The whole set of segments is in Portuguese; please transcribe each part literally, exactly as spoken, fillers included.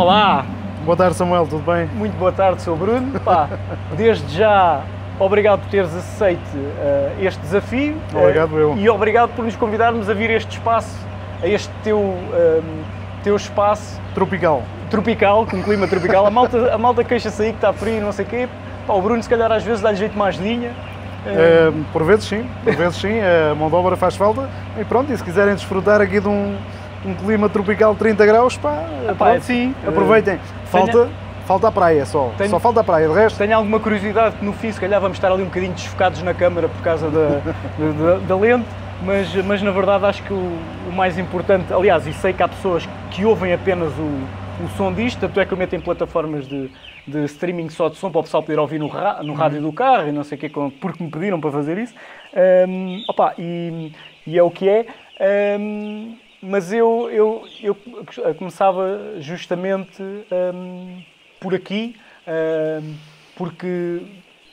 Olá! Boa tarde, Samuel, tudo bem? Muito boa tarde, sou o Bruno. Pá, desde já, obrigado por teres aceito uh, este desafio. Obrigado, uh, eu. E obrigado por nos convidarmos a vir a este espaço, a este teu, um, teu espaço... Tropical. Tropical, com clima tropical. A malta, a malta queixa-se aí que está frio, não sei o quê. Pá, o Bruno, se calhar, às vezes dá-lhe jeito mais linha. Uh, uh, por vezes sim, por vezes sim, a mão de obra faz falta. E pronto, e se quiserem desfrutar aqui de um, um clima tropical de trinta graus, pá, pá pronto, sim. Aproveitem. Falta, tenho... falta a praia só, tenho... só falta a praia, de resto... Tenho alguma curiosidade que no fim, se calhar, vamos estar ali um bocadinho desfocados na câmara por causa da, da, da lente, mas, mas na verdade acho que o, o mais importante, aliás, e sei que há pessoas que ouvem apenas o, o som disto, tanto é que eu meto em plataformas de, de streaming só de som para o pessoal poder ouvir no, ra, no rádio do carro e não sei o quê, porque me pediram para fazer isso. Um, opa, e, e é o que é. Um, mas eu, eu, eu começava justamente um, por aqui, um, porque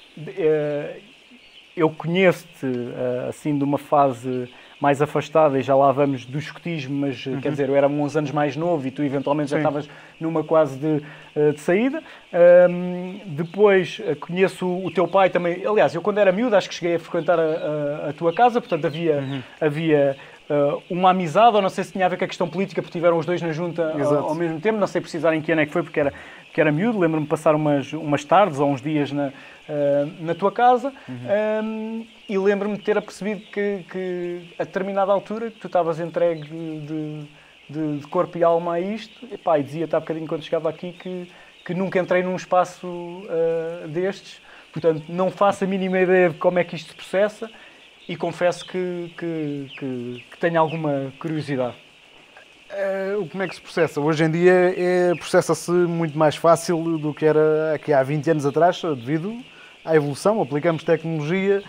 uh, eu conheço-te uh, assim de uma fase mais afastada e já lá vamos do escotismo, mas uhum. quer dizer, eu era uns anos mais novo e tu eventualmente Sim. já estavas numa quase de, de saída. Um, depois conheço o teu pai também. Aliás, eu quando era miúdo acho que cheguei a frequentar a, a, a tua casa, portanto havia, uhum. havia uh, uma amizade, ou não sei se tinha a ver com a questão política, porque tiveram os dois na junta ao, ao mesmo tempo, não sei precisar em que ano é que foi, porque era, porque era miúdo, lembro-me de passar umas, umas tardes ou uns dias na, uh, na tua casa. Uhum. Um, E lembro-me de ter apercebido que, que, a determinada altura, que tu estavas entregue de, de, de corpo e alma a isto, e, pá, e dizia-te há bocadinho quando chegava aqui que, que nunca entrei num espaço uh, destes, portanto não faço a mínima ideia de como é que isto se processa e confesso que, que, que, que tenho alguma curiosidade. Uh, como é que se processa? Hoje em dia é, processa-se muito mais fácil do que era aqui há vinte anos atrás, devido à evolução, aplicamos tecnologia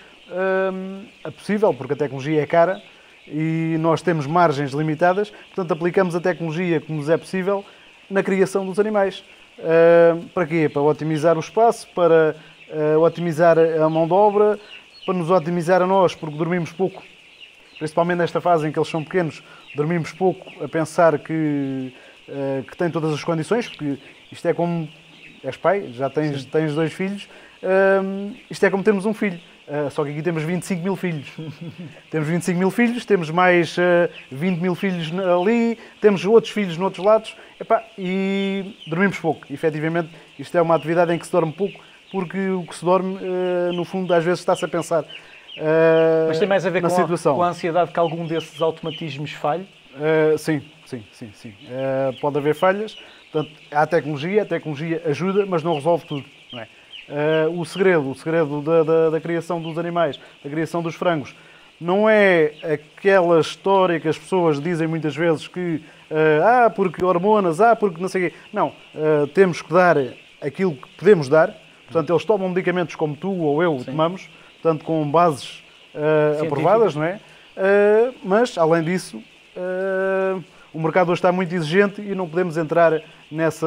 é possível, porque a tecnologia é cara e nós temos margens limitadas, portanto aplicamos a tecnologia como nos é possível na criação dos animais. Para quê? Para otimizar o espaço, para otimizar a mão de obra, para nos otimizar a nós, porque dormimos pouco, principalmente nesta fase em que eles são pequenos, dormimos pouco a pensar que, que têm todas as condições, porque isto é como, és pai, já tens, tens dois filhos, isto é como termos um filho. Uh, só que aqui temos vinte e cinco mil filhos. Temos vinte e cinco mil filhos, temos mais uh, vinte mil filhos ali, temos outros filhos noutros lados, epá, e dormimos pouco. E, efetivamente, isto é uma atividade em que se dorme pouco, porque o que se dorme, uh, no fundo, às vezes está-se a pensar uh, Mas tem mais a ver na com situação. A, com a ansiedade que algum desses automatismos falhe? Uh, sim, sim, sim. sim. Uh, pode haver falhas. Portanto, há tecnologia, a tecnologia ajuda, mas não resolve tudo. Não é? Uh, o segredo, o segredo da, da, da criação dos animais, da criação dos frangos, não é aquela história que as pessoas dizem muitas vezes que uh, ah, porque hormonas, ah, porque não sei o quê. Não, uh, temos que dar aquilo que podemos dar. Portanto, eles tomam medicamentos como tu ou eu Sim. tomamos, portanto, com bases uh, aprovadas, não é? Uh, mas, além disso, uh, o mercado hoje está muito exigente e não podemos entrar nessa,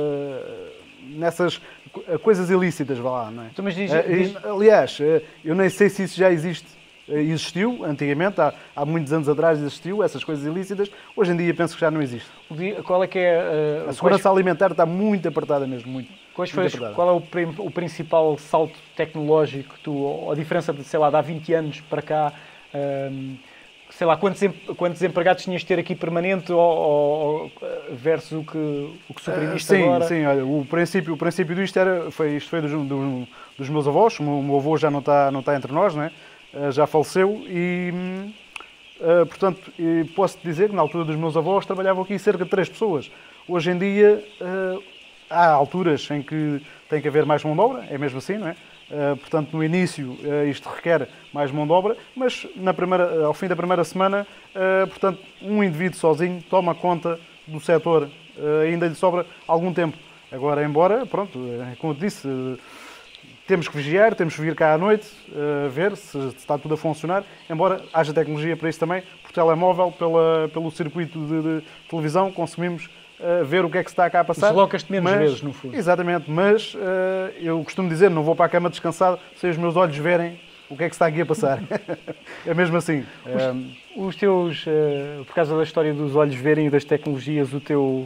nessas coisas ilícitas, vá lá, não é? Então, mas diz, diz... Aliás, eu nem sei se isso já existe. Existiu antigamente, há, há muitos anos atrás existiu essas coisas ilícitas. Hoje em dia penso que já não existe. Qual é que é... Uh, a segurança quais... alimentar está muito apertada mesmo, muito. Quais foi, qual é o, o principal salto tecnológico que tu, a diferença de, sei lá, de há vinte anos para cá, um, sei lá, quantos, quantos empregados tinhas de ter aqui permanente ou, ou, versus o que, o que suprimiste uh, sim, agora? Sim, olha, o princípio, o princípio disto era, foi, isto foi dos, do, dos meus avós, o meu avô já não está, não está entre nós, não é? Uh, já faleceu e, uh, portanto, e posso-te dizer que na altura dos meus avós trabalhavam aqui cerca de três pessoas. Hoje em dia uh, há alturas em que tem que haver mais mão de obra, é mesmo assim, não é? Uh, portanto, no início uh, isto requer mais mão de obra, mas na primeira, ao fim da primeira semana, uh, portanto, um indivíduo sozinho toma conta do setor, uh, ainda lhe sobra algum tempo. Agora, embora, pronto, uh, como eu disse, uh, temos que vigiar, temos que vir cá à noite, uh, ver se, se está tudo a funcionar, embora haja tecnologia para isso também, por telemóvel, pela, pelo circuito de, de televisão, conseguimos Uh, ver o que é que se está cá a passar. Deslocas-te menos mas, vezes, no fundo. Exatamente, mas uh, eu costumo dizer, não vou para a cama descansado sem os meus olhos verem o que é que se está aqui a passar. É mesmo assim. Os, um... os teus, uh, por causa da história dos olhos verem e das tecnologias, o teu,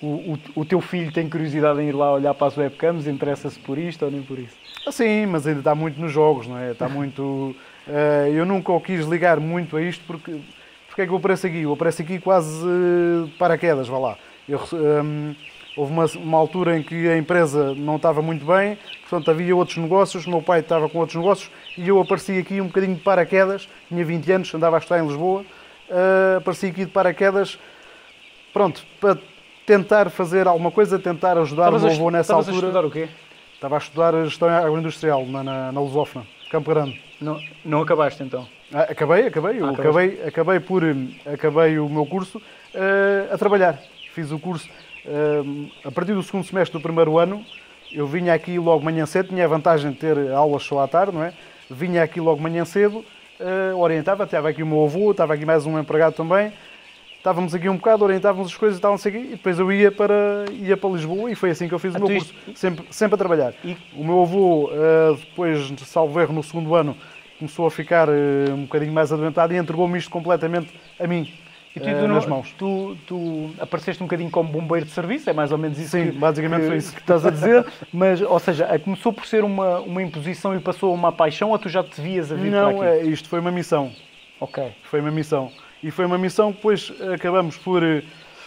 o, o, o teu filho tem curiosidade em ir lá olhar para as webcams, interessa-se por isto ou nem por isso? Ah, sim, mas ainda está muito nos jogos, não é? Está muito... Uh, eu nunca o quis ligar muito a isto porque... Porque é que eu apareço aqui? Eu apareço aqui quase uh, paraquedas, vá lá. Eu, um, houve uma, uma altura em que a empresa não estava muito bem, portanto havia outros negócios, o meu pai estava com outros negócios e eu apareci aqui um bocadinho de paraquedas, tinha vinte anos, andava a estudar em Lisboa, uh, apareci aqui de paraquedas, pronto, para tentar fazer alguma coisa, tentar ajudar o meu avô nessa estavas altura. Estavas a estudar o quê? Estava a estudar gestão agroindustrial na, na, na Lusófona, Campo Grande. Não, não acabaste então? Ah, acabei, acabei, eu ah, acabei, acabei por, acabei o meu curso uh, a trabalhar. Fiz o curso uh, a partir do segundo semestre do primeiro ano. Eu vinha aqui logo manhã cedo, tinha a vantagem de ter aulas só à tarde, não é? Vinha aqui logo manhã cedo, uh, orientava, estava aqui o meu avô, estava aqui mais um empregado também. Estávamos aqui um bocado, orientávamos as coisas, estavam aqui, e depois eu ia para, ia para Lisboa e foi assim que eu fiz o meu curso, sempre, sempre a trabalhar. E o meu avô, uh, depois, salvo erro, no segundo ano, começou a ficar uh, um bocadinho mais adoentado e entregou-me isto completamente a mim, e tu, uh, tu, nas não, mãos. Tu, tu apareceste um bocadinho como bombeiro de serviço, é mais ou menos isso. Sim, que, basicamente que, foi isso que estás a dizer, mas, ou seja, começou por ser uma, uma imposição e passou a uma paixão, ou tu já te vias a vir não, para aqui? Não, isto foi uma missão. Ok. Foi uma missão. E foi uma missão que depois acabamos por... Uh,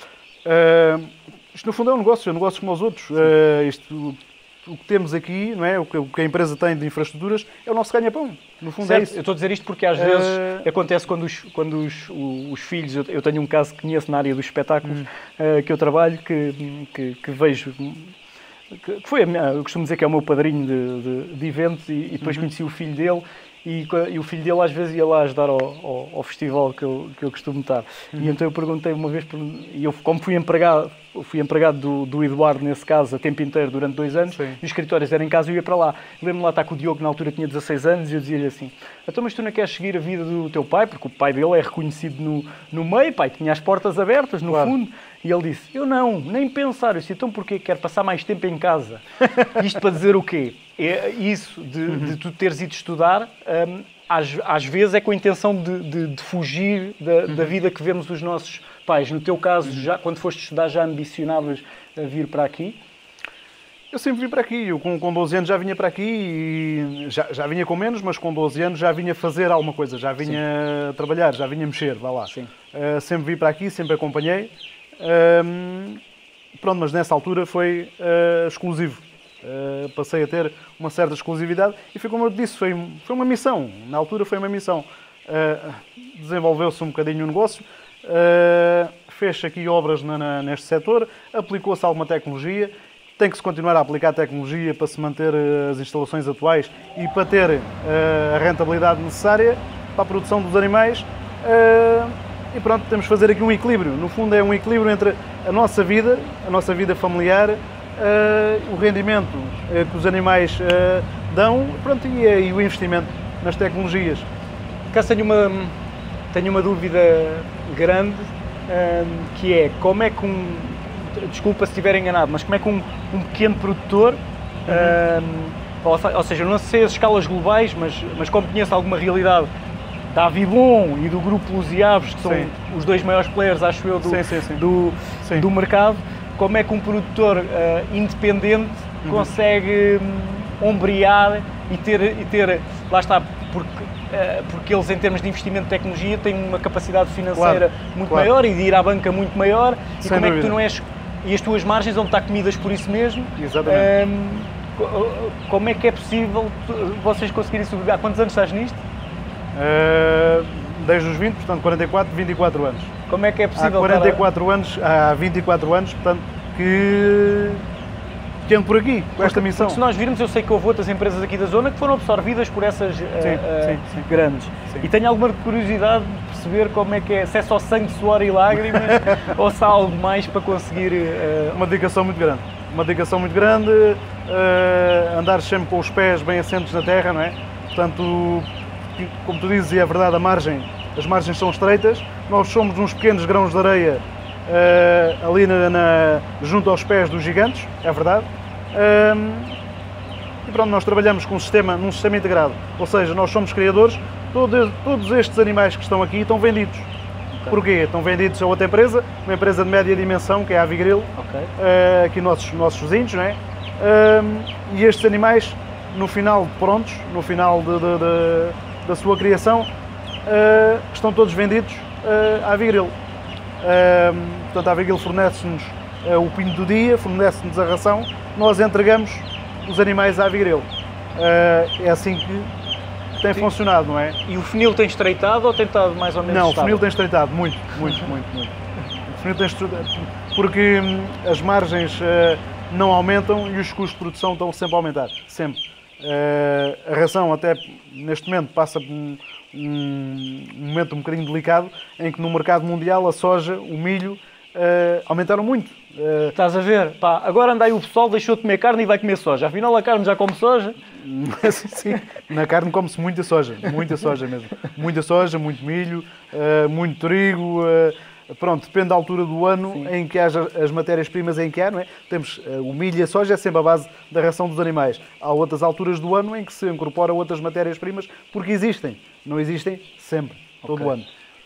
uh, isto no fundo é um negócio, é um negócio como os outros. Uh, isto, o que temos aqui, não é? O que, o que a empresa tem de infraestruturas é o nosso ganha-pão. No fundo certo. É isso. Eu estou a dizer isto porque às vezes uh... acontece quando os, quando os, os filhos... Eu, eu tenho um caso que conheço na área dos espetáculos, hum. uh, que eu trabalho, que, que, que vejo... Que foi a minha, eu costumo dizer que é o meu padrinho de, de, de eventos e, e depois uhum. conheci o filho dele. E, e o filho dele às vezes ia lá ajudar ao, ao, ao festival que eu, que eu costumo estar. Uhum. E então eu perguntei uma vez, e eu como fui empregado, fui empregado do, do Eduardo nesse caso, a tempo inteiro, durante dois anos, Sim. e os escritórios eram em casa e eu ia para lá. Lembro-me lá estar com o Diogo, na altura tinha dezasseis anos, e eu dizia-lhe assim, então mas tu não queres seguir a vida do teu pai? Porque o pai dele é reconhecido no, no meio, pai, tinha as portas abertas, no claro. fundo. E ele disse, eu não, nem pensar. Eu disse, então porquê? Quero passar mais tempo em casa. Isto para dizer o quê? É isso de, uhum. de tu teres ido estudar, um, às, às vezes é com a intenção de, de, de fugir da, uhum. da vida que vemos os nossos pais. No teu caso, uhum. já, quando foste estudar, já ambicionavas a vir para aqui? Eu sempre vim para aqui. Eu com, com doze anos já vinha para aqui e já, já vinha com menos, mas com doze anos já vinha fazer alguma coisa, já vinha Sim. trabalhar, já vinha mexer, vá lá. Sim. Uh, sempre vim para aqui, sempre acompanhei. Um, pronto, mas nessa altura foi uh, exclusivo. Uh, passei a ter uma certa exclusividade e foi como eu disse, foi, foi uma missão. Na altura foi uma missão. Uh, desenvolveu-se um bocadinho o negócio, uh, fez aqui obras na, na, neste setor, aplicou-se alguma tecnologia. Tem que se continuar a aplicar tecnologia para se manter as instalações atuais e para ter uh, a rentabilidade necessária para a produção dos animais. Uh, e pronto, temos que fazer aqui um equilíbrio. No fundo é um equilíbrio entre a nossa vida, a nossa vida familiar, uh, o rendimento uh, que os animais uh, dão pronto, e, uh, e o investimento nas tecnologias. Caso tenho uma, tenho uma dúvida grande, uh, que é como é que um... Desculpa se estiver enganado, mas como é que um, um pequeno produtor, uhum. um, ou, ou seja, não sei as escalas globais, mas, mas como conheço alguma realidade da Avibon e do grupo Luz e Aves, que são sim. os dois maiores players, acho eu, do, sim, sim, sim. do, sim. do mercado, como é que um produtor uh, independente uhum. consegue um, ombrear e ter, e ter, lá está, porque, uh, porque eles em termos de investimento de tecnologia têm uma capacidade financeira claro, muito claro. maior e de ir à banca muito maior, e Sem como dúvida. é que tu não és... E as tuas margens vão estar comidas por isso mesmo. Exatamente. Um, como é que é possível vocês conseguirem subir? Há quantos anos estás nisto? Uh, desde os vinte, portanto quarenta e quatro, vinte e quatro anos. Como é que é possível? Há quarenta e quatro para... anos, há vinte e quatro anos, portanto, que... que ando por aqui, com esta missão. Porque se nós virmos, eu sei que houve outras empresas aqui da zona que foram absorvidas por essas sim, uh, sim, sim. grandes. Sim. E tenho alguma curiosidade de perceber como é que é, se é só sangue, suor e lágrimas ou se há algo mais para conseguir... Uh... Uma dedicação muito grande. Uma dedicação muito grande, uh, andar sempre com os pés bem assentos na terra, não é? Portanto, como tu dizes, e é verdade, a margem, as margens são estreitas, nós somos uns pequenos grãos de areia uh, ali na, na, junto aos pés dos gigantes, é verdade. Um, e pronto, nós trabalhamos com um sistema, num sistema integrado, ou seja, nós somos criadores, todos, todos estes animais que estão aqui estão vendidos. Porquê? Estão vendidos a outra empresa, uma empresa de média dimensão, que é a Avigril, Ok. uh, aqui nossos, nossos vizinhos, não é? Um, e estes animais, no final de prontos, no final de, de, de, da sua criação, uh, estão todos vendidos uh, à Avigril. Um, portanto, a Avigril fornece-nos uh, o pinho do dia, fornece-nos a ração, nós entregamos os animais à Avigril. Uh, é assim que tem Sim. funcionado, não é? E o funil tem estreitado ou tem estado mais ou menos Não, estável? o funil tem estreitado, muito, muito, muito, muito. O funil tem estreitado, porque hum, as margens uh, não aumentam e os custos de produção estão sempre a aumentar, sempre. Uh, a ração até, neste momento, passa por um, um momento um bocadinho delicado, em que no mercado mundial a soja, o milho, uh, aumentaram muito. Uh, Estás a ver? Pá, agora anda aí o pessoal, deixou de comer carne e vai comer soja. Afinal, a carne já come soja? Sim, na carne come-se muita soja, muita soja mesmo. Muita soja, muito milho, uh, muito trigo. Uh, pronto, depende da altura do ano Sim. em que haja as matérias-primas em que há, não é? Temos uh, o milho e a soja é sempre a base da ração dos animais. Há outras alturas do ano em que se incorporam outras matérias-primas porque existem. Não existem sempre, todo o ano.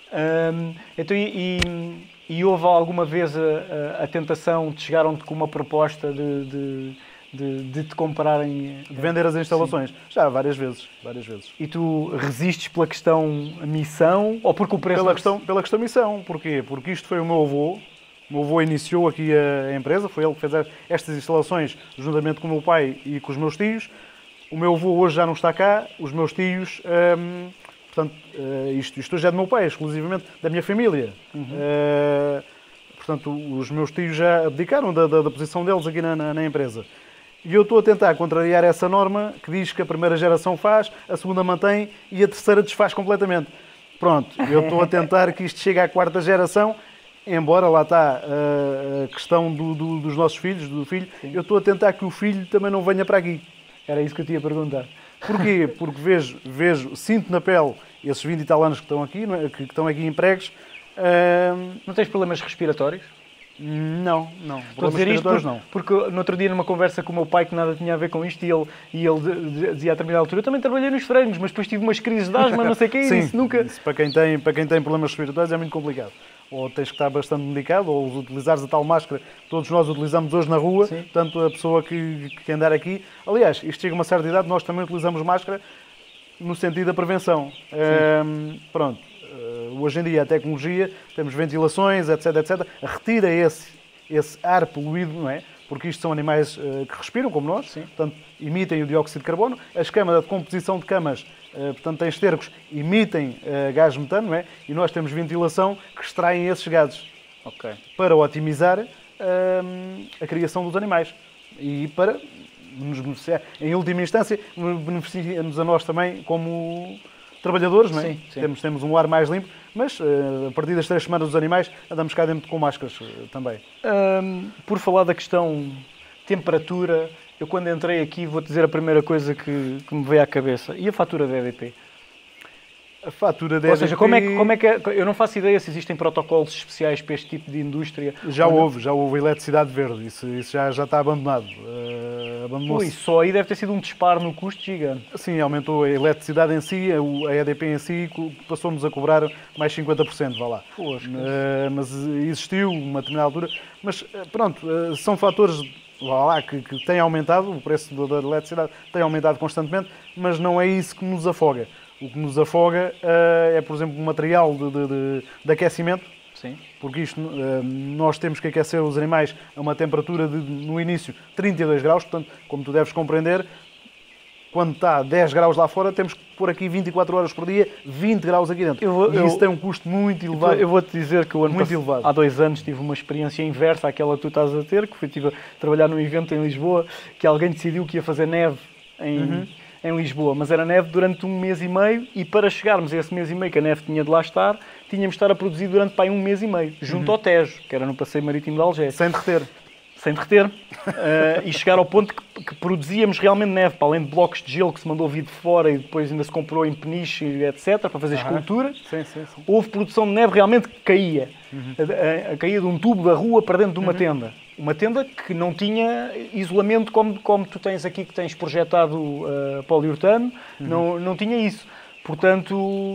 Um, então, e, e, e houve alguma vez a, a, a tentação de chegaram-te com uma proposta de, de, de, de te comprarem... De vender as instalações? Sim. Já, várias vezes, várias vezes. E tu resistes pela questão missão ou porque o preço... Pela questão, pela questão missão. Porquê? Porque isto foi o meu avô. O meu avô iniciou aqui a empresa, foi ele que fez estas instalações juntamente com o meu pai e com os meus tios. O meu avô hoje já não está cá, os meus tios... Hum, portanto, isto, isto hoje é do meu pai, exclusivamente da minha família. Uhum. Uh, portanto, os meus tios já abdicaram da, da, da posição deles aqui na, na, na empresa. E eu estou a tentar contrariar essa norma que diz que a primeira geração faz, a segunda mantém e a terceira desfaz completamente. Pronto, eu estou a tentar que isto chegue à quarta geração, embora lá está a questão do, do, dos nossos filhos, do filho, Sim. eu estou a tentar que o filho também não venha para aqui. Era isso que eu te ia perguntar. Porquê? Porque vejo, vejo, sinto na pele esses vinte e tal anos que estão aqui, não é? que, que estão aqui empregos. Uh... Não tens problemas respiratórios? Não, não. Estou a dizer isto porque, não. porque no outro dia numa conversa com o meu pai que nada tinha a ver com isto e ele, e ele dizia a determinada altura, eu também trabalhei nos frangos, mas depois tive umas crises de asma, não sei o quê, Sim, e disse nunca... Isso para quem tem, para quem tem problemas respiratórios é muito complicado. Ou tens que estar bastante medicado, ou utilizares a tal máscara que todos nós utilizamos hoje na rua, Sim. Tanto a pessoa que, que andar aqui. Aliás, isto chega a uma certa idade, nós também utilizamos máscara no sentido da prevenção. Um, pronto, uh, hoje em dia a tecnologia, temos ventilações, etc, etcétera, retira esse, esse ar poluído, não é? Porque isto são animais uh, que respiram, como nós, Sim. Portanto, emitem o dióxido de carbono. As câmaras de composição de camas, uh, portanto, têm estercos, emitem uh, gás metano, não é? E nós temos ventilação que extraem esses gases okay. Para otimizar uh, a criação dos animais e para nos beneficiar, em última instância, beneficia-nos a nós também como trabalhadores, não é? Sim, sim. Temos, temos um ar mais limpo, mas uh, a partir das três semanas dos animais andamos cá dentro com máscaras uh, também. Um, por falar da questão temperatura, eu quando entrei aqui vou dizer a primeira coisa que, que me veio à cabeça. E a fatura da E D P? A fatura da E D P... Ou seja, como é, que, como é que é, eu não faço ideia se existem protocolos especiais para este tipo de indústria. Já houve, já houve eletricidade verde, isso, isso já, já está abandonado. Uh, abandonou-se. Ui, só aí deve ter sido um disparo no custo gigante. Sim, aumentou a eletricidade em si, a E D P em si passou-nos a cobrar mais cinquenta por cento, vá lá. Poxa, uh, mas existiu uma determinada altura, mas pronto, uh, são fatores... Vá lá, que, que tem aumentado, o preço da eletricidade tem aumentado constantemente, mas não é isso que nos afoga. O que nos afoga uh, é, por exemplo, o material de, de, de, de aquecimento, Sim. Porque isto, uh, nós temos que aquecer os animais a uma temperatura de, no início, trinta e dois graus, portanto, como tu deves compreender, quando está dez graus lá fora, temos que pôr aqui vinte e quatro horas por dia, vinte graus aqui dentro. Eu vou, e eu, isso tem um custo muito elevado. Eu vou-te dizer que o ano muito passado, elevado. há dois anos, tive uma experiência inversa àquela que tu estás a ter, que fui tive a trabalhar num evento em Lisboa, que alguém decidiu que ia fazer neve em, uhum. em Lisboa, mas era neve durante um mês e meio, e para chegarmos a esse mês e meio que a neve tinha de lá estar, tínhamos de estar a produzir durante pá, um mês e meio, junto uhum. ao Tejo, que era no Passeio Marítimo de Algés. Sem derreter. Sem derreter, uh, e chegar ao ponto que, que produzíamos realmente neve, para além de blocos de gelo que se mandou vir de fora e depois ainda se comprou em peniche, etcétera, para fazer esculturas. Sim, sim, sim. Houve produção de neve realmente que caía. Uhum. A, a, a caía de um tubo da rua para dentro de uma uhum. tenda. Uma tenda que não tinha isolamento como, como tu tens aqui, que tens projetado uh, poliuretano, uhum. não, não tinha isso. Portanto,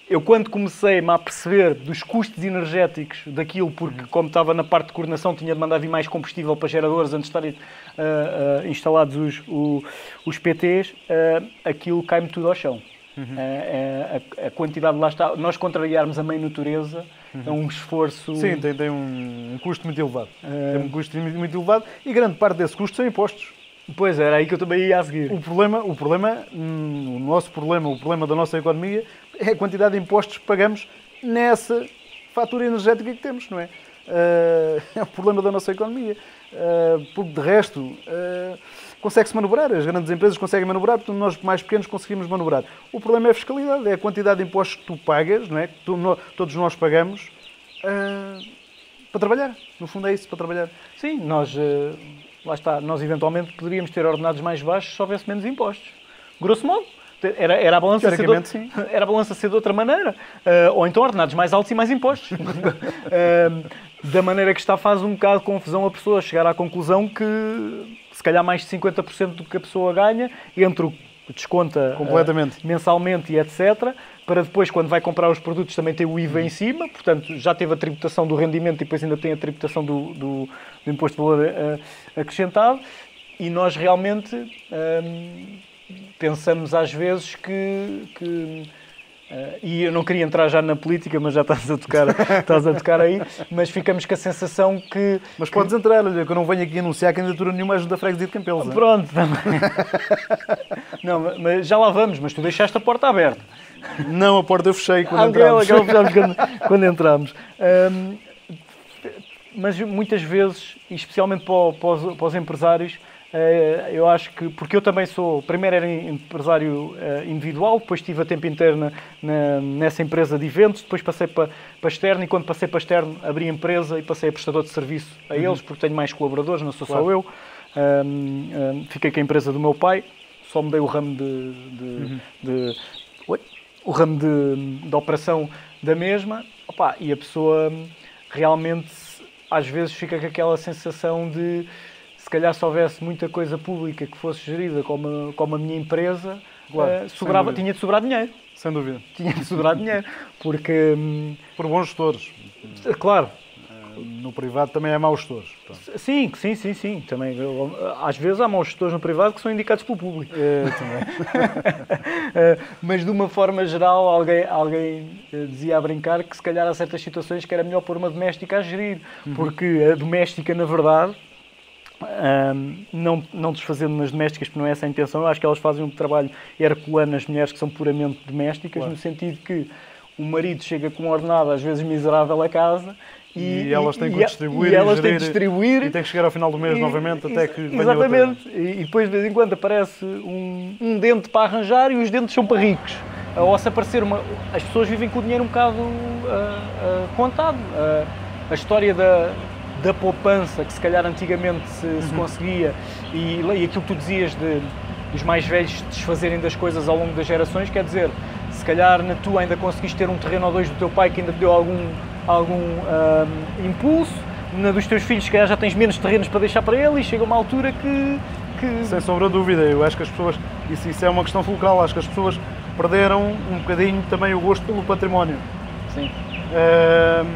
eu quando comecei-me a perceber dos custos energéticos daquilo, porque como estava na parte de coordenação tinha de mandar vir mais combustível para geradores antes de estarem uh, uh, instalados os, o, os P Tês, uh, aquilo cai-me tudo ao chão. Uhum. Uh, a, a quantidade, lá está, nós contrariarmos a mãe natureza uhum. é um esforço... Sim, tem, tem um, um custo muito elevado. Uh... Tem um custo muito, muito elevado e grande parte desse custo são impostos. Pois, era aí que eu também ia a seguir. O problema, o problema, o nosso problema, o problema da nossa economia é a quantidade de impostos que pagamos nessa fatura energética que temos, não é? Uh, é o problema da nossa economia. Uh, porque, de resto, uh, consegue-se manobrar. As grandes empresas conseguem manobrar, portanto, nós mais pequenos conseguimos manobrar. O problema é a fiscalidade, é a quantidade de impostos que tu pagas, não é? Que tu, no, todos nós pagamos uh, para trabalhar. No fundo é isso, para trabalhar. Sim, nós... Uh... Lá está, nós eventualmente poderíamos ter ordenados mais baixos se houvesse menos impostos. Grosso modo, era, era, a, balança ser de, sim. era a balança ser de outra maneira. Uh, ou então ordenados mais altos e mais impostos. uh, da maneira que está, faz um bocado de confusão a pessoa chegar à conclusão que se calhar mais de cinquenta por cento do que a pessoa ganha, entre o que desconta completamente. Uh, mensalmente e etcétera, para depois, quando vai comprar os produtos, também ter o I V A em cima, portanto, já teve a tributação do rendimento e depois ainda tem a tributação do, do, do imposto de valor uh, acrescentado, e nós realmente um, pensamos às vezes que... que uh, e eu não queria entrar já na política, mas já estás a tocar, estás a tocar aí, mas ficamos com a sensação que... Mas podes que... entrar, olha, que eu não venho aqui anunciar candidatura nenhuma à Junta de Freguesia de Campelos. Pronto, também. Não, mas já lá vamos, mas tu deixaste a porta aberta. Não, a porta eu fechei quando ah, entramos. Aquela fechámos quando, quando entramos. Um, mas muitas vezes, especialmente para, para, os, para os empresários, uh, eu acho que... Porque eu também sou... Primeiro era empresário uh, individual, depois estive a tempo inteiro na, na, nessa empresa de eventos, depois passei para, para externo e quando passei para externo abri a empresa e passei a prestador de serviço a uhum. eles, porque tenho mais colaboradores, não sou claro. só eu. Um, um, fiquei com a empresa do meu pai, só mudei o ramo de... de, uhum. de oi? o ramo de, de operação da mesma, opa, e a pessoa realmente às vezes fica com aquela sensação de se calhar se houvesse muita coisa pública que fosse gerida como, como a minha empresa, claro, uh, sobrava, tinha de sobrar dinheiro. Sem dúvida. Tinha de sobrar dinheiro, porque... Um, por bons gestores. Claro. No privado também há maus gestores. Pronto. Sim, sim, sim, sim. Também, às vezes há maus gestores no privado que são indicados pelo público. É, também. Mas de uma forma geral, alguém, alguém dizia a brincar que se calhar há certas situações que era melhor pôr uma doméstica a gerir. Uhum. Porque a doméstica, na verdade, um, não, não desfazendo nas domésticas, porque não é essa a intenção, eu acho que elas fazem um trabalho herculano nas mulheres que são puramente domésticas, claro. No sentido que o marido chega com um ordenado, às vezes miserável, a casa. E, e elas têm que e, distribuir e, elas e, têm que distribuir e têm que chegar ao final do mês e, novamente até que venha exatamente. outra. E, e depois de vez em quando aparece um, um dente para arranjar e os dentes são para ricos. Ou se aparecer uma... As pessoas vivem com o dinheiro um bocado uh, uh, contado. Uh, a história da, da poupança, que se calhar antigamente se, uhum. se conseguia, e, e aquilo que tu dizias de os mais velhos desfazerem das coisas ao longo das gerações, quer dizer, se calhar na tu ainda conseguiste ter um terreno ou dois do teu pai que ainda te deu algum algum um, impulso, na dos teus filhos, se calhar já tens menos terrenos para deixar para ele e chega uma altura que, que... Sem sombra de dúvida, eu acho que as pessoas, isso, isso é uma questão fulcral, acho que as pessoas perderam um bocadinho também o gosto pelo património. Sim. Um,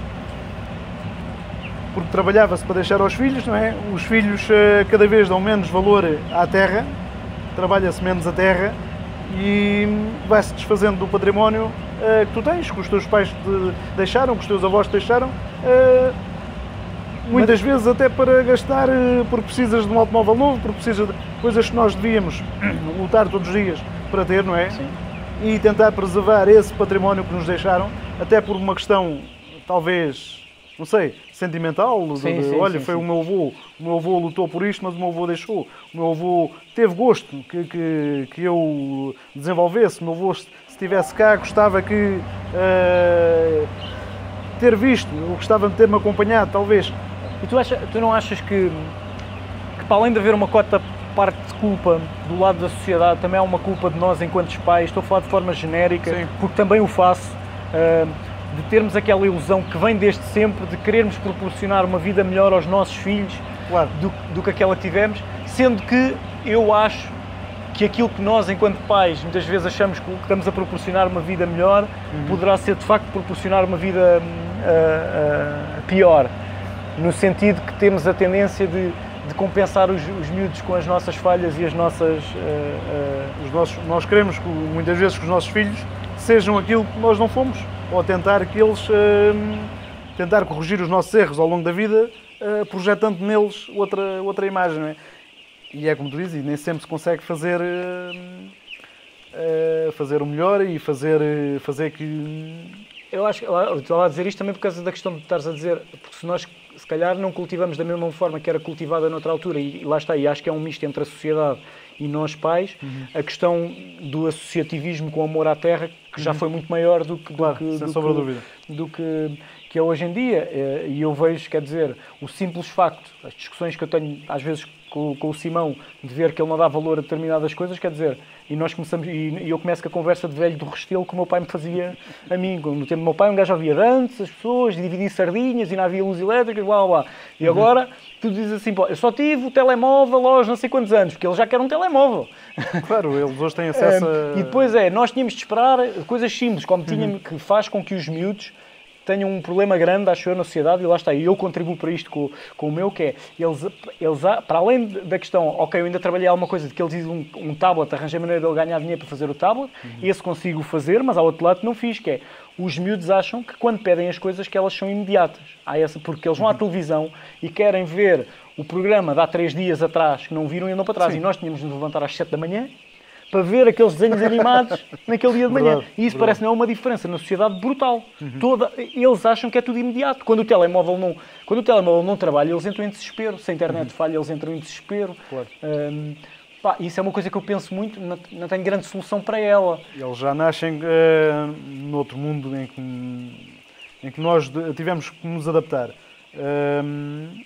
porque trabalhava-se para deixar aos filhos, não é? Os filhos uh, cada vez dão menos valor à terra, trabalha-se menos a terra e vai-se desfazendo do património uh, que tu tens, que os teus pais te deixaram, que os teus avós te deixaram, uh, muitas Mas... vezes até para gastar, uh, porque precisas de um automóvel novo, porque precisas de coisas que nós devíamos lutar todos os dias para ter, não é? Sim. E tentar preservar esse património que nos deixaram, até por uma questão, talvez, não sei, sentimental, sim, de, sim, olha, sim, foi sim. o meu avô, o meu avô lutou por isto, mas o meu avô deixou, o meu avô teve gosto que, que, que eu desenvolvesse, o meu avô, se estivesse cá, gostava que uh, ter visto, eu gostava de ter-me acompanhado, talvez. E tu, acha, tu não achas que, que, para além de haver uma cota parte de culpa do lado da sociedade, também há uma culpa de nós enquanto pais, estou a falar de forma genérica, sim. Porque também o faço, uh, de termos aquela ilusão que vem desde sempre, de querermos proporcionar uma vida melhor aos nossos filhos, claro. do, do que aquela que tivemos, sendo que eu acho que aquilo que nós, enquanto pais, muitas vezes achamos que estamos a proporcionar uma vida melhor, uhum. poderá ser de facto proporcionar uma vida uh, uh, pior, no sentido que temos a tendência de, de compensar os, os miúdos com as nossas falhas e as nossas... Uh, uh, os nossos, nós queremos que, muitas vezes que os nossos filhos sejam aquilo que nós não fomos, ou tentar que eles... Uh, tentar corrigir os nossos erros ao longo da vida, uh, projetando neles outra, outra imagem, não é? E é como tu dizes, nem sempre se consegue fazer, uh, uh, fazer o melhor e fazer, uh, fazer que... Eu acho que eu estava a dizer isto também por causa da questão de estares a dizer, porque se nós se calhar não cultivamos da mesma forma que era cultivada noutra altura, e lá está, e acho que é um misto entre a sociedade e nós pais, uhum. a questão do associativismo com amor à terra, que já foi muito maior do que, claro, do que, sem do sombra que, de dúvida. do que, que é hoje em dia. E eu vejo, quer dizer, o simples facto, as discussões que eu tenho às vezes com, com o Simão, de ver que ele não dá valor a determinadas coisas, quer dizer, e nós começamos, e eu começo com a conversa de velho do Restelo que o meu pai me fazia a mim. No tempo do meu pai, um gajo ouvia dantes, as pessoas, dividir sardinhas e não havia luz elétrica, blá blá. E uhum. agora, tu dizes assim, pô, eu só tive o telemóvel aos não sei quantos anos, porque ele já quer um telemóvel. Claro, eles hoje têm acesso a... E depois é, nós tínhamos de esperar coisas simples, como tínhamos, uhum. que faz com que os miúdos tenham um problema grande, acho eu, na sociedade, e lá está, e eu contribuo para isto com, com o meu, que é, eles, eles, para além da questão, ok, eu ainda trabalhei alguma coisa de que eles dizem um, um tablet, arranjei maneira de ele ganhar dinheiro para fazer o tablet, uhum. esse consigo fazer, mas há outro lado que não fiz, que é, os miúdos acham que quando pedem as coisas que elas são imediatas, há essa, porque eles vão à televisão e querem ver o programa de há três dias atrás, que não viram e andam para trás, Sim. e nós tínhamos de nos levantar às sete da manhã, para ver aqueles desenhos animados naquele dia de manhã. Verdade, e isso verdade. parece não é uma diferença na sociedade brutal. Uhum. Toda, eles acham que é tudo imediato. Quando o telemóvel não, quando o telemóvel não trabalha, eles entram em desespero. Se a internet uhum. falha, eles entram em desespero. Claro. Um, pá, isso é uma coisa que eu penso muito, não, não tenho grande solução para ela. Eles já nascem uh, noutro mundo em que, em que nós tivemos que nos adaptar. Uh,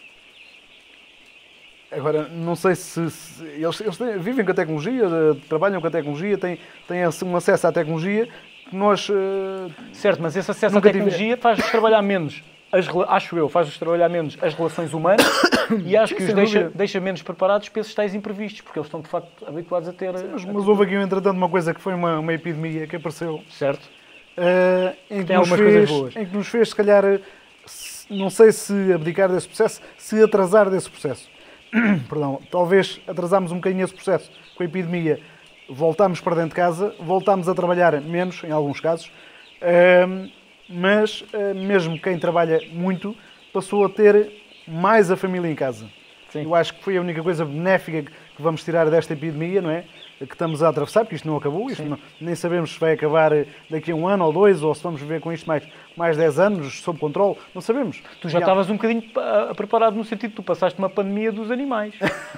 Agora, não sei se... se eles eles têm, vivem com a tecnologia, trabalham com a tecnologia, têm, têm um acesso à tecnologia que nós... Uh, certo, mas esse acesso à tecnologia tive... faz-nos trabalhar menos, as, acho eu, faz-nos trabalhar menos as relações humanas e acho que os deixa, deixa menos preparados para esses tais imprevistos, porque eles estão, de facto, habituados a ter... Sim, mas, mas houve aqui, entretanto, uma coisa que foi uma, uma epidemia que apareceu. Certo. Uh, em, que Tem nos algumas fez, coisas boas. Em que nos fez, se calhar, se, não sei se abdicar desse processo, se atrasar desse processo. Perdão, talvez atrasámos um bocadinho esse processo. Com a epidemia voltámos para dentro de casa, voltámos a trabalhar menos, em alguns casos, mas mesmo quem trabalha muito passou a ter mais a família em casa. Sim. Eu acho que foi a única coisa benéfica que vamos tirar desta epidemia, não é? Que estamos a atravessar, porque isto não acabou, isto não, nem sabemos se vai acabar daqui a um ano ou dois, ou se vamos viver com isto mais, mais dez anos, sob controle, não sabemos. Tu já estavas um bocadinho preparado no sentido que tu passaste uma pandemia dos animais.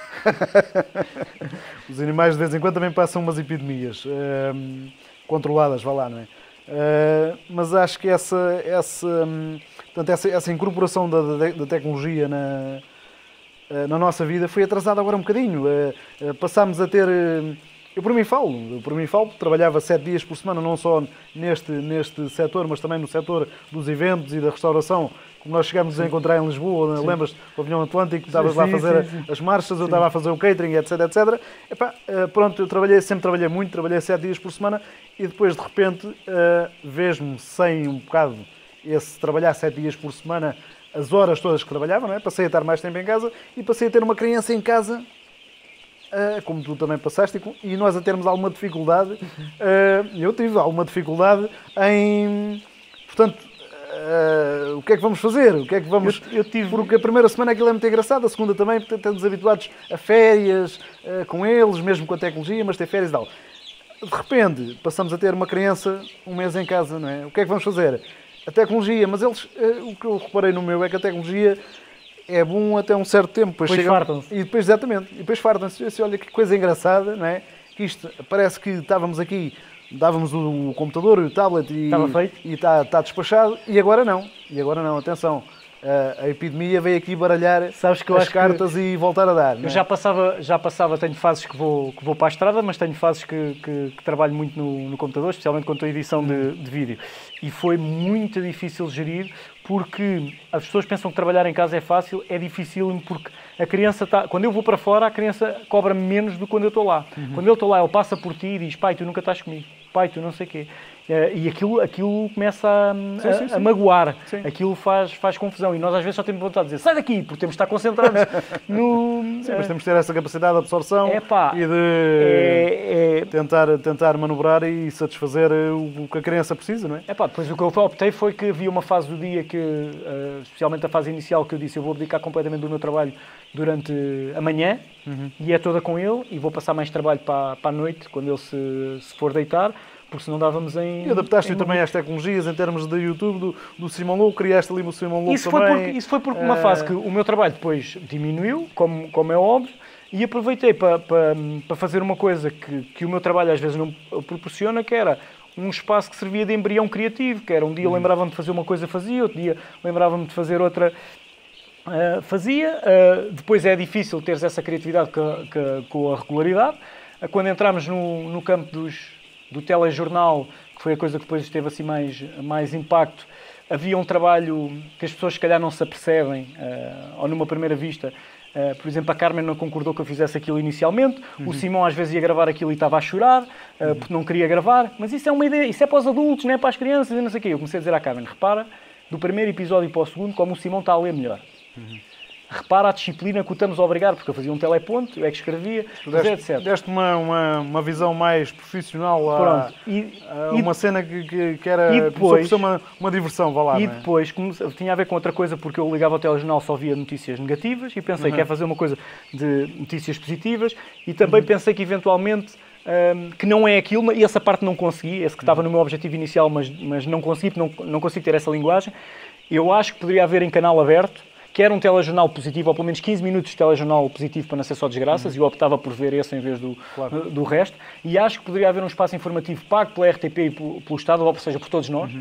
Os animais de vez em quando também passam umas epidemias, uh, controladas, vá lá, não é? Uh, mas acho que essa, essa, um, portanto, essa, essa incorporação da, da, da tecnologia na... na nossa vida foi atrasado agora um bocadinho. Passámos a ter... Eu por mim falo, eu por mim falo, trabalhava sete dias por semana, não só neste, neste setor, mas também no setor dos eventos e da restauração. Como nós chegámos a encontrar em Lisboa, lembras-te, o Pavilhão Atlântico, estavas lá a fazer sim, sim. as marchas, eu estava a fazer o catering, etc, etcétera. Epá, pronto, eu trabalhei, sempre trabalhei muito, trabalhei sete dias por semana e depois de repente vejo-me sem um bocado esse trabalhar sete dias por semana, as horas todas que trabalhava, não é? Passei a estar mais tempo em casa e passei a ter uma criança em casa, uh, como tu também passaste, e nós a termos alguma dificuldade, uh, eu tive alguma dificuldade em, portanto, uh, o que é que vamos fazer? O que é que vamos... Eu, eu tive... Porque a primeira semana aquilo é muito engraçado, a segunda também, porque estamos habituados a férias uh, com eles, mesmo com a tecnologia, mas ter férias e tal. De repente, passamos a ter uma criança um mês em casa, não é? O que é que vamos fazer? A tecnologia, mas eles, uh, o que eu reparei no meu é que a tecnologia é bom até um certo tempo. Depois, depois chegam, fartam-se. E depois, exatamente, e depois fartam-se. Assim, olha que coisa engraçada, não é? Que isto, parece que estávamos aqui, dávamos o, o computador e o tablet e estava feito. E está, está despachado, e agora não. E agora não, atenção. a, a epidemia veio aqui baralhar Sabes que eu as acho cartas que e voltar a dar. eu já passava, já passava, tenho fases que vou, que vou para a estrada, mas tenho fases que, que, que trabalho muito no, no computador, especialmente quando estou em edição de, de vídeo. E foi muito difícil gerir, porque as pessoas pensam que trabalhar em casa é fácil, é difícil porque a criança está... Quando eu vou para fora, a criança cobra-me menos do que quando eu estou lá. Uhum. Quando eu estou lá, ele passa por ti e diz, pai, tu nunca estás comigo, pai, tu não sei o quê. E aquilo, aquilo começa a, sim, sim, sim. a, a magoar, sim. Aquilo faz, faz confusão e nós às vezes só temos vontade de dizer sai daqui, porque temos de estar concentrados no... Sim, mas temos de ter essa capacidade de absorção Epá, e de é, é... Tentar, tentar manobrar e satisfazer o que a criança precisa, não é? Epá, depois o que eu optei foi que havia uma fase do dia que, especialmente a fase inicial, que eu disse eu vou abdicar completamente do meu trabalho durante a manhã, uhum. E é toda com ele e vou passar mais trabalho para, para a noite, quando ele se, se for deitar, porque senão dávamos em... E adaptaste em... também às tecnologias, em termos de YouTube, do, do Simão Louco, criaste ali o Simão Louco isso também. Foi porque, isso foi porque uma fase que o meu trabalho depois diminuiu, como, como é óbvio, e aproveitei para, para, para fazer uma coisa que, que o meu trabalho às vezes não proporciona, que era um espaço que servia de embrião criativo, que era um dia eu lembrava-me de fazer uma coisa, fazia, outro dia lembrava-me de fazer outra... Uh, fazia, uh, depois é difícil teres essa criatividade com, com, com a regularidade. Uh, quando entramos no, no campo dos, do telejornal, que foi a coisa que depois teve assim mais, mais impacto, havia um trabalho que as pessoas se calhar não se apercebem, uh, ou numa primeira vista. Uh, por exemplo, a Carmen não concordou que eu fizesse aquilo inicialmente, uhum. O Simão às vezes ia gravar aquilo e estava a chorar, uh, uhum. Porque não queria gravar, mas isso é uma ideia, isso é para os adultos, não é para as crianças, e não sei o quê. Eu comecei a dizer à Carmen, repara, do primeiro episódio para o segundo, como o Simão está a ler melhor. Uhum. Repara a disciplina que o estamos a obrigar, porque eu fazia um teleponto, eu é que escrevia, deste, etcétera. Deste uma, uma, uma visão mais profissional a, e, a uma e, cena que, que, que era depois, uma, uma diversão, vá lá. E não é? depois comece, tinha a ver com outra coisa, porque eu ligava ao telejornal só via notícias negativas e pensei uhum. que ia fazer uma coisa de notícias positivas e também uhum. pensei que eventualmente um, que não é aquilo, e essa parte não consegui, esse que estava no meu objetivo inicial, mas, mas não consegui, não, não consigo ter essa linguagem. Eu acho que poderia haver em canal aberto, que era um telejornal positivo, ou pelo menos quinze minutos de telejornal positivo para não ser só desgraças, uhum. E eu optava por ver esse em vez do, claro. do resto. E acho que poderia haver um espaço informativo pago pela R T P e pelo, pelo Estado, ou seja, por todos nós, uhum.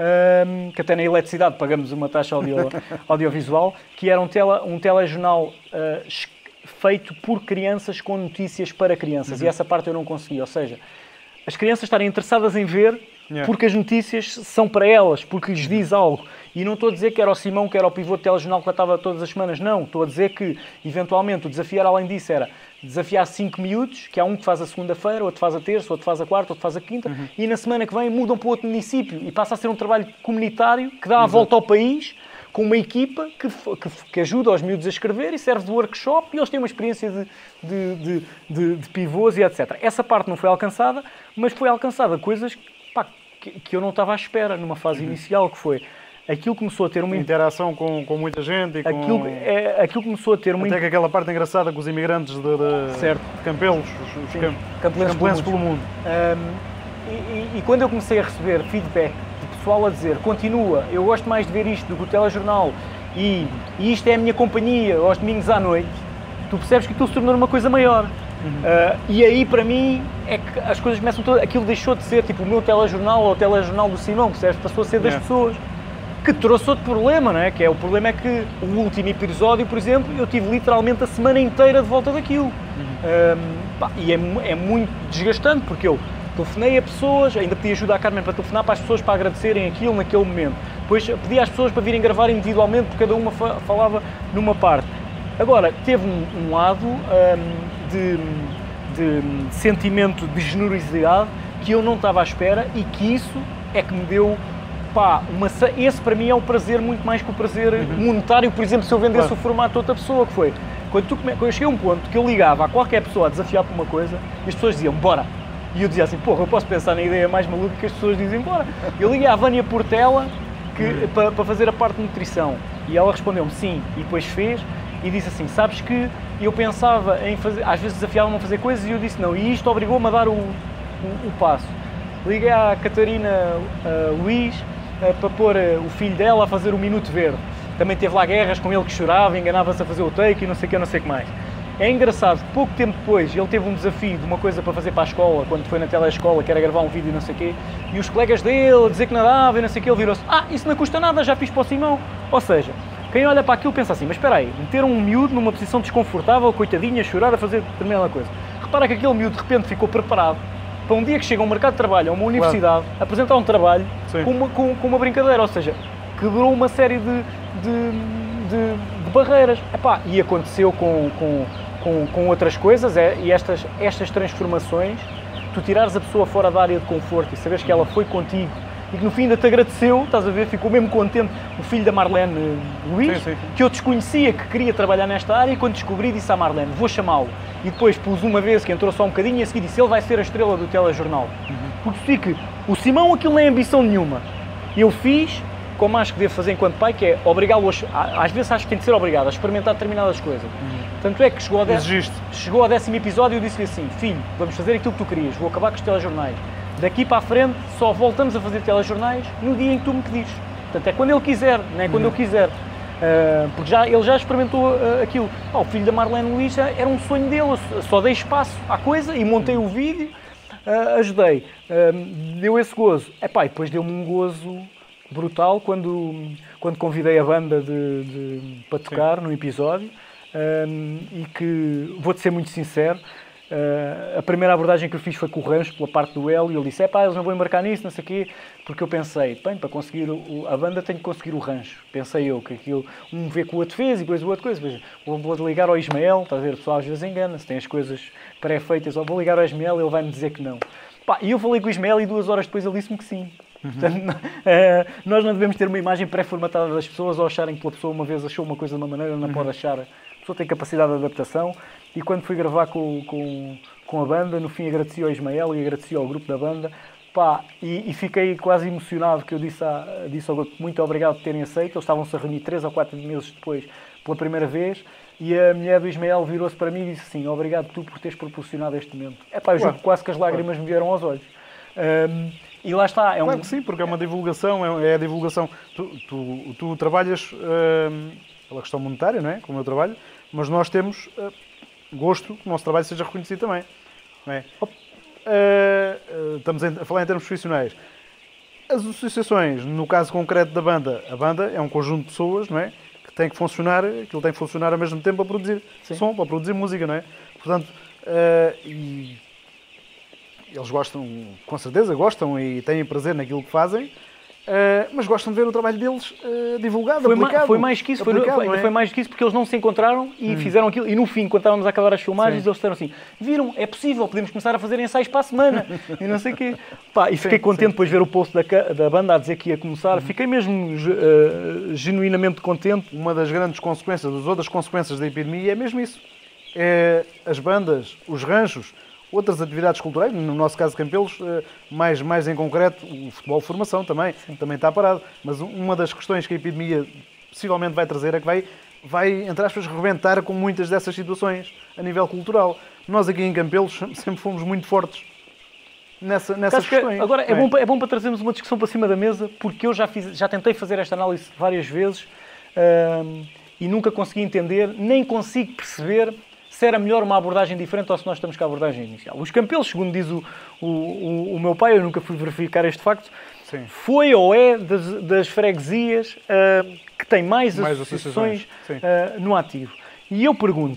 um, que até na eletricidade pagamos uma taxa audio, audiovisual, que era um, tele, um telejornal uh, feito por crianças com notícias para crianças. Uhum. E essa parte eu não consegui, ou seja, as crianças estarem interessadas em ver, yeah. Porque as notícias são para elas, porque lhes diz algo. E não estou a dizer que era o Simão, que era o pivô de telejornal que lá estava todas as semanas, não. Estou a dizer que, eventualmente, o desafiar além disso era desafiar cinco miúdos, que há um que faz a segunda-feira, outro faz a terça, outro faz a quarta, outro faz a quinta, uhum. E na semana que vem mudam para outro município e passa a ser um trabalho comunitário que dá a Exato. Volta ao país, com uma equipa que, que, que ajuda os miúdos a escrever e serve de workshop e eles têm uma experiência de, de, de, de, de pivôs e etcétera. Essa parte não foi alcançada, mas foi alcançada coisas pá, que, que eu não estava à espera numa fase uhum. inicial, que foi... Aquilo começou a ter uma interação com, com muita gente e com... Aquilo, é, aquilo começou a ter uma... Até que aquela parte engraçada com os imigrantes de, de, certo. de Campelos, os, os Sim, camp... campelenses pelo mundo. Pelo mundo. Um, e, e, e quando eu comecei a receber feedback de pessoal a dizer continua, eu gosto mais de ver isto do que o telejornal e, e isto é a minha companhia aos domingos à noite, tu percebes que aquilo se tornou uma coisa maior. Uhum. Uh, e aí, para mim, é que as coisas começam todas... Aquilo deixou de ser tipo o meu telejornal ou o telejornal do Simão, percebes? Passou a ser das yeah. pessoas. Que trouxe outro problema, não é? Que é o problema é que o último episódio, por exemplo, eu tive literalmente a semana inteira de volta daquilo. Uhum. Um, pá, e é, é muito desgastante, porque eu telefonei a pessoas, ainda pedi ajuda à Carmen para telefonar para as pessoas para agradecerem aquilo naquele momento. Depois pedi às pessoas para virem gravar individualmente, porque cada uma fa falava numa parte. Agora, teve um, um lado um, de, de, de sentimento de generosidade que eu não estava à espera e que isso é que me deu... Pá, uma, esse para mim é um prazer muito mais que o prazer uhum. monetário, por exemplo, se eu vendesse claro. O formato a outra pessoa, que foi, quando, tu, quando eu cheguei a um ponto que eu ligava a qualquer pessoa a desafiar por uma coisa, e as pessoas diziam, bora, e eu dizia assim, porra, eu posso pensar na ideia mais maluca que as pessoas dizem, bora. Eu liguei à Vânia Portela que, uhum. para, para fazer a parte de nutrição, e ela respondeu-me sim, e depois fez, e disse assim, sabes que eu pensava em fazer, às vezes desafiavam-me a fazer coisas, e eu disse não, e isto obrigou-me a dar o, o, o passo. Liguei à Catarina uh, Luís, para pôr o filho dela a fazer o Minuto Verde. Também teve lá guerras com ele que chorava, enganava-se a fazer o take e não sei o que, não sei o que mais. É engraçado que pouco tempo depois ele teve um desafio de uma coisa para fazer para a escola, quando foi na telescola, que era gravar um vídeo e não sei o quê, e os colegas dele a dizer que nadava e não sei o que, ele virou-se, ah, isso não custa nada, já fiz para o Simão. Ou seja, Quem olha para aquilo pensa assim, mas espera aí, meter um miúdo numa posição desconfortável, coitadinho, a chorar, a fazer determinada coisa. Repara que aquele miúdo de repente ficou preparado para um dia que chega a um mercado de trabalho, a uma universidade, claro, apresentar um trabalho com uma, com, com uma brincadeira, ou seja, quebrou uma série de, de, de, de barreiras. Epá, e aconteceu com, com, com, com outras coisas, é, e estas, estas transformações, tu tirares a pessoa fora da área de conforto e saberes que ela foi contigo, e que no fim ainda te agradeceu, estás a ver, ficou mesmo contente, o filho da Marlene Luís, sim, sim, sim. que eu desconhecia que queria trabalhar nesta área, e quando descobri disse à Marlene, vou chamá-lo. E depois pus uma vez que entrou só um bocadinho e a seguir disse, ele vai ser a estrela do telejornal. Uhum. Porque se que o Simão aquilo não é ambição nenhuma. Eu fiz, como acho que devo fazer enquanto pai, que é obrigá-lo, a, às vezes acho que tem de ser obrigado a experimentar determinadas coisas. Uhum. Tanto é que chegou ao, décimo, chegou ao décimo episódio e eu disse-lhe assim, filho, vamos fazer aquilo que tu querias, vou acabar com os telejornais. Daqui para a frente só voltamos a fazer telejornais no dia em que tu me pedires. Portanto, é quando ele quiser, não é quando uhum. eu quiser. Uh, porque já, ele já experimentou uh, aquilo. Oh, o filho da Marlene Luís era um sonho dele, eu só dei espaço à coisa e montei o vídeo, uh, ajudei. Uh, deu esse gozo. Epá, e depois deu-me um gozo brutal quando, quando convidei a banda de, de, para tocar Sim. no episódio. Um, e que, vou-te ser muito sincero, Uh, a primeira abordagem que eu fiz foi com o rancho, pela parte do Hélio, e ele disse, é pá, eles não vão embarcar nisso, não sei o quê, porque eu pensei, bem, para conseguir o, a banda tenho que conseguir o rancho. Pensei eu, que aquilo, um vê que o outro fez e depois o outro coisa, depois vou, vou ligar ao Ismael, estás a ver, o pessoal às vezes engana-se, tem as coisas pré-feitas, ou vou ligar ao Ismael e ele vai-me dizer que não. Pá, e eu falei com o Ismael e duas horas depois ele disse-me que sim. Uhum. Portanto, uh, nós não devemos ter uma imagem pré-formatada das pessoas ou acharem que a pessoa uma vez achou uma coisa de uma maneira, não uhum. pode achar. A pessoa tem capacidade de adaptação. E quando fui gravar com, com, com a banda, no fim agradeci ao Ismael e agradeci ao grupo da banda. Pá, e, e fiquei quase emocionado, que eu disse, a, disse ao grupo, muito obrigado por terem aceito. Eles estavam-se a reunir três ou quatro meses depois, pela primeira vez. E a mulher do Ismael virou-se para mim e disse assim, obrigado tu por teres proporcionado este momento. É pá, eu juro que quase que as lágrimas me vieram aos olhos. Um, e lá está. É um... Claro que sim, porque é uma divulgação, é, é a divulgação. Tu, tu, tu trabalhas um, pela questão monetária, não é? Como eu trabalho, mas nós temos uh, gosto que o nosso trabalho seja reconhecido também. Não é? Uh, uh, estamos a falar em termos profissionais. As associações, no caso concreto da banda, a banda é um conjunto de pessoas, não é? Que tem que funcionar, aquilo tem que funcionar ao mesmo tempo para produzir sim. som, para produzir música, não é? Portanto, uh, e eles gostam, com certeza gostam e têm prazer naquilo que fazem, uh, mas gostam de ver o trabalho deles uh, divulgado, foi aplicado. Ma, foi mais que isso, foi, foi, é? foi mais que isso porque eles não se encontraram e hum. fizeram aquilo. E no fim, quando estávamos a acabar as filmagens, sim. eles disseram assim, viram, é possível, podemos começar a fazer ensaios para a semana. E não sei o quê. Pá, e fiquei sim, contente sim. depois de ver o post da, da banda a dizer que ia começar. Hum. Fiquei mesmo uh, genuinamente contente. Uma das grandes consequências, das outras consequências da epidemia é mesmo isso. É as bandas, os ranchos, outras atividades culturais, no nosso caso Campelos, mais, mais em concreto, o futebol de formação também, também está parado. Mas uma das questões que a epidemia possivelmente vai trazer é que vai, vai entre aspas, rebentar com muitas dessas situações a nível cultural. Nós aqui em Campelos sempre fomos muito fortes nessa, nessas questões. Agora, é, é? Bom, é bom para trazermos uma discussão para cima da mesa, porque eu já, fiz, já tentei fazer esta análise várias vezes hum, e nunca consegui entender, nem consigo perceber se era melhor uma abordagem diferente ou se nós estamos com a abordagem inicial. Os Campelos, segundo diz o, o, o, o meu pai, eu nunca fui verificar este facto, Sim. foi ou é das, das freguesias uh, que tem mais, mais associações, associações uh, no ativo. E eu pergunto,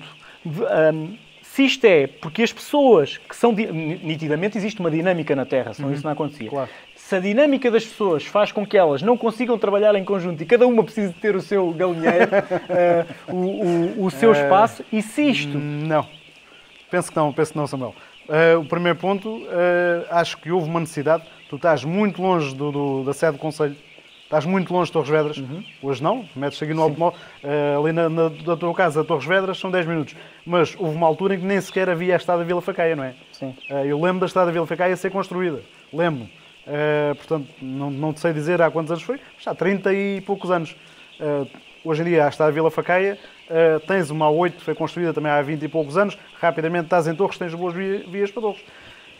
um, se isto é porque as pessoas que são... Nitidamente existe uma dinâmica na Terra, senão uhum. isso não acontecia. Claro. Se a dinâmica das pessoas faz com que elas não consigam trabalhar em conjunto e cada uma precisa ter o seu galinheiro, uh, o, o, o seu espaço, e se isto... Não. Penso que não, penso que não, Samuel. Uh, o primeiro ponto, uh, acho que houve uma necessidade. Tu estás muito longe do, do, da sede do Conselho, estás muito longe de Torres Vedras. Uhum. Hoje não, metes aqui no automóvel. Uh, ali na, na, na tua casa, a Torres Vedras, são dez minutos. Mas houve uma altura em que nem sequer havia a estrada Vila Facaia, não é? Sim. Uh, eu lembro da estrada Vila Facaia ser construída. Lembro. Uh, portanto, não, não te sei dizer há quantos anos foi, mas há trinta e poucos anos. Uh, hoje em dia está a Vila Facaia, uh, tens uma A oito, foi construída também há vinte e poucos anos, rapidamente estás em Torres, tens boas vias, vias para Torres.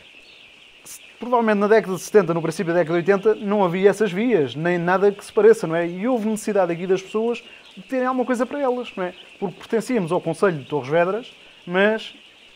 Provavelmente na década de setenta, no princípio da década de oitenta, não havia essas vias, nem nada que se pareça, não é? E houve necessidade aqui das pessoas de terem alguma coisa para elas, não é? Porque pertencíamos ao Conselho de Torres Vedras, mas,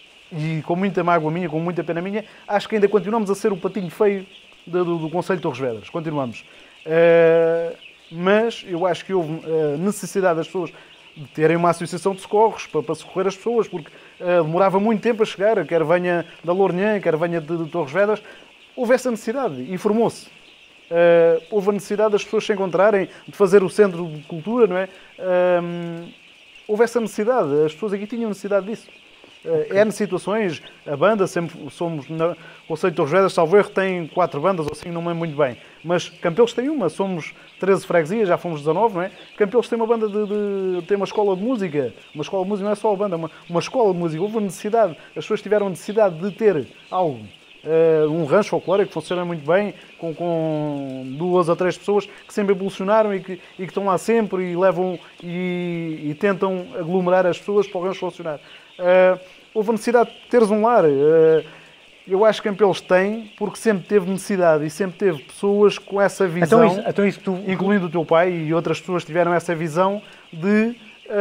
e com muita mágoa minha, com muita pena minha, acho que ainda continuamos a ser o patinho feio Do, do, do Conselho de Torres Vedras. Continuamos. Uh, mas eu acho que houve uh, necessidade das pessoas de terem uma associação de socorros para, para socorrer as pessoas, porque uh, demorava muito tempo a chegar, quer venha da Lourinhã, quer venha de, de Torres Vedras, houve essa necessidade e formou-se. Uh, houve a necessidade das pessoas se encontrarem, de fazer o centro de cultura, não é? Uh, houve essa necessidade, as pessoas aqui tinham necessidade disso. Uh, N situações, a banda, sempre somos, no Concelho de Torres Vedras, salvo erro, tem quatro bandas, ou assim, não me lembro muito bem. Mas Campelos tem uma, somos treze freguesias, já fomos dezanove, não é? Campelos tem uma banda de, de tem uma escola de música, uma escola de música não é só a banda, uma, uma escola de música. Houve a necessidade, as pessoas tiveram a necessidade de ter algo. Uh, um rancho folclórico que funciona muito bem, com, com duas ou três pessoas que sempre evolucionaram e que, e que estão lá sempre e levam e, e tentam aglomerar as pessoas para o rancho funcionar. Uh, houve a necessidade de teres um lar. Uh, eu acho que Campelos tem, porque sempre teve necessidade e sempre teve pessoas com essa visão, então isso, então isso tu... incluindo o teu pai e outras pessoas tiveram essa visão de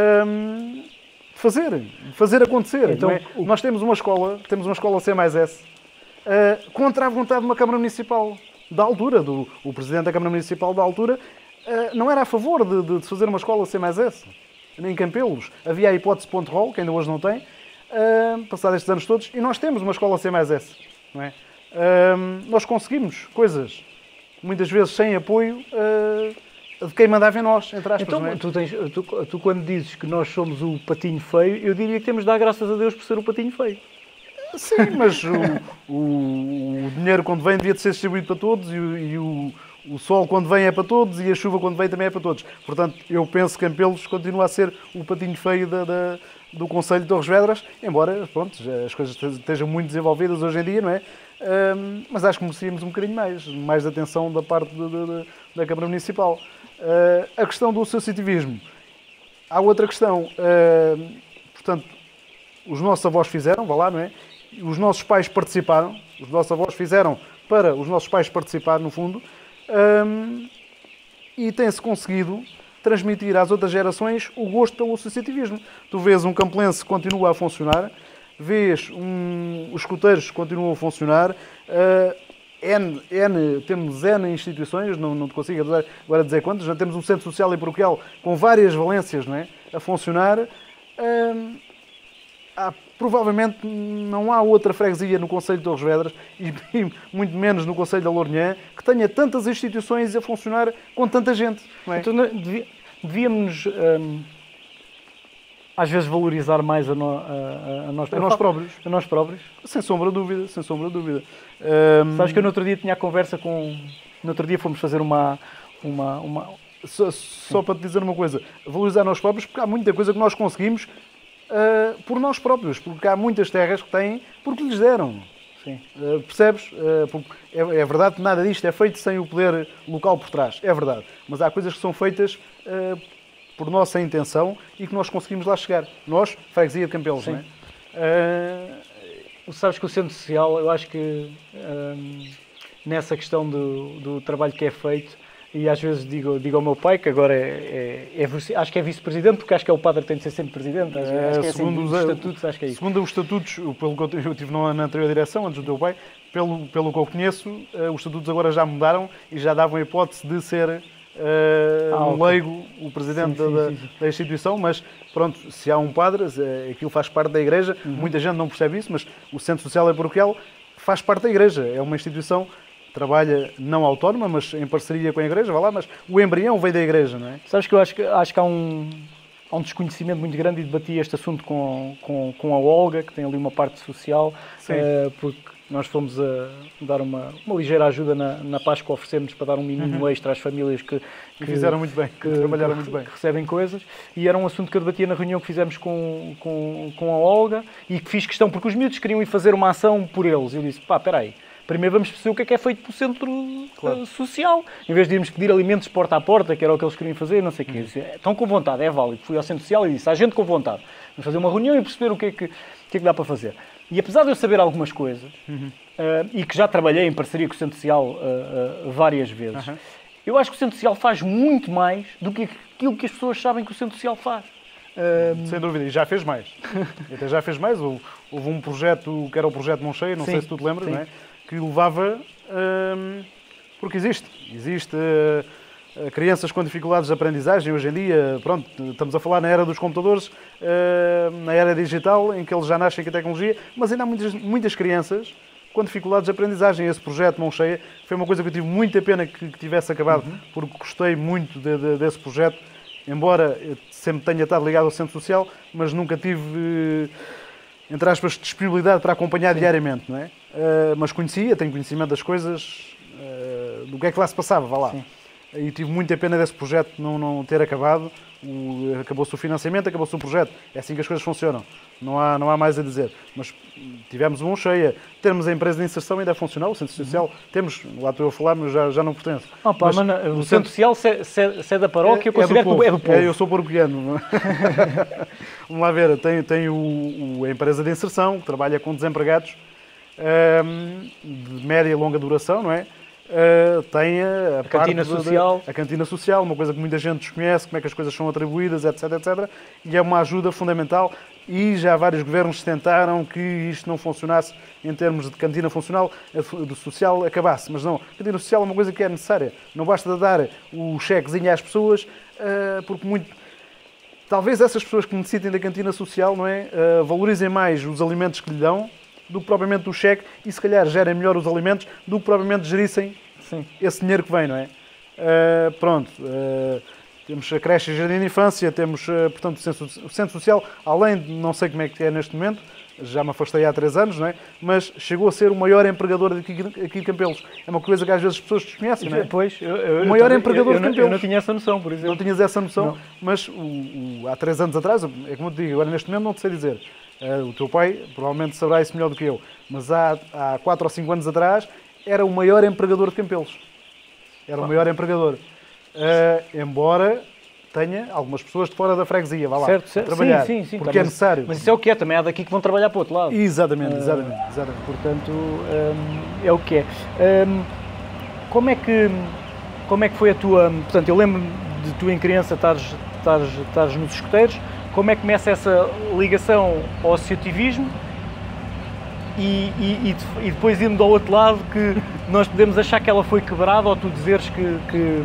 um, fazer, de fazer acontecer. Então, não é? o... Nós temos uma escola, temos uma escola C mais S, uh, contra a vontade de uma Câmara Municipal da altura, do o Presidente da Câmara Municipal da altura, uh, não era a favor de, de fazer uma escola C mais S. Em Campelos havia a hipótese ponto rol, que ainda hoje não tem, uh, passados estes anos todos, e nós temos uma escola C mais S. Não é? Uh, nós conseguimos coisas, muitas vezes sem apoio uh, de quem mandava em nós, entre aspas. Então, não é? tu, tens, tu, tu quando dizes que nós somos o patinho feio, eu diria que temos de dar graças a Deus por ser o patinho feio. Sim, mas o, o, o dinheiro quando vem devia de ser distribuído para todos e, o, e o, o sol quando vem é para todos e a chuva quando vem também é para todos. Portanto, eu penso que Campelos continua a ser o patinho feio da, da, do Concelho de Torres Vedras, embora pronto, as coisas estejam muito desenvolvidas hoje em dia, não é? Um, mas acho que merecíamos um bocadinho mais, mais de atenção da parte de, de, de, da Câmara Municipal. Uh, a questão do associativismo. Há outra questão. Uh, portanto, os nossos avós fizeram, vá lá, não é? Os nossos pais participaram, os nossos avós fizeram para os nossos pais participar, no fundo, um, e tem-se conseguido transmitir às outras gerações o gosto pelo associativismo. Tu vês um campelense que continua a funcionar, vês um, os escuteiros que continuam a funcionar, uh, N, N, temos N instituições, não, não te consigo agora dizer quantas, já temos um centro social e paroquial com várias valências, não é? A funcionar. Uh, há, provavelmente não há outra freguesia no Concelho de Torres Vedras, e, e muito menos no Concelho da Lourinhã, que tenha tantas instituições a funcionar com tanta gente. Não é? Então devíamos, hum, às vezes, valorizar mais a, no, a, a, nós, a nós próprios. A nós próprios. Sem sombra de dúvida, sem sombra de dúvida. Um... Sabes que eu no outro dia tinha a conversa com... No outro dia fomos fazer uma... uma, uma... Só, só para te dizer uma coisa, valorizar nós próprios, porque há muita coisa que nós conseguimos Uh, por nós próprios, porque há muitas terras que têm porque lhes deram. Sim. Uh, percebes? Uh, é, é verdade que nada disto é feito sem o poder local por trás, é verdade. Mas há coisas que são feitas uh, por nossa intenção e que nós conseguimos lá chegar. Nós, freguesia de Campelos, não é? Uh... Sabes que o Centro Social, eu acho que um, nessa questão do, do trabalho que é feito, e às vezes digo, digo ao meu pai, que agora é, é, é acho que é vice-presidente, porque acho que é o padre que tem de ser sempre presidente. Acho, é, acho que é segundo assim, os estatutos, acho que é isso. Segundo os estatutos, pelo que eu estive na anterior direção, antes do teu pai, pelo, pelo que eu conheço, os estatutos agora já mudaram e já davam a hipótese de ser uh, ah, um okay. leigo o presidente sim, sim, da, sim, sim. da instituição, mas pronto, se há um padre, aquilo faz parte da igreja, uhum. Muita gente não percebe isso, mas o Centro Social e Paroquial faz parte da igreja, é uma instituição... Trabalha não autónoma, mas em parceria com a Igreja, vai lá, mas o embrião veio da Igreja, não é? Sabes que eu acho que, acho que há, um, há um desconhecimento muito grande e debati este assunto com, com, com a Olga, que tem ali uma parte social, uh, porque nós fomos a dar uma, uma ligeira ajuda na, na Páscoa que oferecemos para dar um mínimo uhum. extra às famílias que, que fizeram muito bem, que, trabalharam que, muito bem. Que recebem coisas, e era um assunto que eu debatia na reunião que fizemos com, com, com a Olga e que fiz questão, porque os miúdos queriam ir fazer uma ação por eles, e eu disse, pá, espera aí, primeiro vamos perceber o que é que é feito pelo centro claro. social. Em vez de irmos pedir alimentos porta a porta, que era o que eles queriam fazer, não sei o quê. Disse, estão com vontade, é válido. Fui ao centro social e disse, há gente com vontade. Vamos fazer uma reunião e perceber o que é que, o que, é que dá para fazer. E apesar de eu saber algumas coisas, uhum. uh, e que já trabalhei em parceria com o centro social uh, uh, várias vezes, uhum. eu acho que o centro social faz muito mais do que aquilo que as pessoas sabem que o centro social faz. Uh... Sem dúvida, e já fez mais. Até já fez mais. Houve, houve um projeto, que era o projeto Mão Cheia, não sim, sei se tu te lembras, sim. não é? Que levava, um, porque existe, existe uh, crianças com dificuldades de aprendizagem, hoje em dia, pronto, estamos a falar na era dos computadores, na era digital, em que eles já nascem com a tecnologia, mas ainda há muitas, muitas crianças com dificuldades de aprendizagem. Esse projeto Mão Cheia foi uma coisa que eu tive muita pena que, que tivesse acabado, uhum. porque gostei muito de, de, desse projeto, embora sempre tenha estado ligado ao Centro Social, mas nunca tive, entre aspas, disponibilidade para acompanhar Sim. diariamente, não é? Uh, mas conhecia, tenho conhecimento das coisas, uh, do que é que lá se passava, vá lá. Sim. E tive muita pena desse projeto não, não ter acabado. O, acabou-se o financiamento, acabou-se o projeto. É assim que as coisas funcionam. Não há, não há mais a dizer. Mas tivemos Mão Cheia. Termos a empresa de inserção ainda é funcional. O Centro Social, uhum. temos, lá estou a falar, mas já, já não pertence. Oh, pá, mas, mas não, o Centro Social, se, se, se é da paróquia, eu considero que é do povo. É, eu sou paroquiano. Vamos lá ver. Tem, tem o, o, a empresa de inserção, que trabalha com desempregados um, de média e longa duração, não é? Uh, tem a, a, a cantina social. De, a cantina social, uma coisa que muita gente desconhece, como é que as coisas são atribuídas, etc, etcétera. E é uma ajuda fundamental e já vários governos tentaram que isto não funcionasse em termos de cantina funcional, do social acabasse. Mas não, a cantina social é uma coisa que é necessária. Não basta dar o chequezinho às pessoas, uh, porque muito... Talvez essas pessoas que necessitem da cantina social, não é, uh, valorizem mais os alimentos que lhe dão do que propriamente do cheque e se calhar gerem melhor os alimentos do que propriamente gerissem Sim. esse dinheiro que vem, não é? Uh, pronto, uh, temos a creche e jardim de infância, temos, uh, portanto, o centro, o centro social, além de não sei como é que é neste momento, já me afastei há três anos, não é? Mas chegou a ser o maior empregador aqui, aqui de Campelos. É uma coisa que às vezes as pessoas desconhecem, não é? Pois, eu, eu, o maior eu, empregador eu, eu, de Campelos. Eu não tinha essa noção, por exemplo. Não tinhas essa noção, não. mas o, o, há três anos atrás, é como eu te digo, agora neste momento não te sei dizer. Uh, o teu pai provavelmente saberá isso melhor do que eu, mas há, há quatro ou cinco anos atrás era o maior empregador de Campelos. Era o maior empregador. Uh, embora tenha algumas pessoas de fora da freguesia, vá lá, certo, certo. trabalhar, sim, sim, sim, porque tá, é necessário. Mas isso é o que é, também há daqui que vão trabalhar para o outro lado. Exatamente, exatamente. Uh, exatamente. Portanto, um, é o que é. Um, como é que, como é que foi a tua... Portanto, eu lembro de tu em criança estares, estares, estares nos escuteiros. Como é que começa essa ligação ao associativismo e, e, e depois indo ao outro lado, que nós podemos achar que ela foi quebrada ou tu dizeres que, que,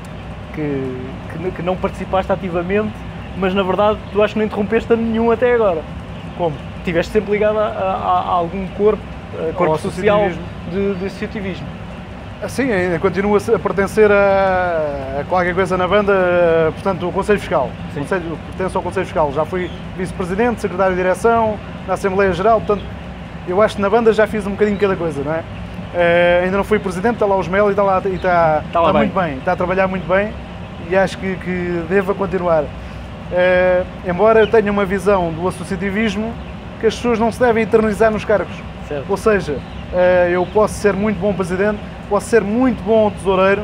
que, que não participaste ativamente, mas na verdade tu acho que não interrompeste a nenhum até agora. Como? Estiveste sempre ligado a, a, a algum corpo, a corpo social de, de associativismo. Sim, ainda continuo a pertencer a, a qualquer coisa na banda, portanto, o Conselho Fiscal. Conselho, pertenço ao Conselho Fiscal. Já fui vice-presidente, secretário de direção, na Assembleia Geral, portanto, eu acho que na banda já fiz um bocadinho de cada coisa, não é? Uh, ainda não fui presidente, está lá os Mel e está, lá, e está, está, lá está muito bem, está a trabalhar muito bem e acho que, que deva continuar. Uh, embora eu tenha uma visão do associativismo que as pessoas não se devem eternizar nos cargos. Certo. Ou seja, uh, eu posso ser muito bom presidente, posso ser muito bom tesoureiro,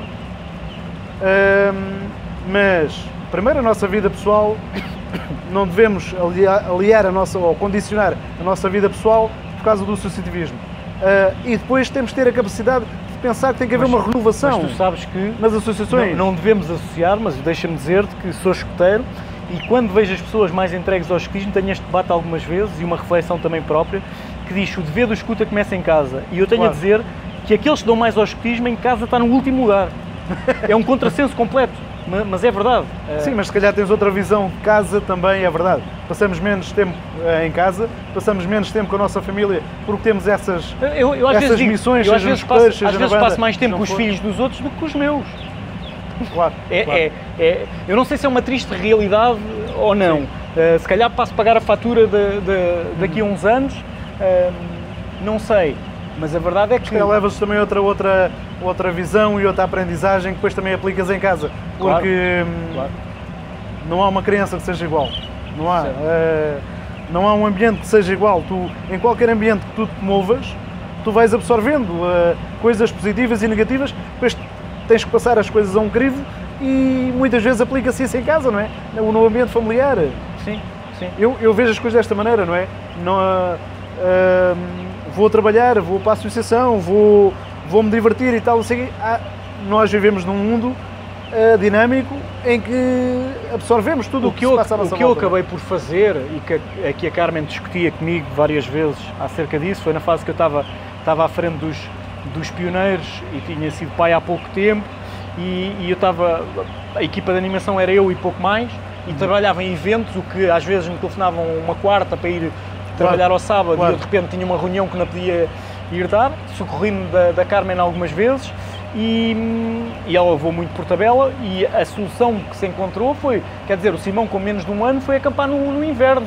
uh, mas primeiro a nossa vida pessoal não devemos aliar, aliar a nossa, ou condicionar a nossa vida pessoal por causa do associativismo. Uh, e depois temos de ter a capacidade de pensar que tem que haver mas, uma renovação mas tu sabes que nas associações. Não, não devemos associar, mas deixa-me dizer-te que sou escoteiro e quando vejo as pessoas mais entregues ao escotismo tenho este debate algumas vezes e uma reflexão também própria que diz que o dever do escuta começa em casa e eu tenho claro. a dizer que aqueles que dão mais ao escotismo em casa está no último lugar. É um contrassenso completo, mas é verdade. Sim, mas se calhar tens outra visão de casa também, é verdade. Passamos menos tempo em casa, passamos menos tempo com a nossa família porque temos essas, eu, eu, às essas vezes missões, digo, eu, às vezes passo, seja às vezes banda, passo mais tempo com os for. filhos dos outros do que com os meus. Claro, é, claro. É, é, eu não sei se é uma triste realidade ou não. Uh, se calhar passo a pagar a fatura de, de, daqui a uns anos, uh, não sei. Mas a verdade é que... que levas também outra, outra, outra visão e outra aprendizagem que depois também aplicas em casa. Porque claro, claro. não há uma criança que seja igual. Não há. Uh, não há um ambiente que seja igual. Tu, em qualquer ambiente que tu te movas, tu vais absorvendo uh, coisas positivas e negativas, depois tens que passar as coisas a um crivo e muitas vezes aplica-se isso em casa, não é? No ambiente familiar. Sim, sim. Eu, eu vejo as coisas desta maneira, não é? Não, uh, uh, vou trabalhar, vou para a associação, vou, vou me divertir e tal, não sei o quê. Ah, nós vivemos num mundo uh, dinâmico em que absorvemos tudo o que, o que se passa à nossa O que eu volta. acabei por fazer, e que a, que a Carmen discutia comigo várias vezes acerca disso, foi na fase que eu estava, estava à frente dos, dos pioneiros e tinha sido pai há pouco tempo, e, e eu estava, a equipa de animação era eu e pouco mais, e trabalhava em eventos, o que às vezes me telefonavam uma quarta para ir trabalhar claro, ao sábado, claro. e eu de repente tinha uma reunião que não podia ir dar, socorri-me da, da Carmen algumas vezes, e, e ela levou muito por tabela, e a solução que se encontrou foi, quer dizer, o Simão com menos de um ano foi acampar no, no inverno.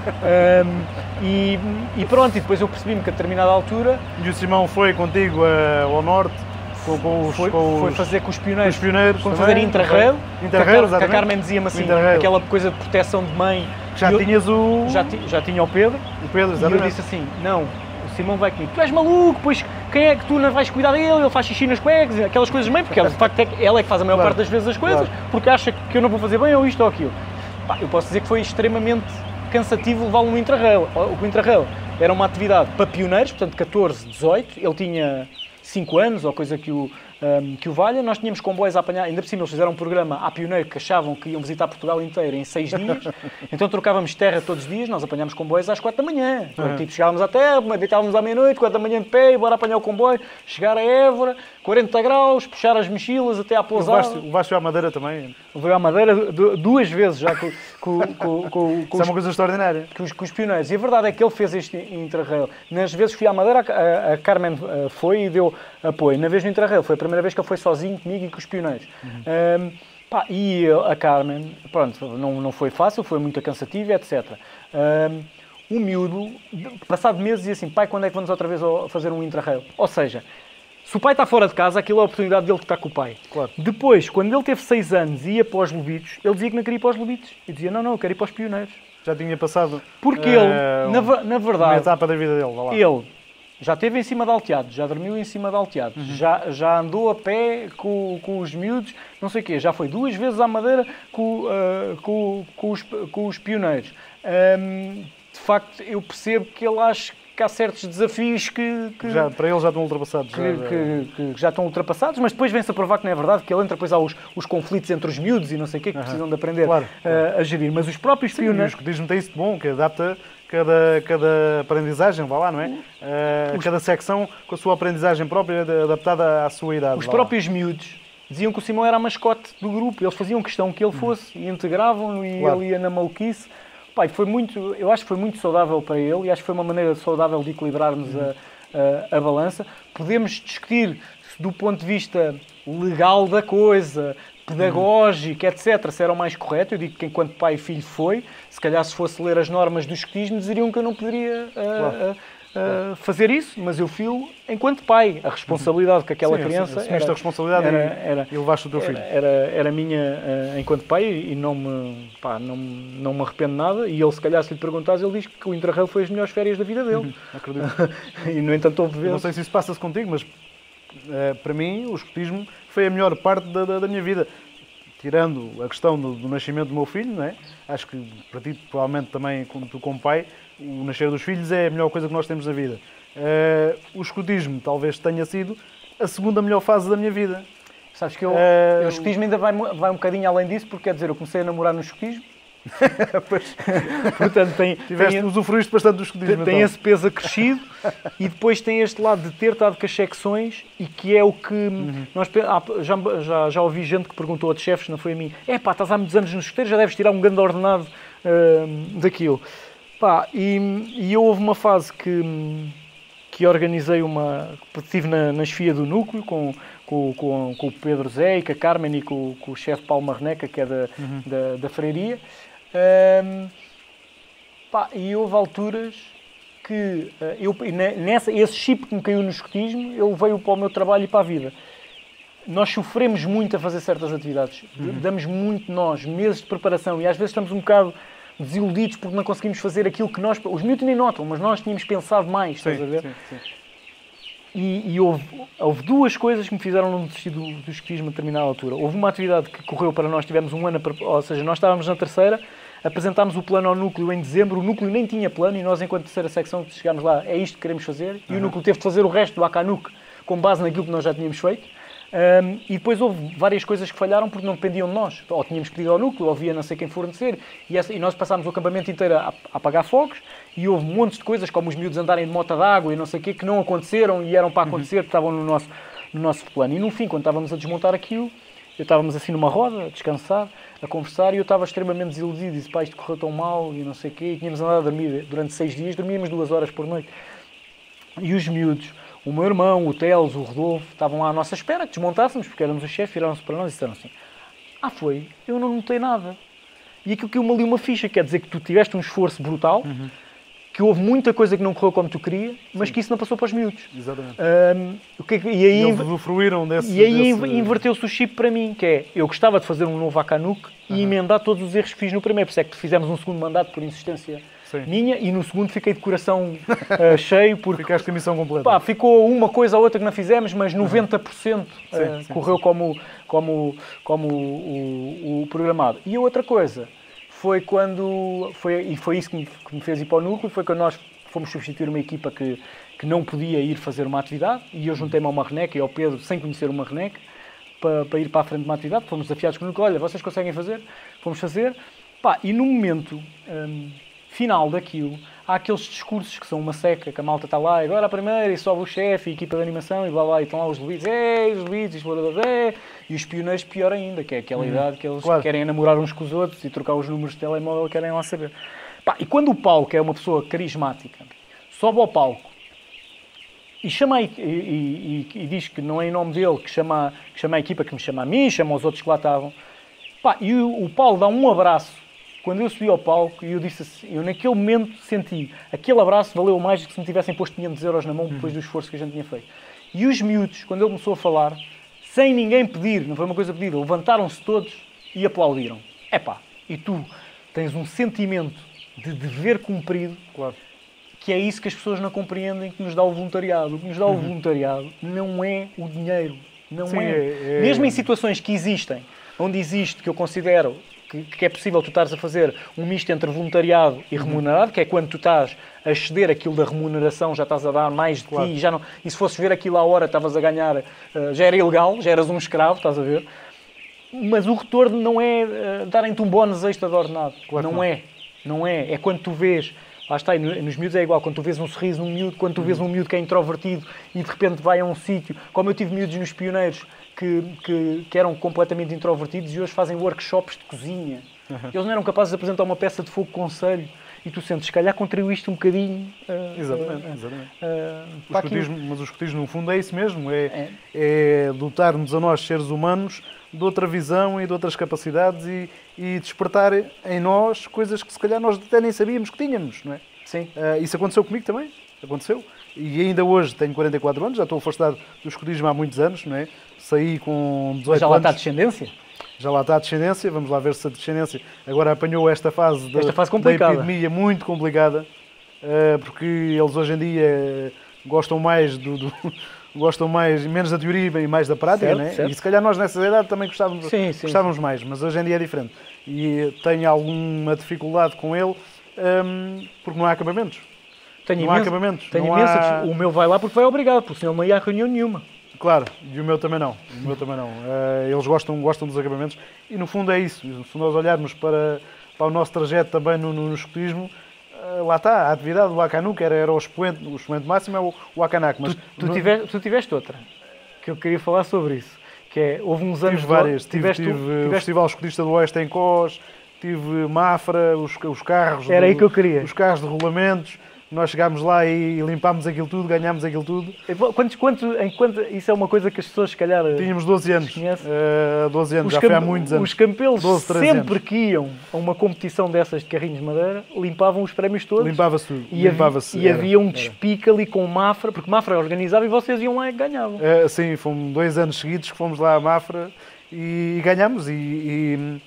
um, e, e pronto, e depois eu percebi-me que a determinada altura... E o Simão foi contigo uh, ao norte? Com, com os, foi, com foi os, fazer com os pioneiros, com os pioneiros foi também, fazer Interrail, Interrail, que a Carmen dizia-me assim, aquela coisa de proteção de mãe. Já eu, tinhas o... Já, ti, já tinha o Pedro, o Pedro, e eu disse assim, não, o Simão vai comigo. Tu és maluco, pois quem é que tu não vais cuidar dele? Ele faz xixi nas cuecas, aquelas coisas de mãe, porque ela, de facto é, ela é que faz a maior claro, parte das vezes as coisas, claro. porque acha que eu não vou fazer bem ou isto ou aquilo. Pá, eu posso dizer que foi extremamente cansativo levá-lo no Interrail. O Interrail era uma atividade para pioneiros, portanto catorze, dezoito, ele tinha cinco anos ou coisa que o, um, que o valha. Nós tínhamos comboios a apanhar, ainda por cima eles fizeram um programa à pioneiro que achavam que iam visitar Portugal inteiro em seis dias, então trocávamos terra todos os dias, nós apanhámos comboios às quatro da manhã, uhum. Tipo, chegávamos à terra, deitávamos à meia-noite, quatro da manhã de pé, e bora apanhar o comboio, chegar a Évora, quarenta graus, puxar as mochilas até à pousada. Levaste à Madeira também? Levei à Madeira duas vezes já com, com, com, com, com Isso é uma coisa extraordinária. Com os, com os pioneiros. E a verdade é que ele fez este Interrail. Nas vezes que fui à Madeira, a, a Carmen foi e deu apoio. Na vez no Interrail, foi a primeira vez que ele foi sozinho comigo e com os pioneiros. Uhum. Um, pá, e a Carmen, pronto, não, não foi fácil, foi muito cansativo, etcétera. Um, o miúdo, passado meses, dizia assim, pai, quando é que vamos outra vez fazer um Interrail? Ou seja, se o pai está fora de casa, aquilo é a oportunidade dele que está com o pai. Claro. Depois, quando ele teve seis anos e ia para os Lobitos, ele dizia que não queria ir para os Lobitos. E dizia, não, não, eu quero ir para os pioneiros. Já tinha passado... Porque uh, ele, na, na verdade... Uma etapa da vida dele, vá lá. Ele já esteve em cima de alteados, já dormiu em cima de alteados, uhum. já, já andou a pé com, com os miúdos, não sei o quê, já foi duas vezes à Madeira com, uh, com, com, os, com os pioneiros. Um, de facto, eu percebo que ele acha que há certos desafios que, que já, para ele já estão ultrapassados. Que, já, já. Que, que, que já estão ultrapassados, mas depois vem-se a provar que não é verdade, que ele entra, depois há os, os conflitos entre os miúdos e não sei o quê, que uhum. precisam de aprender claro, a, claro. a gerir. Mas os próprios Sim, pioneiros... o escotismo tem isso de bom, que adapta cada, cada aprendizagem, vá lá, não é? Uh, os... Cada secção com a sua aprendizagem própria, adaptada à sua idade. Os próprios lá. Miúdos diziam que o Simão era a mascote do grupo, eles faziam questão que ele fosse, e integravam-no, e claro. Ele ia na maluquice. Pai, foi muito, eu acho que foi muito saudável para ele e acho que foi uma maneira saudável de equilibrarmos uhum. a, a, a balança. Podemos discutir do ponto de vista legal da coisa, pedagógico, uhum. etcétera, se era o mais correto. Eu digo que enquanto pai e filho foi, se calhar se fosse ler as normas do escotismo diriam que eu não poderia uh, claro. uh, uh, fazer isso, mas eu fui enquanto pai. A responsabilidade que aquela Sim, criança... Assumiste a responsabilidade era, e, era, e levaste o teu filho. Era, era, era minha uh, enquanto pai e não me, pá, não, não me arrependo nada. E ele, se calhar, se lhe perguntares, ele diz que o Interrail foi as melhores férias da vida dele. Uhum, acredito. E, no entanto, houve vezes... Não sei se isso passa-se contigo, mas uh, para mim o escotismo foi a melhor parte da, da, da minha vida. Tirando a questão do, do nascimento do meu filho, não é? Acho que para ti, provavelmente também, como tu como pai, o nascer dos filhos é a melhor coisa que nós temos na vida. Uh, o escotismo talvez tenha sido a segunda melhor fase da minha vida. Sabes que eu, uh, o escotismo ainda vai, vai um bocadinho além disso, porque quer dizer, eu comecei a namorar no escotismo. Pois, portanto, tem, Tiveste, tem, usufruíste bastante do escotismo. Tem então. esse peso acrescido e depois tem este lado de ter estado com as secções e que é o que uhum. nós ah, já, já, já ouvi gente que perguntou a outros chefes, não foi a mim, é pá, estás há muitos anos no escoteiro, já deves tirar um grande ordenado uh, daquilo. Pá, e, e houve uma fase que, que organizei uma, estive na, na chefia do núcleo com, com, com, com o Pedro Zé e com a Carmen e com, com o chefe Paulo Marneca, que é da, uhum. da, da Freiria. Um, pá, e houve alturas que uh, eu, nessa, esse chip que me caiu no escotismo, ele veio para o meu trabalho e para a vida. Nós sofremos muito a fazer certas atividades, uhum. damos muito nós, meses de preparação, e às vezes estamos um bocado desiludidos porque não conseguimos fazer aquilo que nós... Os miúdos nem notam, mas nós tínhamos pensado mais, sim, estás a ver? Sim, sim. E, e houve, houve duas coisas que me fizeram não desistir do, do escotismo a determinada altura. Houve uma atividade que correu para nós, tivemos um ano, a, ou seja, nós estávamos na terceira, apresentámos o plano ao núcleo em dezembro, o núcleo nem tinha plano e nós, enquanto terceira secção, chegámos lá, é isto que queremos fazer, e uhum. o núcleo teve de fazer o resto do Acanuc com base naquilo que nós já tínhamos feito. Um, e depois houve várias coisas que falharam porque não dependiam de nós. Ou tínhamos pedido ao núcleo, ou havia não sei quem fornecer, e, essa, e nós passámos o acampamento inteiro a, a apagar fogos, e houve montes de coisas, como os miúdos andarem de moto d'água e não sei o quê, que não aconteceram e eram para acontecer, uhum. que estavam no nosso, no nosso plano. E no fim, quando estávamos a desmontar aquilo, eu estávamos assim numa roda, a descansar, a conversar, e eu estava extremamente desiludido, disse, pá, isto correu tão mal, e não sei o quê, e tínhamos andado a dormir durante seis dias, dormíamos duas horas por noite. E os miúdos, o meu irmão, o Teles, o Rodolfo, estavam lá à nossa espera, que desmontássemos, porque éramos o chefe, viraram-se para nós e disseram assim, ah, foi, eu não notei nada. E aquilo que eu me li uma ficha, quer dizer que tu tiveste um esforço brutal, uhum. que houve muita coisa que não correu como tu queria, mas Sim. que isso não passou para os miúdos. Exatamente. Um, o que é que, e aí, e eles usufruíram desse... E aí desse... inverteu-se o chip para mim, que é, eu gostava de fazer um novo Akanuc e uhum. emendar todos os erros que fiz no primeiro, por isso é que fizemos um segundo mandato por insistência Sim. minha, e no segundo fiquei de coração uh, cheio, porque... Ficaste com a missão completa. Pá, ficou uma coisa ou outra que não fizemos, mas noventa por cento uh, sim, sim, correu sim. como, como, como o, o, o programado. E a outra coisa foi quando, foi, e foi isso que me, que me fez ir para o núcleo, foi quando nós fomos substituir uma equipa que, que não podia ir fazer uma atividade, e eu juntei-me a uma Reneca e ao Pedro, sem conhecer uma Reneca, para, para ir para a frente de uma atividade. Fomos desafiados com o núcleo, olha, vocês conseguem fazer? Fomos fazer. Pá, e no momento hum, final daquilo, há aqueles discursos que são uma seca, que a malta está lá, agora a primeira, e sobe o chefe, e a equipa de animação, e blá blá, e estão lá os leads, é, os leads, exploradores, é, e os pioneiros pior ainda, que é aquela hum, idade que eles claro. querem namorar uns com os outros e trocar os números de telemóvel, querem lá saber. Pá, e quando o Paulo, que é uma pessoa carismática, sobe ao palco e, chama a, e, e, e, e diz que não é em nome dele, que chama, que chama a equipa, que me chama a mim, chama os outros que lá estavam, pá, e o, o Paulo dá um abraço quando eu subi ao palco, e eu disse assim, eu naquele momento senti, aquele abraço valeu mais do que se me tivessem posto quinhentos euros na mão depois do esforço que a gente tinha feito. E os miúdos, quando ele começou a falar, sem ninguém pedir, não foi uma coisa pedida, levantaram-se todos e aplaudiram. Epá, e tu tens um sentimento de dever cumprido, claro. que é isso que as pessoas não compreendem, que nos dá o voluntariado. O que nos dá o uhum. voluntariado não é o dinheiro, não Sim, é. é, é. Mesmo em situações que existem, onde existe, que eu considero que, que é possível tu estares a fazer um misto entre voluntariado e remunerado, que é quando tu estás a exceder aquilo da remuneração, já estás a dar mais de claro. ti, já não, e se fosses ver aquilo à hora, estavas a ganhar, uh, já era ilegal, já eras um escravo, estás a ver? Mas o retorno não é uh, darem-te um bónus extra de ordenado. Claro não, não é. Não é. É quando tu vês, lá está, e nos miúdos é igual, quando tu vês um sorriso num miúdo, quando tu vês um miúdo que é introvertido e de repente vai a um sítio, como eu tive miúdos nos pioneiros que, que, que eram completamente introvertidos e hoje fazem workshops de cozinha. Uhum. Eles não eram capazes de apresentar uma peça de fogo conselho e tu sentes, se calhar contribuíste um bocadinho. Uh, exatamente, uh, exatamente. Uh, o escutismo, mas o escutismo, no fundo, é isso mesmo, é, é. é dotar-nos a nós, seres humanos, de outra visão e de outras capacidades e, e despertar em nós coisas que se calhar nós até nem sabíamos que tínhamos, não é? Sim. Uh, isso aconteceu comigo também, aconteceu. E ainda hoje tenho quarenta e quatro anos, já estou afastado do escutismo há muitos anos, não é? Saí com dezoito anos. Já lá está a descendência? Já lá está a descendência, vamos lá ver se a descendência agora apanhou esta fase, esta da, fase da epidemia muito complicada, uh, porque eles hoje em dia gostam mais do... do gostam mais, menos da teoria e mais da prática, certo, né? certo. E se calhar nós nessa idade também gostávamos, sim, sim, gostávamos sim. mais, mas hoje em dia é diferente. E tenho alguma dificuldade com ele, um, porque não há acabamentos. Tenho não imenso, há acabamentos. Tenho não imensa, há... O meu vai lá porque vai obrigado, porque senão não ia a reunião nenhuma. Claro, e o meu também não. O meu também não. Uh, eles gostam, gostam dos acabamentos e no fundo é isso. Se nós olharmos para, para o nosso trajeto também no, no, no escotismo, lá está, a atividade do Akanuc era, era o expoente, o expoente máximo é o, o Akanak. Mas tu, tu, tiveste, tu tiveste outra, que eu queria falar sobre isso, que é, houve uns anos... Tive várias, do, tive, tiveste, tive tiveste... o Festival Escotista do Oeste em Cós, tive Mafra, os, os carros... Era do, aí que eu queria. Os carros de rolamentos, nós chegámos lá e limpámos aquilo tudo, ganhámos aquilo tudo. Quantos, quanto, em quanto, isso é uma coisa que as pessoas, se calhar... Tínhamos doze anos, uh, doze anos, os já camp... foi há muitos anos. Os campeões sempre anos. que iam a uma competição dessas de carrinhos de madeira, limpavam os prémios todos. Limpava-se tudo. E, Limpava havia, e havia um despique ali com Mafra, porque Mafra organizava e vocês iam lá e ganhavam. Uh, sim, fomos dois anos seguidos que fomos lá a Mafra e, e ganhamos. E, e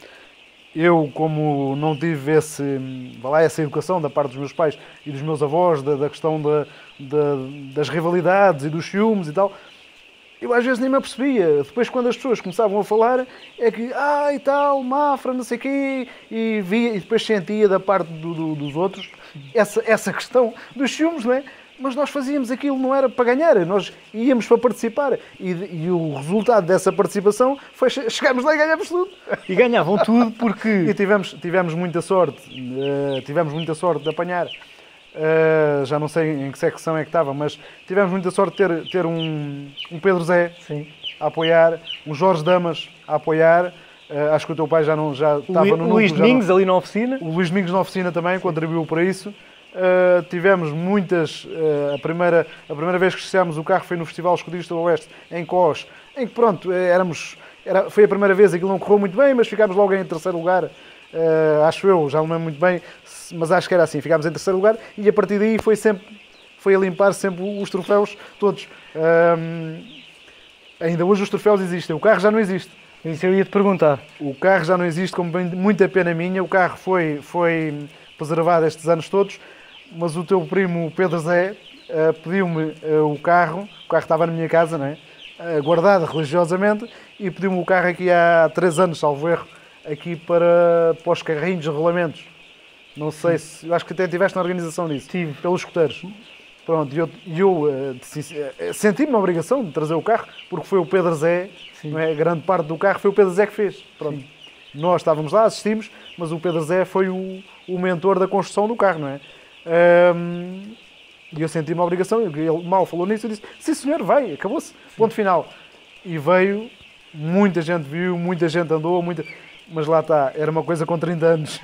eu, como não tive esse, lá, essa educação da parte dos meus pais e dos meus avós, da, da questão da, da, das rivalidades e dos ciúmes e tal, eu às vezes nem me apercebia. Depois, quando as pessoas começavam a falar, é que, ah, e tal, Mafra, não sei o quê, e, via, e depois sentia da parte do, do, dos outros essa, essa questão dos ciúmes, não é? Mas nós fazíamos aquilo, não era para ganhar, nós íamos para participar. E, e o resultado dessa participação foi chegarmos lá e ganhámos tudo. E ganhavam tudo porque... E tivemos, tivemos muita sorte, uh, tivemos muita sorte de apanhar. Uh, já não sei em que secção é que estava, mas tivemos muita sorte de ter, ter um, um Pedro Zé, Sim. a apoiar, o Jorge Damas a apoiar. Uh, acho que o teu pai já não já estava no núcleo. Luís Domingos ali na oficina. O Luís Domingos na oficina também Sim. contribuiu para isso. Uh, tivemos muitas. Uh, a, primeira, a primeira vez que estreámos o carro foi no Festival Escudista do Oeste, em Cós, em que pronto, éramos. Era, foi a primeira vez, aquilo não correu muito bem, mas ficámos logo em terceiro lugar. Uh, acho eu, já não lembro muito bem, mas acho que era assim, ficámos em terceiro lugar e a partir daí foi sempre. Foi a limpar sempre os troféus todos. Uh, ainda hoje os troféus existem, o carro já não existe. Isso eu ia te perguntar. O carro já não existe, como bem, muita pena minha. O carro foi, foi preservado estes anos todos, mas o teu primo Pedro Zé uh, pediu-me uh, o carro, o carro estava na minha casa, não é? Uh, guardado religiosamente, e pediu-me o carro aqui há três anos, salvo erro, aqui para, para os carrinhos de regulamentos. Não sei se... Eu acho que até estiveste na organização disso. Tive. Pelos escuteiros. Pronto, e eu, eu uh, senti-me na obrigação de trazer o carro, porque foi o Pedro Zé, não é? Grande parte do carro foi o Pedro Zé que fez. Pronto. Sim. Nós estávamos lá, assistimos, mas o Pedro Zé foi o, o mentor da construção do carro, não é? Um, e eu senti-me a obrigação, ele mal falou nisso, eu disse, sim senhor, vai, acabou-se, ponto final. E veio, muita gente viu, muita gente andou, muita... mas lá está, era uma coisa com trinta anos.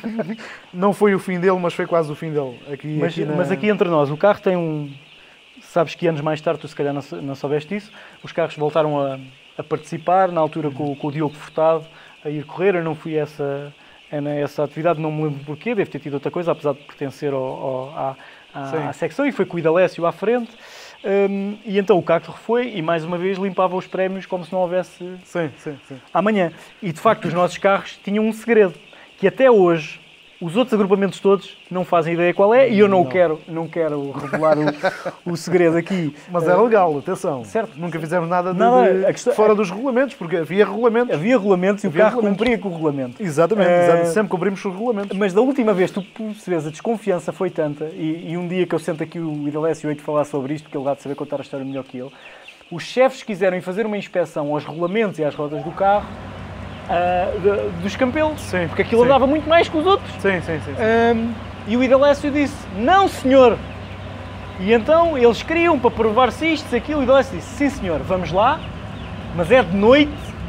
Não foi o fim dele, mas foi quase o fim dele. Aqui, mas, aqui na... mas aqui entre nós, o carro tem um... Sabes que anos mais tarde, tu se calhar não, não soubeste isso, os carros voltaram a, a participar, na altura com, com o Diogo Furtado, a ir correr. Eu não fui a essa, a essa atividade, não me lembro porquê, deve ter tido outra coisa, apesar de pertencer ao, ao, à, à, à secção, e foi com o Idalécio à frente. Um, e então o carro foi e mais uma vez limpava os prémios como se não houvesse sim, sim, sim. amanhã. E de facto os nossos carros tinham um segredo, que até hoje os outros agrupamentos todos não fazem ideia qual é, e eu não, não. quero, não quero revelar o, o segredo aqui. Mas era legal, atenção. Certo. Nunca fizemos nada de, não, de, questão, fora dos regulamentos, porque havia regulamentos. Havia regulamentos e havia o carro regulamentos. cumpria com o regulamento. Exatamente, uh, exatamente, sempre cumprimos os regulamentos. Mas da última vez, tu percebes, a desconfiança foi tanta, e, e um dia que eu sento aqui o Idalécio e hei de falar sobre isto, porque ele há de saber contar a história melhor que ele, os chefes quiseram fazer uma inspeção aos regulamentos e às rodas do carro, Uh, de, dos campelos, sim, porque aquilo sim. andava muito mais que os outros. Sim, sim, sim, sim. Um, e o Idalécio disse, não senhor. E então eles queriam para provar-se isto, aquilo, e o Idalécio disse, sim senhor, vamos lá, mas é de noite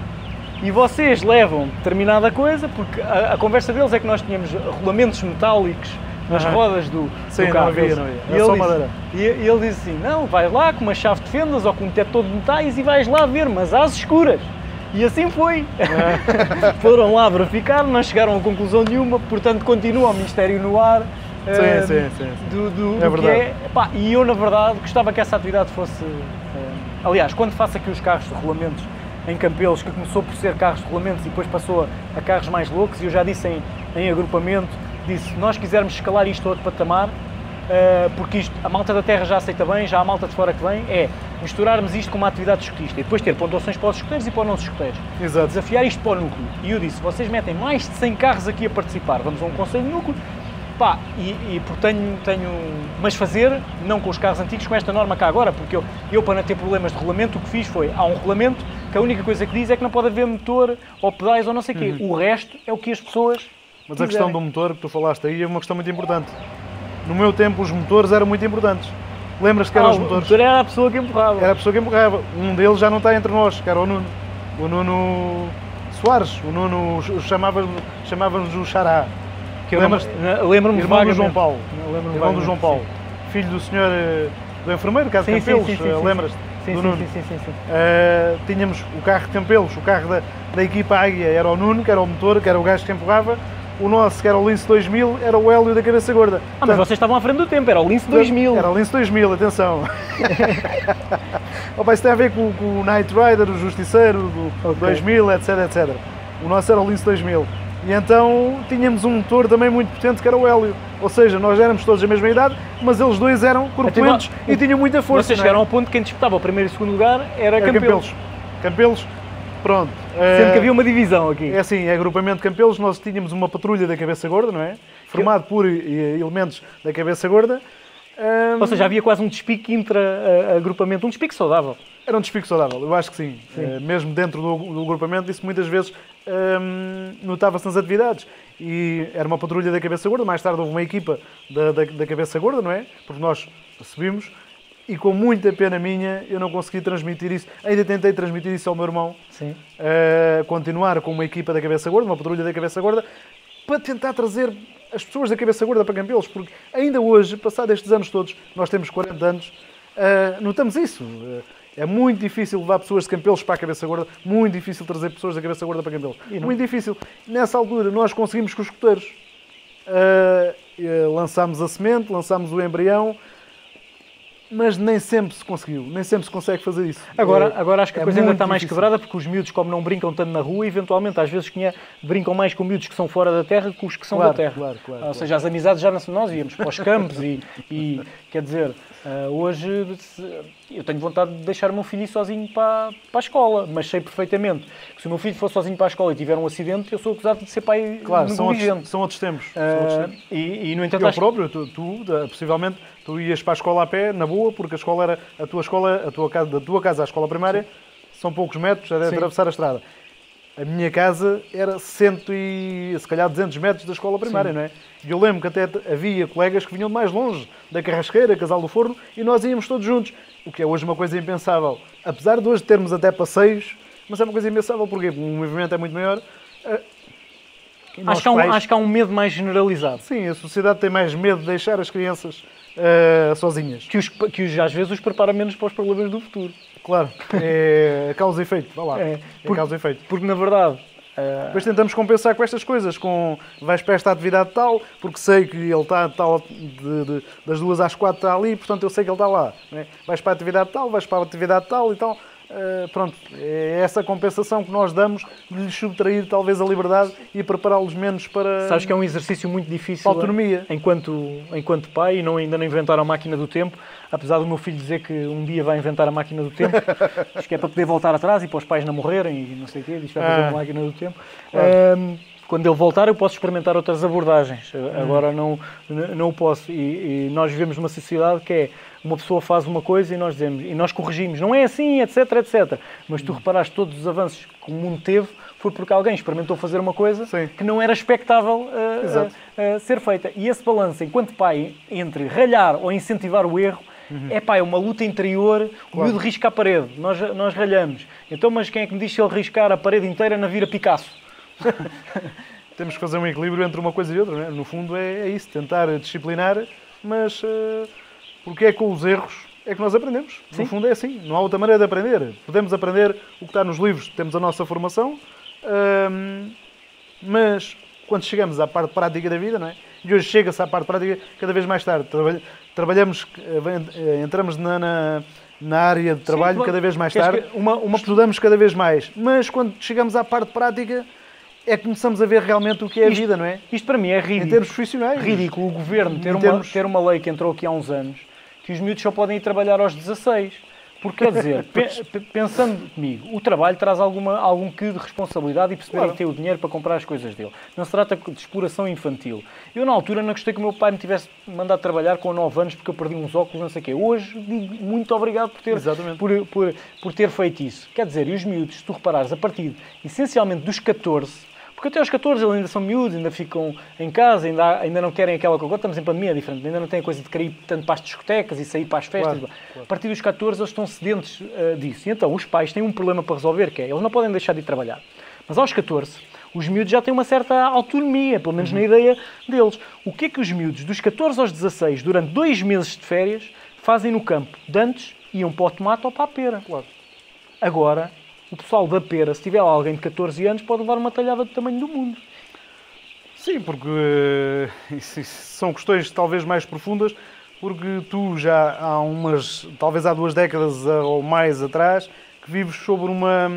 e vocês levam determinada coisa, porque a, a conversa deles é que nós tínhamos rolamentos metálicos nas uh-huh. rodas do, sim, do carro. Não havia, não havia. E, ele só disse, madeira. e, e ele disse assim, não, vais lá com uma chave de fendas ou com um teto todo de metais e vais lá ver, mas às escuras. E assim foi. Foram lá verificar, não chegaram a conclusão nenhuma, portanto continua o mistério no ar. Sim, uh, sim, sim. Do, do, é do que é. Epá, e eu, na verdade, gostava que essa atividade fosse... Uh, aliás, quando faço aqui os carros de rolamentos em Campelos, que começou por ser carros de rolamentos e depois passou a, a carros mais loucos, e eu já disse em, em agrupamento, disse, se nós quisermos escalar isto a outro patamar, Uh, porque isto, a malta da terra já aceita bem, já a malta de fora que vem, é misturarmos isto com uma atividade escutista e depois ter pontuações para os escuteiros e para os não escuteiros. Exato. Desafiar isto para o núcleo. E eu disse, vocês metem mais de cem carros aqui a participar, vamos a um conselho de núcleo, pá, e, e porque tenho, tenho, mas fazer, não com os carros antigos, com esta norma cá agora, porque eu, eu para não ter problemas de regulamento, o que fiz foi, há um regulamento que a única coisa que diz é que não pode haver motor ou pedais ou não sei o quê, uhum. O resto é o que as pessoas Mas quiserem. A questão do motor que tu falaste aí é uma questão muito importante. No meu tempo, os motores eram muito importantes. Lembras-te que eram ah, os motores? O motor era a pessoa que empurrava. Era a pessoa que empurrava. Um deles já não está entre nós, que era o Nuno. O Nuno Soares. O Nuno chamava-nos chamava o Xará. Lembras-te? Lembro-me Irmão do João Paulo. Irmão do João Paulo. Sim. Filho do senhor do enfermeiro, Casa de Campelos. Lembras-te? Sim, do sim, Nuno. sim, sim, sim, sim. Uh, tínhamos o carro de Campelos, o carro da, da equipa Águia era o Nuno, que era o motor, que era o gajo que empurrava. O nosso, que era o Lince dois mil, era o Hélio da Cabeça Gorda. Ah, mas vocês estavam à frente do tempo, era o Lince dois mil. Era o Lince dois mil, atenção. Opa, isso tem a ver com, com o Knight Rider, o Justiceiro, do okay. dois mil, etc, etcétera. O nosso era o Lince dois mil. E então tínhamos um motor também muito potente, que era o Hélio. Ou seja, nós éramos todos da mesma idade, mas eles dois eram corpulentos então, e tinham muita força. Vocês chegaram ao ponto que quem disputava o primeiro e o segundo lugar era, era Campelos. Campelos. Pronto. Sempre que havia uma divisão aqui. É assim, é agrupamento de Campelos, nós tínhamos uma patrulha da Cabeça Gorda, não é? Formado por elementos da Cabeça Gorda. Um... Ou seja, havia quase um despique intra-agrupamento, um despique saudável. Era um despique saudável, eu acho que sim. sim. Uh, mesmo dentro do, do agrupamento, isso muitas vezes um, notava-se nas atividades. E era uma patrulha da Cabeça Gorda, mais tarde houve uma equipa da, da, da Cabeça Gorda, não é? Porque nós subimos. e com muita pena minha eu não consegui transmitir isso. Ainda tentei transmitir isso ao meu irmão. Sim. Uh, continuar com uma equipa da Cabeça Gorda, uma patrulha da Cabeça Gorda, para tentar trazer as pessoas da Cabeça Gorda para Campelos, porque ainda hoje, passados estes anos todos, nós temos quarenta anos, uh, notamos isso. Uh, é muito difícil levar pessoas de Campelos para a Cabeça Gorda, muito difícil trazer pessoas da Cabeça Gorda para Campelos. Muito difícil. Nessa altura, nós conseguimos com os escuteiros. Uh, uh, lançámos a semente, lançámos o embrião, mas nem sempre se conseguiu, nem sempre se consegue fazer isso. Agora, é, agora acho que a é coisa ainda está mais difícil. quebrada, porque os miúdos, como não brincam tanto na rua, eventualmente às vezes conhe- brincam mais com miúdos que são fora da terra que com os que são Claro, da terra. claro, claro, Ou claro. seja, as amizades já não são nós, íamos para os campos e, e quer dizer, uh, hoje se- eu tenho vontade de deixar o meu filho ir sozinho para, para a escola, mas sei perfeitamente que se o meu filho for sozinho para a escola e tiver um acidente, eu sou acusado de ser pai Claro, são negligente. outros, são outros tempos. São outros Uh, tempos. e, e, no entanto, Eu acho que- próprio, tu, tu, da- possivelmente, tu ias para a escola a pé, na boa, porque a escola era a tua escola, a tua casa, da tua casa à escola primária, são poucos metros, era Sim. atravessar a estrada. A minha casa era cento e, se calhar, duzentos metros da escola primária, Sim. não é? E eu lembro que até havia colegas que vinham de mais longe, da Carrasqueira, Casal do Forno, e nós íamos todos juntos, o que é hoje uma coisa impensável. Apesar de hoje termos até passeios, mas é uma coisa impensável, porque o movimento é muito maior. eh, e nós acho, que há um, pais- acho que há um medo mais generalizado. Sim, a sociedade tem mais medo de deixar as crianças eh, sozinhas. Que, os, que os, às vezes os prepara menos para os problemas do futuro. Claro, é causa e efeito, vá lá. É, É, porque- causa e efeito. Porque, na verdade, uh, Depois tentamos compensar com estas coisas, com vais para esta atividade tal, porque sei que ele está tal, de- de- das duas às quatro está ali, portanto eu sei que ele está lá. Não é? Vais para a atividade tal, vais para a atividade tal e tal. Uh, pronto, é essa compensação que nós damos de lhes subtrair talvez a liberdade e prepará-los menos para, sabes que é um exercício muito difícil para a autonomia. enquanto, enquanto pai, e não, ainda não inventaram a máquina do tempo, apesar do meu filho dizer que um dia vai inventar a máquina do tempo, diz que é para poder voltar atrás e para os pais não morrerem e não sei o quê, diz que vai fazer Ah. uma máquina do tempo. Claro. Um, quando ele voltar eu posso experimentar outras abordagens, Hum. agora não, n- não o posso. E, e nós vivemos numa sociedade que é, uma pessoa faz uma coisa e nós dizemos, e nós corrigimos, não é assim, etc, etcétera. Mas tu reparaste todos os avanços que o mundo teve, foi porque alguém experimentou fazer uma coisa Sim. que não era expectável uh, Exato. uh, uh, ser feita. E esse balanço, enquanto pai, entre ralhar ou incentivar o erro, é pá, é uma luta interior, o Claro. miúdo risca a parede, nós, nós ralhamos. Então, mas quem é que me diz se ele riscar a parede inteira na vira Picasso? Temos que fazer um equilíbrio entre uma coisa e outra, não é? No fundo é, é isso, tentar disciplinar, mas uh, porque é com os erros é que nós aprendemos. Sim. No fundo é assim, não há outra maneira de aprender. Podemos aprender o que está nos livros, temos a nossa formação, hum, mas quando chegamos à parte prática da vida, não é? E hoje chega-se à parte prática cada vez mais tarde. Trabalha- Trabalhamos, eh, entramos na, na, na área de trabalho Sim, cada vez mais queres tarde, que uma, uma estudamos cada vez mais, mas quando chegamos à parte prática é que começamos a ver realmente o que é a Isto- vida, não é? Isto para mim é Em ridículo. termos profissionais. Ridículo o governo ter Em uma, termos- ter uma lei que entrou aqui há uns anos que os miúdos só podem ir trabalhar aos dezasseis. Porque, quer dizer, pe- pe- pensando comigo, o trabalho traz alguma, algum quê de responsabilidade e perceber Claro. que tem o dinheiro para comprar as coisas dele. Não se trata de exploração infantil. Eu, na altura, não gostei que o meu pai me tivesse mandado trabalhar com nove anos porque eu perdi uns óculos, não sei o quê. Hoje, digo muito obrigado por ter, Exatamente. por, por, por ter feito isso. Quer dizer, e os miúdos, se tu reparares, a partir, essencialmente, dos catorze, porque até aos catorze eles ainda são miúdos, ainda ficam em casa, ainda, há- ainda não querem aquela coisa. Agora estamos em pandemia, é diferente. Ainda não têm a coisa de querer ir tanto para as discotecas e sair para as festas. Claro, claro. A partir dos catorze eles estão sedentes uh, disso. E então os pais têm um problema para resolver, que é, eles não podem deixar de ir trabalhar. Mas aos catorze, os miúdos já têm uma certa autonomia, pelo menos na ideia deles. O que é que os miúdos, dos catorze aos dezasseis, durante dois meses de férias, fazem no campo? De antes, iam para o tomate ou para a pera. Claro. Agora, o pessoal da pera, se tiver lá alguém de catorze anos, pode levar uma talhada do tamanho do mundo. Sim, porque eh, isso- isso são questões talvez mais profundas, porque tu já há umas, talvez há duas décadas eh, ou mais atrás, que vives sobre uma,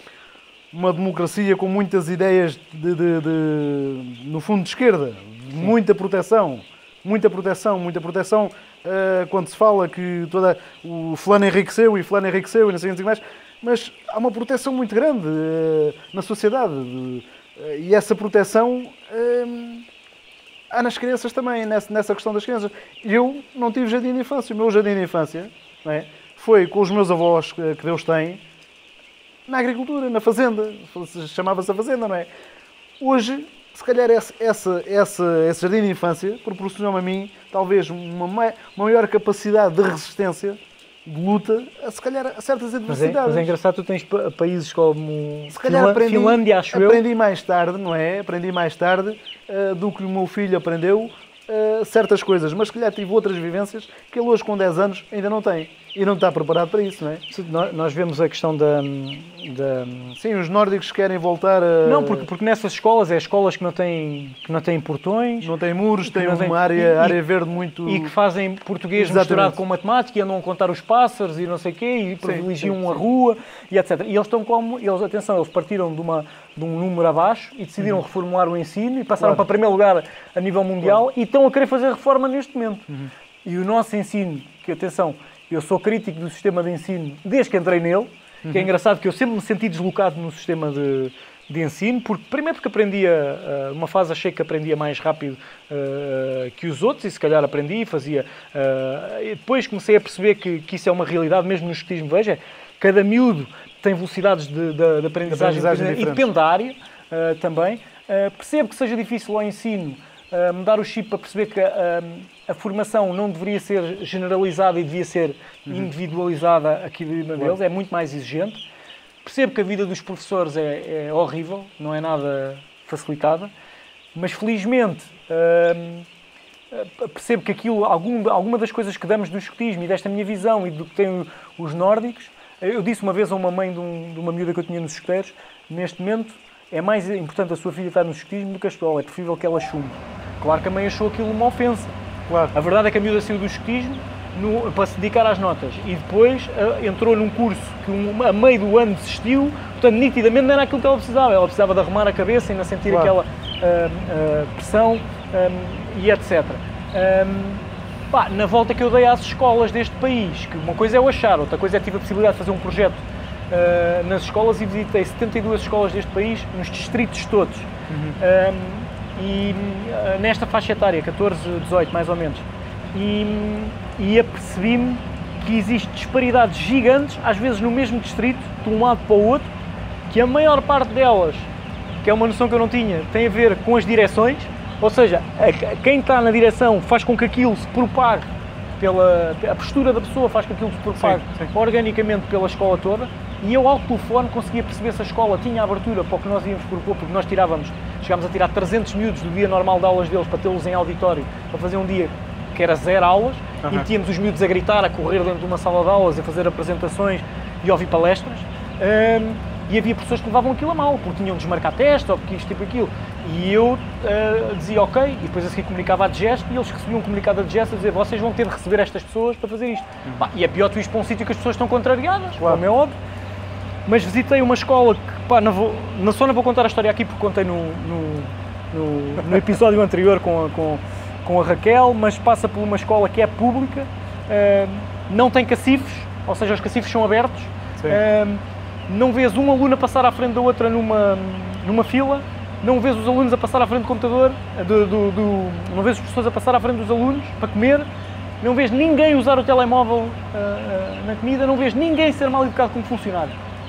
uma democracia com muitas ideias de, de- de- no fundo de esquerda, de muita proteção, muita proteção, muita proteção, eh, quando se fala que toda, o fulano enriqueceu e fulano enriqueceu e não sei o que mais, mas há uma proteção muito grande eh, na sociedade. Eh, E essa proteção hum, há nas crianças também, nessa, nessa questão das crianças. Eu não tive jardim de infância. O meu jardim de infância, não é, foi com os meus avós, que que Deus tem, na agricultura, na fazenda. Chamava-se a fazenda, não é? Hoje, se calhar, esse, essa, essa, esse jardim de infância proporcionou-me a mim, talvez, uma, mai- uma maior capacidade de resistência de luta, a, se calhar, a certas Mas é, adversidades. mas é engraçado, tu tens pa- países como Se calhar Finlã- aprendi, Finlândia, acho eu. aprendi mais tarde, não é? Aprendi mais tarde uh, do que o meu filho aprendeu uh, certas coisas, mas se calhar tive outras vivências que ele hoje com dez anos ainda não tem e não está preparado para isso, não é? Nós- Nós vemos a questão da, da Sim, os nórdicos querem voltar a... Não, porque, porque nessas escolas, é escolas que não têm, que não têm portões Não tem muros, que tem não uma tem- área, e- área verde muito... e que fazem português Exatamente. misturado com matemática e andam a contar os pássaros e não sei o quê e privilegiam sim, a sim. rua e etcétera. E eles estão como, eles, atenção, eles partiram de, uma, de um número abaixo e decidiram reformular o ensino e passaram Claro. para primeiro lugar a nível mundial e estão a querer fazer reforma neste momento. E o nosso ensino, que atenção, eu sou crítico do sistema de ensino desde que entrei nele, que é engraçado que eu sempre me senti deslocado no sistema de, de ensino, porque primeiro porque aprendia, uh, uma fase achei que aprendia mais rápido uh, que os outros, e se calhar aprendi e fazia. Uh, e depois comecei a perceber que, que isso é uma realidade, mesmo no escotismo, veja, cada miúdo tem velocidades de, de, de aprendizagem, De aprendizagem e diferentes. depende da área uh, também. Uh, percebo que seja difícil ao ensino uh, mudar o chip para perceber que uh, a formação não deveria ser generalizada e devia ser individualizada aqui dentro deles, é muito mais exigente. Percebo que a vida dos professores é, é horrível, não é nada facilitada, mas felizmente hum, percebo que aquilo, algum, alguma das coisas que damos do escotismo e desta minha visão e do que têm os nórdicos, eu disse uma vez a uma mãe de, um, de uma miúda que eu tinha nos escoteiros, neste momento é mais importante a sua filha estar no escotismo do que a escola, é preferível que ela chumbe. Claro que a mãe achou aquilo uma ofensa. Claro. A verdade é que a miúda saiu do escotismo no, para se dedicar às notas e depois uh, entrou num curso que um, a meio do ano desistiu, portanto nitidamente não era aquilo que ela precisava, ela precisava de arrumar a cabeça e não sentir Claro. aquela uh, uh, pressão um, e etcétera. Um, pá, na volta que eu dei às escolas deste país, que uma coisa é o achar, outra coisa é que tive a possibilidade de fazer um projeto uh, nas escolas e visitei setenta e duas escolas deste país, nos distritos todos. Uhum. Um, e uh, nesta faixa etária, catorze, dezoito mais ou menos, e, e apercebi-me que existem disparidades gigantes, às vezes no mesmo distrito, de um lado para o outro, que a maior parte delas, que é uma noção que eu não tinha, tem a ver com as direções, ou seja, a, quem está na direção faz com que aquilo se propague, pela, a postura da pessoa faz com que aquilo se propague Sim, sim. organicamente pela escola toda, e eu ao telefone conseguia perceber se a escola tinha abertura para o que nós íamos propor, porque nós tirávamos, chegámos a tirar trezentos miúdos do dia normal de aulas deles para tê-los em auditório, para fazer um dia que era zero aulas, Uhum. e metíamos os miúdos a gritar, a correr dentro de uma sala de aulas, a fazer apresentações e a ouvir palestras. Um, e havia pessoas que levavam aquilo a mal, porque tinham de desmarcar testes ou porque isto, tipo aquilo. E eu uh, dizia ok, e depois a seguir comunicava a Digest e eles recebiam um comunicado da Digest a dizer vocês vão ter de receber estas pessoas para fazer isto. Uhum. Pá, e é pior tu ires para um sítio que as pessoas estão contrariadas, Claro. como é óbvio. Mas visitei uma escola que, pá, não vou, não só não vou contar a história aqui porque contei no, no, no, no episódio anterior com a, com, com a Raquel, mas passa por uma escola que é pública, uh, não tem cacifes, ou seja, os cacifes são abertos, uh, não vês um aluno a passar à frente da outra numa, numa fila, não vês os alunos a passar à frente do computador, do, do, do, não vês os professores a passar à frente dos alunos para comer, não vês ninguém usar o telemóvel uh, uh, na comida, não vês ninguém ser mal educado como funcionário.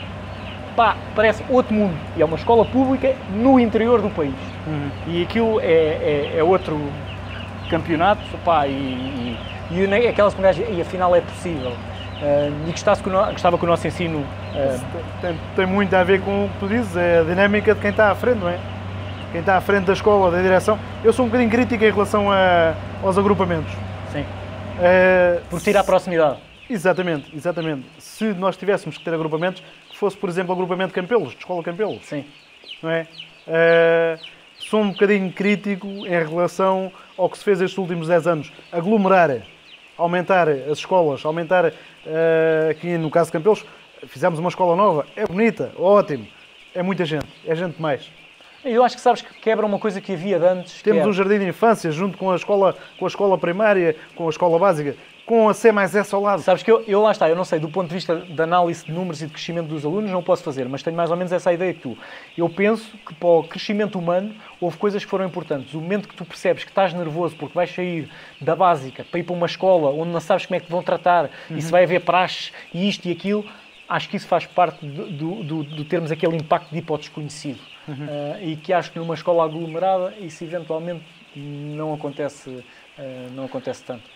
Pá, parece outro mundo. E é uma escola pública no interior do país. Uhum. E aquilo é, é, é outro campeonato, pá, e, e, e aquelas coisas, e afinal é possível. Uh, e gostasse que o no, gostava que o nosso ensino... Uh, Tem, tem muito a ver com o que tu dizes, é a dinâmica de quem está à frente, não é? Quem está à frente da escola, da direção. Eu sou um bocadinho crítico em relação a, aos agrupamentos. sim, É, por tirar a proximidade. Exatamente, exatamente. Se nós tivéssemos que ter agrupamentos, que fosse, por exemplo, agrupamento de Campelos, de Escola Campelos, Sim. não é? É, sou um bocadinho crítico em relação ao que se fez estes últimos dez anos. Aglomerar, aumentar as escolas, aumentar, é, aqui no caso de Campelos, fizemos uma escola nova, é bonita, ótimo, é muita gente, é gente demais. Eu acho que sabes que quebra uma coisa que havia de antes. Temos que é... um jardim de infância junto com a escola, com a escola primária, com a escola básica, com a C mais S ao lado. Sabes que eu, eu lá está, eu não sei, do ponto de vista de análise de números e de crescimento dos alunos, não posso fazer, mas tenho mais ou menos essa ideia que tu. Eu penso que para o crescimento humano houve coisas que foram importantes. O momento que tu percebes que estás nervoso porque vais sair da básica para ir para uma escola onde não sabes como é que te vão tratar uhum. e se vai haver praxe e isto e aquilo, acho que isso faz parte do, do, do, do termos aquele impacto de ir para o desconhecido. Uhum. Uh, e que acho que numa escola aglomerada isso eventualmente não acontece, uh, não acontece tanto.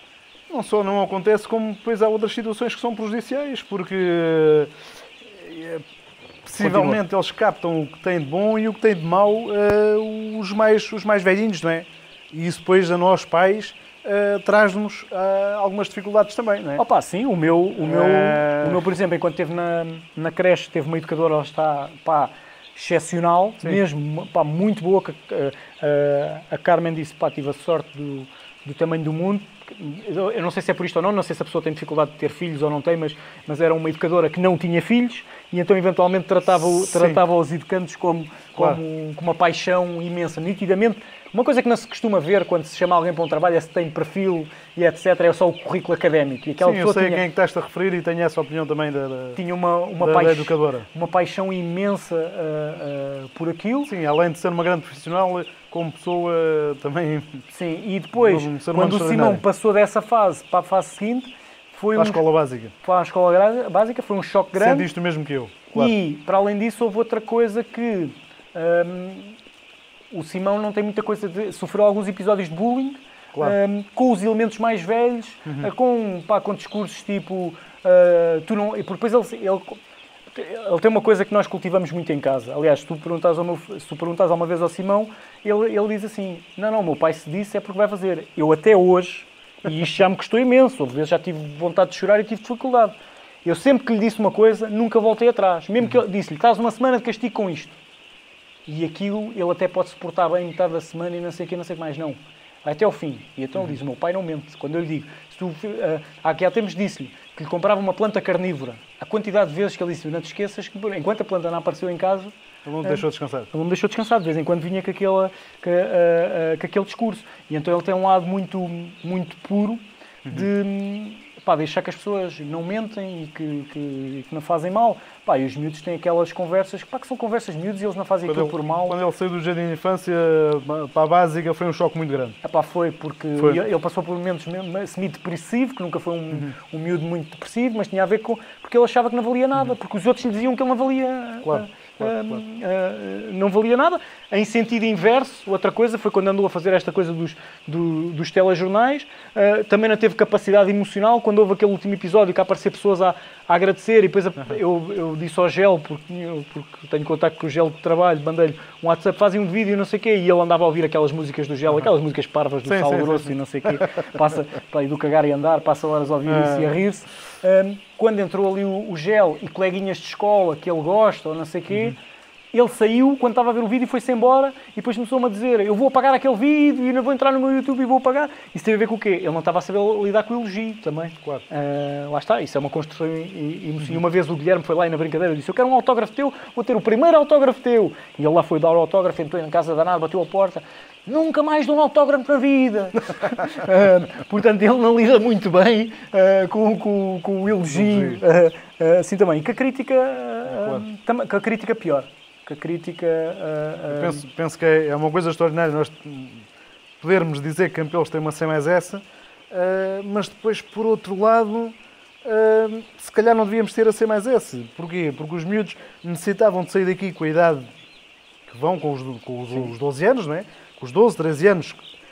Não só não acontece, como depois há outras situações que são prejudiciais, porque eh, possivelmente Continua. eles captam o que tem de bom e o que tem de mau uh, os, mais, os mais velhinhos, não é? E isso depois a nós pais uh, traz-nos uh, algumas dificuldades também, não é? Opa, sim, o meu, o meu, uh... o meu por exemplo, enquanto esteve na, na creche, teve uma educadora, ela está, pá, excepcional, sim. mesmo, pá, muito boa, que, uh, uh, a Carmen disse, pá, tive a sorte do, do tamanho do mundo. Eu não sei se é por isto ou não, não sei se a pessoa tem dificuldade de ter filhos ou não tem, mas, mas era uma educadora que não tinha filhos e então eventualmente tratava, tratava os educandos como, claro. como, como uma paixão imensa, nitidamente. Uma coisa que não se costuma ver quando se chama alguém para um trabalho é se tem perfil e etcétera, é só o currículo académico. E aquela Sim, pessoa eu sei tinha, quem é que estás a referir e tenho essa opinião também da, da, tinha uma, uma, da, paix, da educadora. Uma paixão imensa uh, uh, por aquilo. Sim, além de ser uma grande profissional, como pessoa também... Sim, e depois, quando o Simão passou dessa fase para a fase seguinte, foi para um, a escola básica. Para a escola básica, foi um choque grande. Sentiste o mesmo que eu, claro. E, para além disso, houve outra coisa que... Um, o Simão não tem muita coisa de... Sofreu alguns episódios de bullying, claro. um, com os elementos mais velhos, uhum. uh, com, pá, com discursos tipo... Uh, tu não, e depois ele, ele, ele tem uma coisa que nós cultivamos muito em casa. Aliás, se tu perguntas, ao meu, se tu perguntas alguma vez ao Simão, ele, ele diz assim, não, não, meu pai se disse é porque vai fazer. Eu até hoje, e isto já me custou imenso, às vezes já tive vontade de chorar e tive dificuldade. Eu sempre que lhe disse uma coisa, nunca voltei atrás. Mesmo que eu disse-lhe, estás uma semana de castigo com isto. E aquilo, ele até pode suportar bem metade da semana e não sei o que, não sei o que mais. Não. Vai até ao fim. E então ele diz, o meu pai não mente. Quando eu lhe digo, se tu, uh, aqui há tempos disse-lhe que lhe comprava uma planta carnívora. A quantidade de vezes que ele disse, não te esqueças que enquanto a planta não apareceu em casa... Ele não me deixou descansar. Ele não me deixou descansar. De vez em quando vinha com, aquele, com, uh, uh, com aquele discurso. E então ele tem um lado muito, muito puro de... Uhum. Pá, deixar que as pessoas não mentem e que, que, que não fazem mal. Pá, e os miúdos têm aquelas conversas, pá, que são conversas miúdos e eles não fazem quando aquilo ele, por mal. Quando ele saiu do jardim de infância para a básica foi um choque muito grande. É pá, foi, porque foi. Ele passou por momentos semi-depressivo, que nunca foi um, uhum. um miúdo muito depressivo, mas tinha a ver com... Porque ele achava que não valia nada, uhum. porque os outros lhe diziam que ele não valia... Claro. Uh, Claro, uh, claro. Uh, não valia nada. Em sentido inverso, outra coisa foi quando andou a fazer esta coisa dos, do, dos telejornais, uh, também não teve capacidade emocional. Quando houve aquele último episódio que aparecer pessoas a, a agradecer e depois a, uhum. eu, eu disse ao Gel, porque, eu, porque tenho contato com o Gel de trabalho, mandei-lhe um WhatsApp, fazem um vídeo e não sei o quê, e ele andava a ouvir aquelas músicas do Gel, uhum. aquelas músicas parvas do sim, Sal sim, Grosso sim. e não sei o quê, passa pá, e do cagar e andar, passa horas a ouvir uhum. isso e a rir-se. Um, quando entrou ali o, o Gel e coleguinhas de escola que ele gosta ou não sei o quê, uhum. ele saiu quando estava a ver o vídeo e foi-se embora e depois começou-me a dizer eu vou apagar aquele vídeo e não vou entrar no meu YouTube e vou apagar. Isso teve a ver com o quê? Ele não estava a saber lidar com o elogio também. Claro. Uh, lá está, isso é uma construção emocional. E uma vez o Guilherme foi lá e na brincadeira disse eu quero um autógrafo teu, vou ter o primeiro autógrafo teu. E ele lá foi dar o autógrafo, entrou na casa danada, bateu a porta. Nunca mais dou um autógrafo na vida. uh, portanto, ele não lida muito bem uh, com, com, com o elogio. Uh, uh, assim também. E com a crítica, uh, claro. tam, com a crítica pior. Que a crítica... Uh, uh... Penso, penso que é uma coisa extraordinária nós podermos dizer que Campelos tem uma C mais S, uh, mas depois, por outro lado, uh, se calhar não devíamos ter a C mais S. Porquê? Porque os miúdos necessitavam de sair daqui com a idade que vão, com os, com os, os doze anos, não é? Com os doze, treze anos,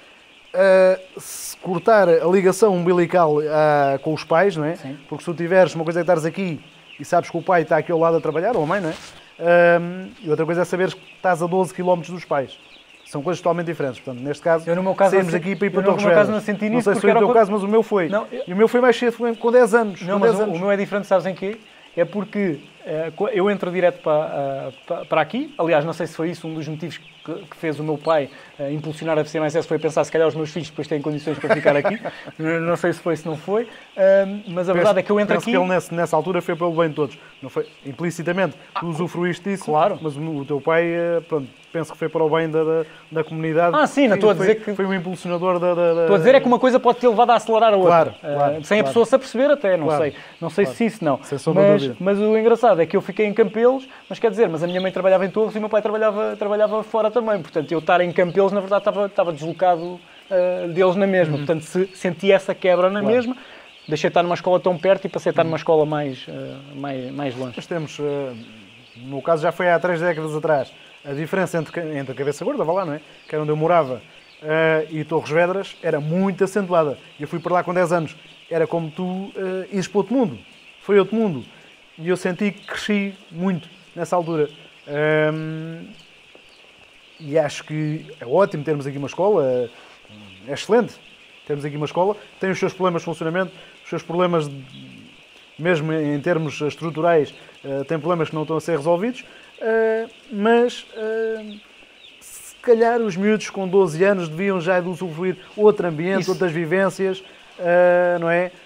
uh, se cortar a ligação umbilical uh, com os pais, não é? Sim. Porque se tu tiveres uma coisa é que estares aqui e sabes que o pai está aqui ao lado a trabalhar, ou a mãe, não é? Um, e outra coisa é saberes que estás a doze quilómetros dos pais. São coisas totalmente diferentes. Portanto, neste caso, eu, no meu caso saímos não, aqui para ir para Torres Vedras. No meu caso não senti nisso. Não sei se foi o teu caso, mas o meu foi. Não, eu... E o meu foi mais cedo, foi com dez anos. Não, com mas dez o, anos. o meu é diferente, sabes em quê? É porque uh, eu entro direto para, uh, para aqui. Aliás, não sei se foi isso um dos motivos que, que fez o meu pai uh, impulsionar a C mais S, foi pensar se calhar os meus filhos depois têm condições para ficar aqui. Não sei se foi, se não foi. Uh, mas a penso, verdade é que eu entro penso aqui... que ele nessa, nessa altura foi pelo bem de todos. Não foi, implicitamente, tu ah, usufruíste disso, claro. Mas o, o teu pai, pronto, penso que foi para o bem da, da, da comunidade. Ah, sim, não estou a dizer foi, que... Foi um impulsionador da... da, da... Estou a dizer é que uma coisa pode ter levado a acelerar a outra. Claro, uh, claro, sem claro. a pessoa se aperceber até, não claro, sei. Não sei claro. se isso não. Mas, mas o engraçado é que eu fiquei em Campelos, mas quer dizer, mas a minha mãe trabalhava em Torres e o meu pai trabalhava, trabalhava fora também. Portanto, eu estar em Campelos, na verdade, estava, estava deslocado uh, deles na mesma. Uhum. Portanto, se, senti essa quebra na claro. mesma. Deixei de estar numa escola tão perto e passei a estar numa escola mais, uh, mais, mais longe. Mas temos, uh, no caso já foi há três décadas atrás, a diferença entre, entre a Cabeça Gorda, vá lá, não é? Que era onde eu morava, uh, uh, e Torres Vedras era muito acentuada. Eu fui para lá com dez anos. Era como tu uh, ires para outro mundo. Foi outro mundo. E eu senti que cresci muito nessa altura. Um, e acho que é ótimo termos aqui uma escola, é excelente termos aqui uma escola, tem os seus problemas de funcionamento, os seus problemas, de, mesmo em termos estruturais, uh, tem problemas que não estão a ser resolvidos, uh, mas uh, se calhar os miúdos com doze anos deviam já usufruir outro ambiente, Isso. outras vivências, uh, não é?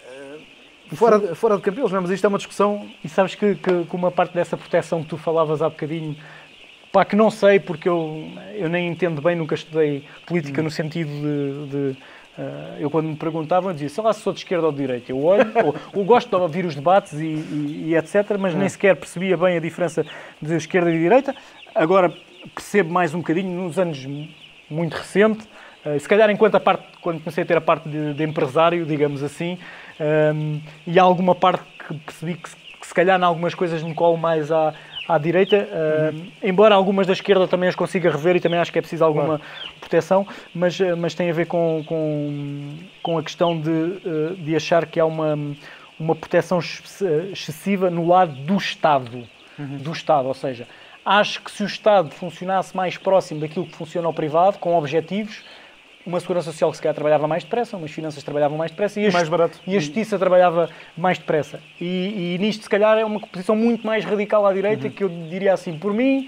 Fora, de, fora de Campelos, mas isto é uma discussão... E sabes que, que, que uma parte dessa proteção que tu falavas há bocadinho, pá, que não sei, porque eu, eu nem entendo bem, nunca estudei política hum. no sentido de... de uh, eu quando me perguntavam, eu dizia, sei lá se sou de esquerda ou de direita. Eu olho, ou, ou gosto de ouvir os debates e, e, e etcétera, mas hum. nem sequer percebia bem a diferença de esquerda e de direita. Agora percebo mais um bocadinho, nos anos muito recentes, uh, se calhar enquanto a parte, quando comecei a ter a parte de, de empresário, digamos assim, Um, e há alguma parte que percebi que, que se calhar em algumas coisas me colo mais à, à direita, um, uhum. embora algumas da esquerda também as consiga rever e também acho que é preciso alguma claro. proteção, mas, mas tem a ver com, com, com a questão de, de achar que há uma, uma proteção excessiva no lado do Estado, uhum. do Estado, ou seja, acho que se o Estado funcionasse mais próximo daquilo que funciona ao privado, com objetivos, uma segurança social que se calhar trabalhava mais depressa, umas finanças trabalhavam mais depressa e a, mais barato. E a justiça trabalhava mais depressa. E, e nisto, se calhar, é uma posição muito mais radical à direita, uhum. que eu diria assim, por mim,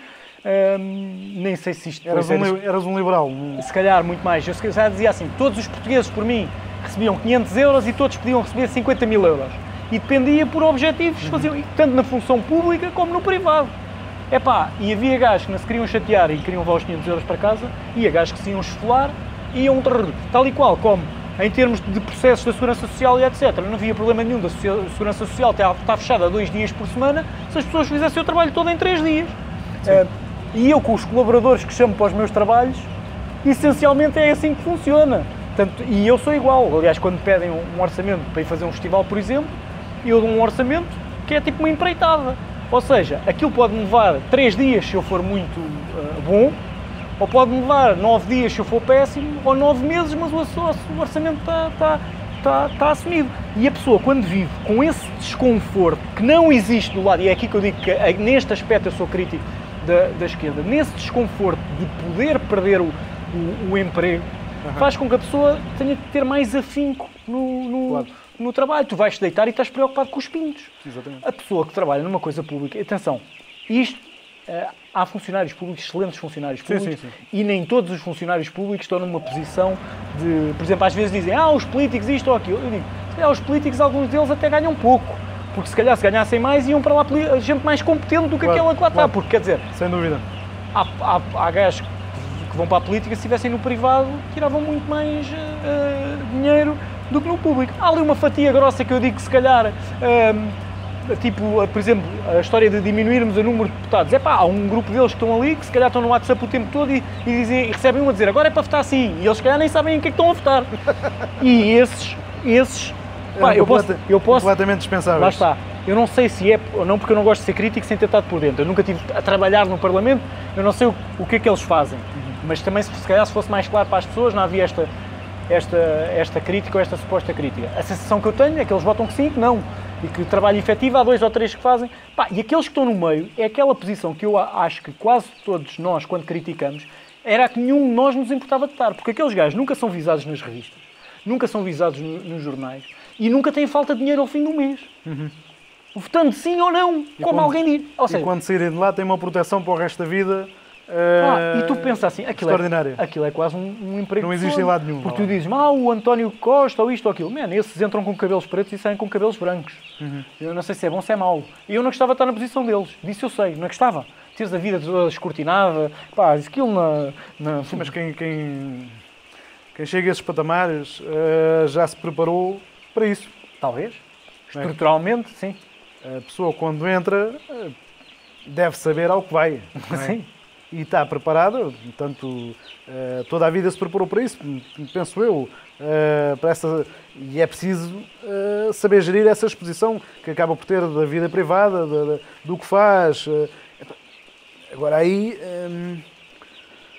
hum, nem sei se isto... Eras, um, eras um liberal. Se calhar, muito mais. Eu se calhar dizia assim, todos os portugueses, por mim, recebiam quinhentos euros e todos podiam receber cinquenta mil euros. E dependia por objetivos, uhum. faziam, tanto na função pública como no privado. Epá, e havia gajos que não se queriam chatear e queriam levar os quinhentos euros para casa, e havia gajos que se iam esfolar, iam tal e qual como em termos de processos da Segurança Social e etcétera. Não havia problema nenhum da Segurança Social estar fechada dois dias por semana se as pessoas fizessem o trabalho todo em três dias. Uh, e eu, com os colaboradores que chamo para os meus trabalhos, essencialmente é assim que funciona. Portanto, e eu sou igual. Aliás, quando pedem um orçamento para ir fazer um festival, por exemplo, eu dou um orçamento que é tipo uma empreitada. Ou seja, aquilo pode-me levar três dias se eu for muito uh, bom, ou pode-me levar nove dias se eu for péssimo, ou nove meses, mas o orçamento está, está, está, está assumido. E a pessoa, quando vive com esse desconforto que não existe do lado, e é aqui que eu digo que neste aspecto eu sou crítico da, da esquerda, nesse desconforto de poder perder o, o, o emprego, uhum. faz com que a pessoa tenha que ter mais afinco no, no, claro. no trabalho. Tu vais-te deitar e estás preocupado com os pintos. Exatamente. A pessoa que trabalha numa coisa pública, atenção, isto... Uh, há funcionários públicos, excelentes funcionários públicos, sim, sim, sim. e nem todos os funcionários públicos estão numa posição de... Por exemplo, às vezes dizem, ah, os políticos isto ou aquilo. Eu digo, se calhar os políticos, alguns deles até ganham pouco, porque se calhar se ganhassem mais iam para lá gente mais competente do que claro, aquela que lá claro. está, porque quer dizer... Sem dúvida. Há, há, há gajos que vão para a política, se estivessem no privado, tiravam muito mais uh, dinheiro do que no público. Há ali uma fatia grossa que eu digo que se calhar... Uh, tipo, por exemplo, a história de diminuirmos o número de deputados. É pá, há um grupo deles que estão ali, que se calhar estão no WhatsApp o tempo todo e, e, dizem, e recebem um a dizer, agora é para votar sim, e eles se calhar nem sabem em que é que estão a votar. E esses, esses, pá, é eu posso, eu posso... completamente dispensáveis. Lá está. Eu não sei se é, ou não, porque eu não gosto de ser crítico sem ter estado por dentro. Eu nunca estive a trabalhar no Parlamento, eu não sei o, o que é que eles fazem. Uhum. Mas também, se calhar, se fosse mais claro para as pessoas, não havia esta, esta, esta crítica ou esta suposta crítica. A sensação que eu tenho é que eles votam que sim, que não. E que trabalho efetivo, há dois ou três que fazem. Pá, e aqueles que estão no meio, é aquela posição que eu acho que quase todos nós, quando criticamos, era que nenhum de nós nos importava de estar. Porque aqueles gajos nunca são visados nas revistas, nunca são visados no, nos jornais e nunca têm falta de dinheiro ao fim do mês. Uhum. Votando sim ou não, e como quando, alguém diz. Ou seja, e quando saírem de lá têm uma proteção para o resto da vida. Ah, uh, e tu pensas assim, aquilo extraordinário. É, aquilo é quase um, um emprego. Não existe em lado nenhum. Porque tu dizes, ah, o António Costa ou isto ou aquilo. Man, esses entram com cabelos pretos e saem com cabelos brancos. Uhum. Eu não sei se é bom ou se é mau. E eu não gostava de estar na posição deles. Disso eu sei, não gostava. Teres a vida toda escrutinada, pá, aquilo na... na... Sim, mas quem, quem, quem chega a esses patamares uh, já se preparou para isso. Talvez. Estruturalmente, é? Sim. A pessoa quando entra uh, deve saber ao que vai. Não é? Sim. E está preparada, portanto, uh, toda a vida se preparou para isso, penso eu. Uh, para essa, e é preciso uh, saber gerir essa exposição que acaba por ter da vida privada, da, da, do que faz. Uh, agora aí, um,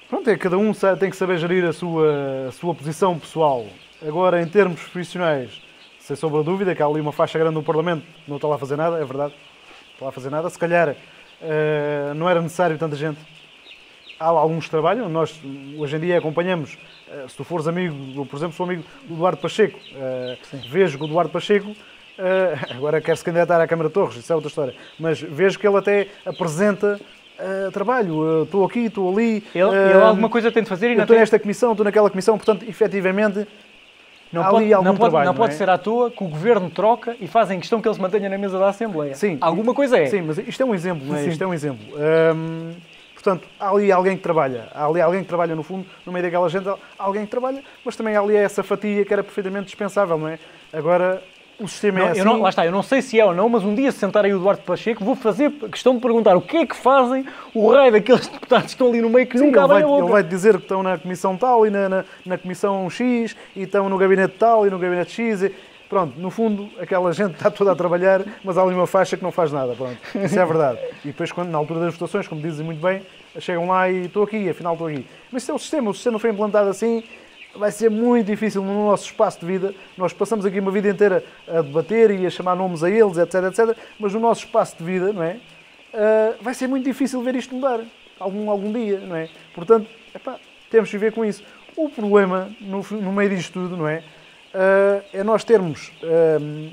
Pronto, é, cada um tem que saber gerir a sua, a sua posição pessoal. Agora, em termos profissionais, sem sombra de dúvida que há ali uma faixa grande no Parlamento que não está lá a fazer nada, é verdade, não está lá a fazer nada. Se calhar uh, não era necessário tanta gente. Há alguns que trabalham, nós hoje em dia acompanhamos, uh, se tu fores amigo, por exemplo, sou amigo do Eduardo Pacheco, uh, vejo que o Eduardo Pacheco, uh, agora quer se candidatar à Câmara de Torres, isso é outra história, mas vejo que ele até apresenta uh, trabalho, estou uh, aqui, estou ali. Ele, uh, ele alguma coisa tem de fazer e não estou tem... nesta comissão, estou naquela comissão, portanto, efetivamente, não há pode, ali algum não pode, trabalho. Não não pode é? ser à toa que o Governo troca e fazem questão que ele se mantenha na mesa da Assembleia. Sim. Alguma coisa é. Sim, mas isto é um exemplo, não é? Sim. Isto é um exemplo. Hum, portanto, há ali alguém que trabalha, há ali alguém que trabalha no fundo, no meio daquela gente, há alguém que trabalha, mas também há ali essa fatia que era perfeitamente dispensável, não é? Agora, o sistema Não, é assim... eu não, lá está, eu não sei se é ou não, mas um dia se sentarem o Eduardo Pacheco, vou fazer questão de perguntar o que é que fazem o raio daqueles deputados que estão ali no meio que Sim, nunca ele vai, abrem a boca. ele vai dizer que estão na comissão tal e na, na, na comissão X e estão no gabinete tal e no gabinete X. E, pronto, no fundo, aquela gente está toda a trabalhar, mas há ali uma faixa que não faz nada. Pronto, isso é verdade. E depois, quando, na altura das votações, como dizem muito bem, chegam lá e estou aqui, afinal estou aqui. Mas isso é o sistema, o sistema foi implantado assim. Vai ser muito difícil no nosso espaço de vida. Nós passamos aqui uma vida inteira a debater e a chamar nomes a eles, etc, etcétera. Mas no nosso espaço de vida, não é? Uh, vai ser muito difícil ver isto mudar algum, algum dia, não é? Portanto, epá, temos que viver com isso. O problema, no, no meio disto tudo, não é? Uh, é nós termos uh,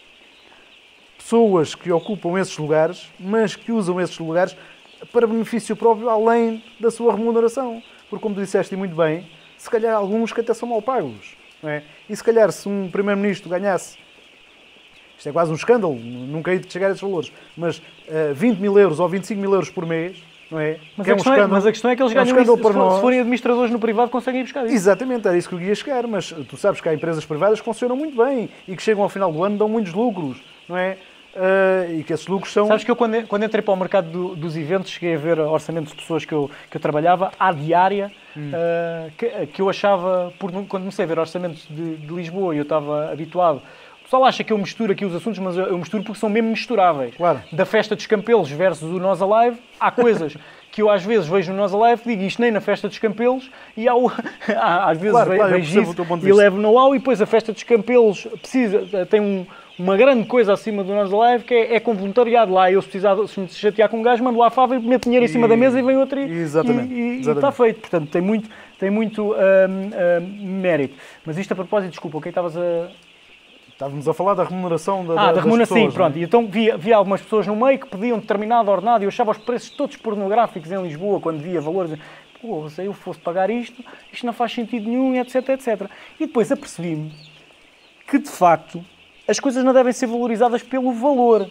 pessoas que ocupam esses lugares, mas que usam esses lugares para benefício próprio, além da sua remuneração. Porque, como tu disseste muito bem, se calhar alguns que até são mal pagos, não é? E se calhar se um primeiro-ministro ganhasse, isto é quase um escândalo, nunca hei de chegar a esses valores, mas uh, vinte mil euros ou vinte e cinco mil euros por mês, não é? Mas, Que a é um questão é, escândalo, mas a questão é que eles é um ganham isso, escândalo se, para for, nós. se forem administradores no privado conseguem ir buscar isso. Exatamente, era isso que eu ia chegar, mas tu sabes que há empresas privadas que funcionam muito bem e que chegam ao final do ano e dão muitos lucros, não é? Uh, e que esses lucros são... Sabes que eu, quando, quando entrei para o mercado do, dos eventos, cheguei a ver orçamentos de pessoas que eu, que eu trabalhava à diária, hum. uh, que, que eu achava, por, quando comecei a ver orçamentos de, de Lisboa e eu estava habituado, o pessoal acha que eu misturo aqui os assuntos, mas eu, eu misturo porque são mesmo misturáveis. Claro. Da festa dos Campelos versus o Nós Alive, há coisas que eu às vezes vejo no Nós Alive e digo isto nem na festa dos Campelos e há, o, há às vezes claro, vejo, claro, vejo isso e levo no au e depois a festa dos Campelos precisa, tem um... uma grande coisa acima do Nós Alive, que é, é com voluntariado. Lá eu se precisar, se me chatear com um gajo, mando lá a fava e meto dinheiro em cima da mesa e vem outro e, exatamente, e, e, exatamente. e está feito. Portanto, tem muito, tem muito hum, hum, mérito. Mas isto a propósito, desculpa, o que é que estavas a... Estávamos a falar da remuneração da, ah, da, das remuneração, pessoas. sim, pronto. E então via, via algumas pessoas no meio que pediam determinado ordenado e eu achava os preços todos pornográficos em Lisboa, quando via valores... Pô, se eu fosse pagar isto, isto não faz sentido nenhum, etc, etcétera. E depois apercebi-me que, de facto, as coisas não devem ser valorizadas pelo valor.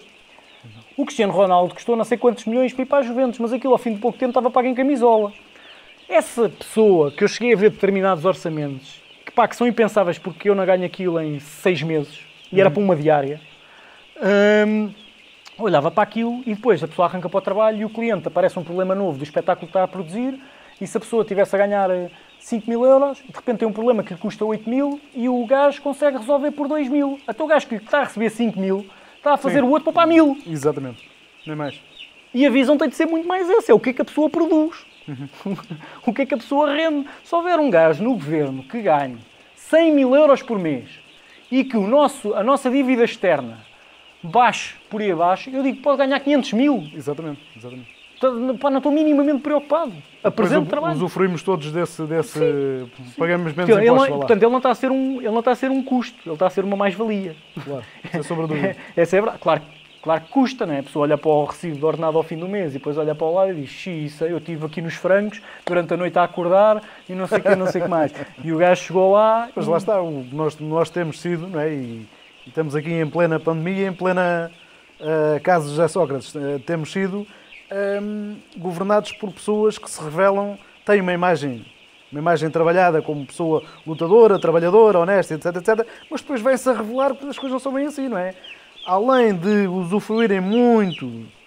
O Cristiano Ronaldo custou não sei quantos milhões para ir para a Juventus, mas aquilo ao fim de pouco tempo estava pago em camisola. Essa pessoa que eu cheguei a ver determinados orçamentos, que, pá, que são impensáveis porque eu não ganho aquilo em seis meses, e era para uma diária, hum, olhava para aquilo e depois a pessoa arranca para o trabalho e o cliente aparece um problema novo do espetáculo que está a produzir e se a pessoa estivesse a ganhar cinco mil euros, de repente tem um problema que lhe custa oito mil e o gajo consegue resolver por dois mil. Até o gajo que está a receber cinco mil está a fazer Sim. o outro para mil. Exatamente. Nem mais. E a visão tem de ser muito mais essa. É o que é que a pessoa produz. Uhum. O que é que a pessoa rende. Se houver um gajo no governo que ganhe cem mil euros por mês e que o nosso, a nossa dívida externa baixe por aí abaixo, eu digo que pode ganhar quinhentos mil. Exatamente. Exatamente. Pá, não estou minimamente preocupado. Apresento Depois, trabalho. Usufruímos todos desse... desse Sim. Pagamos menos Portanto, impostos. Ele não, portanto, ele não, está a ser um, ele não está a ser um custo, ele está a ser uma mais-valia. Claro, é sobre a dúvida. Essa é verdade. Claro, claro que custa, não é? A pessoa olha para o recibo de ordenado ao fim do mês e depois olha para o lado e diz xis, eu estive aqui nos francos durante a noite a acordar e não sei o que, não sei o que mais. E o gajo chegou lá... Mas e... lá está, nós, nós temos sido, não é? E, e estamos aqui em plena pandemia, em plena uh, caso de José Sócrates, uh, temos sido... Um, governados por pessoas que se revelam, têm uma imagem, uma imagem trabalhada como pessoa lutadora, trabalhadora, honesta, etc, etcétera, mas depois vai-se a revelar que as coisas não são bem assim, não é? Além de usufruírem muito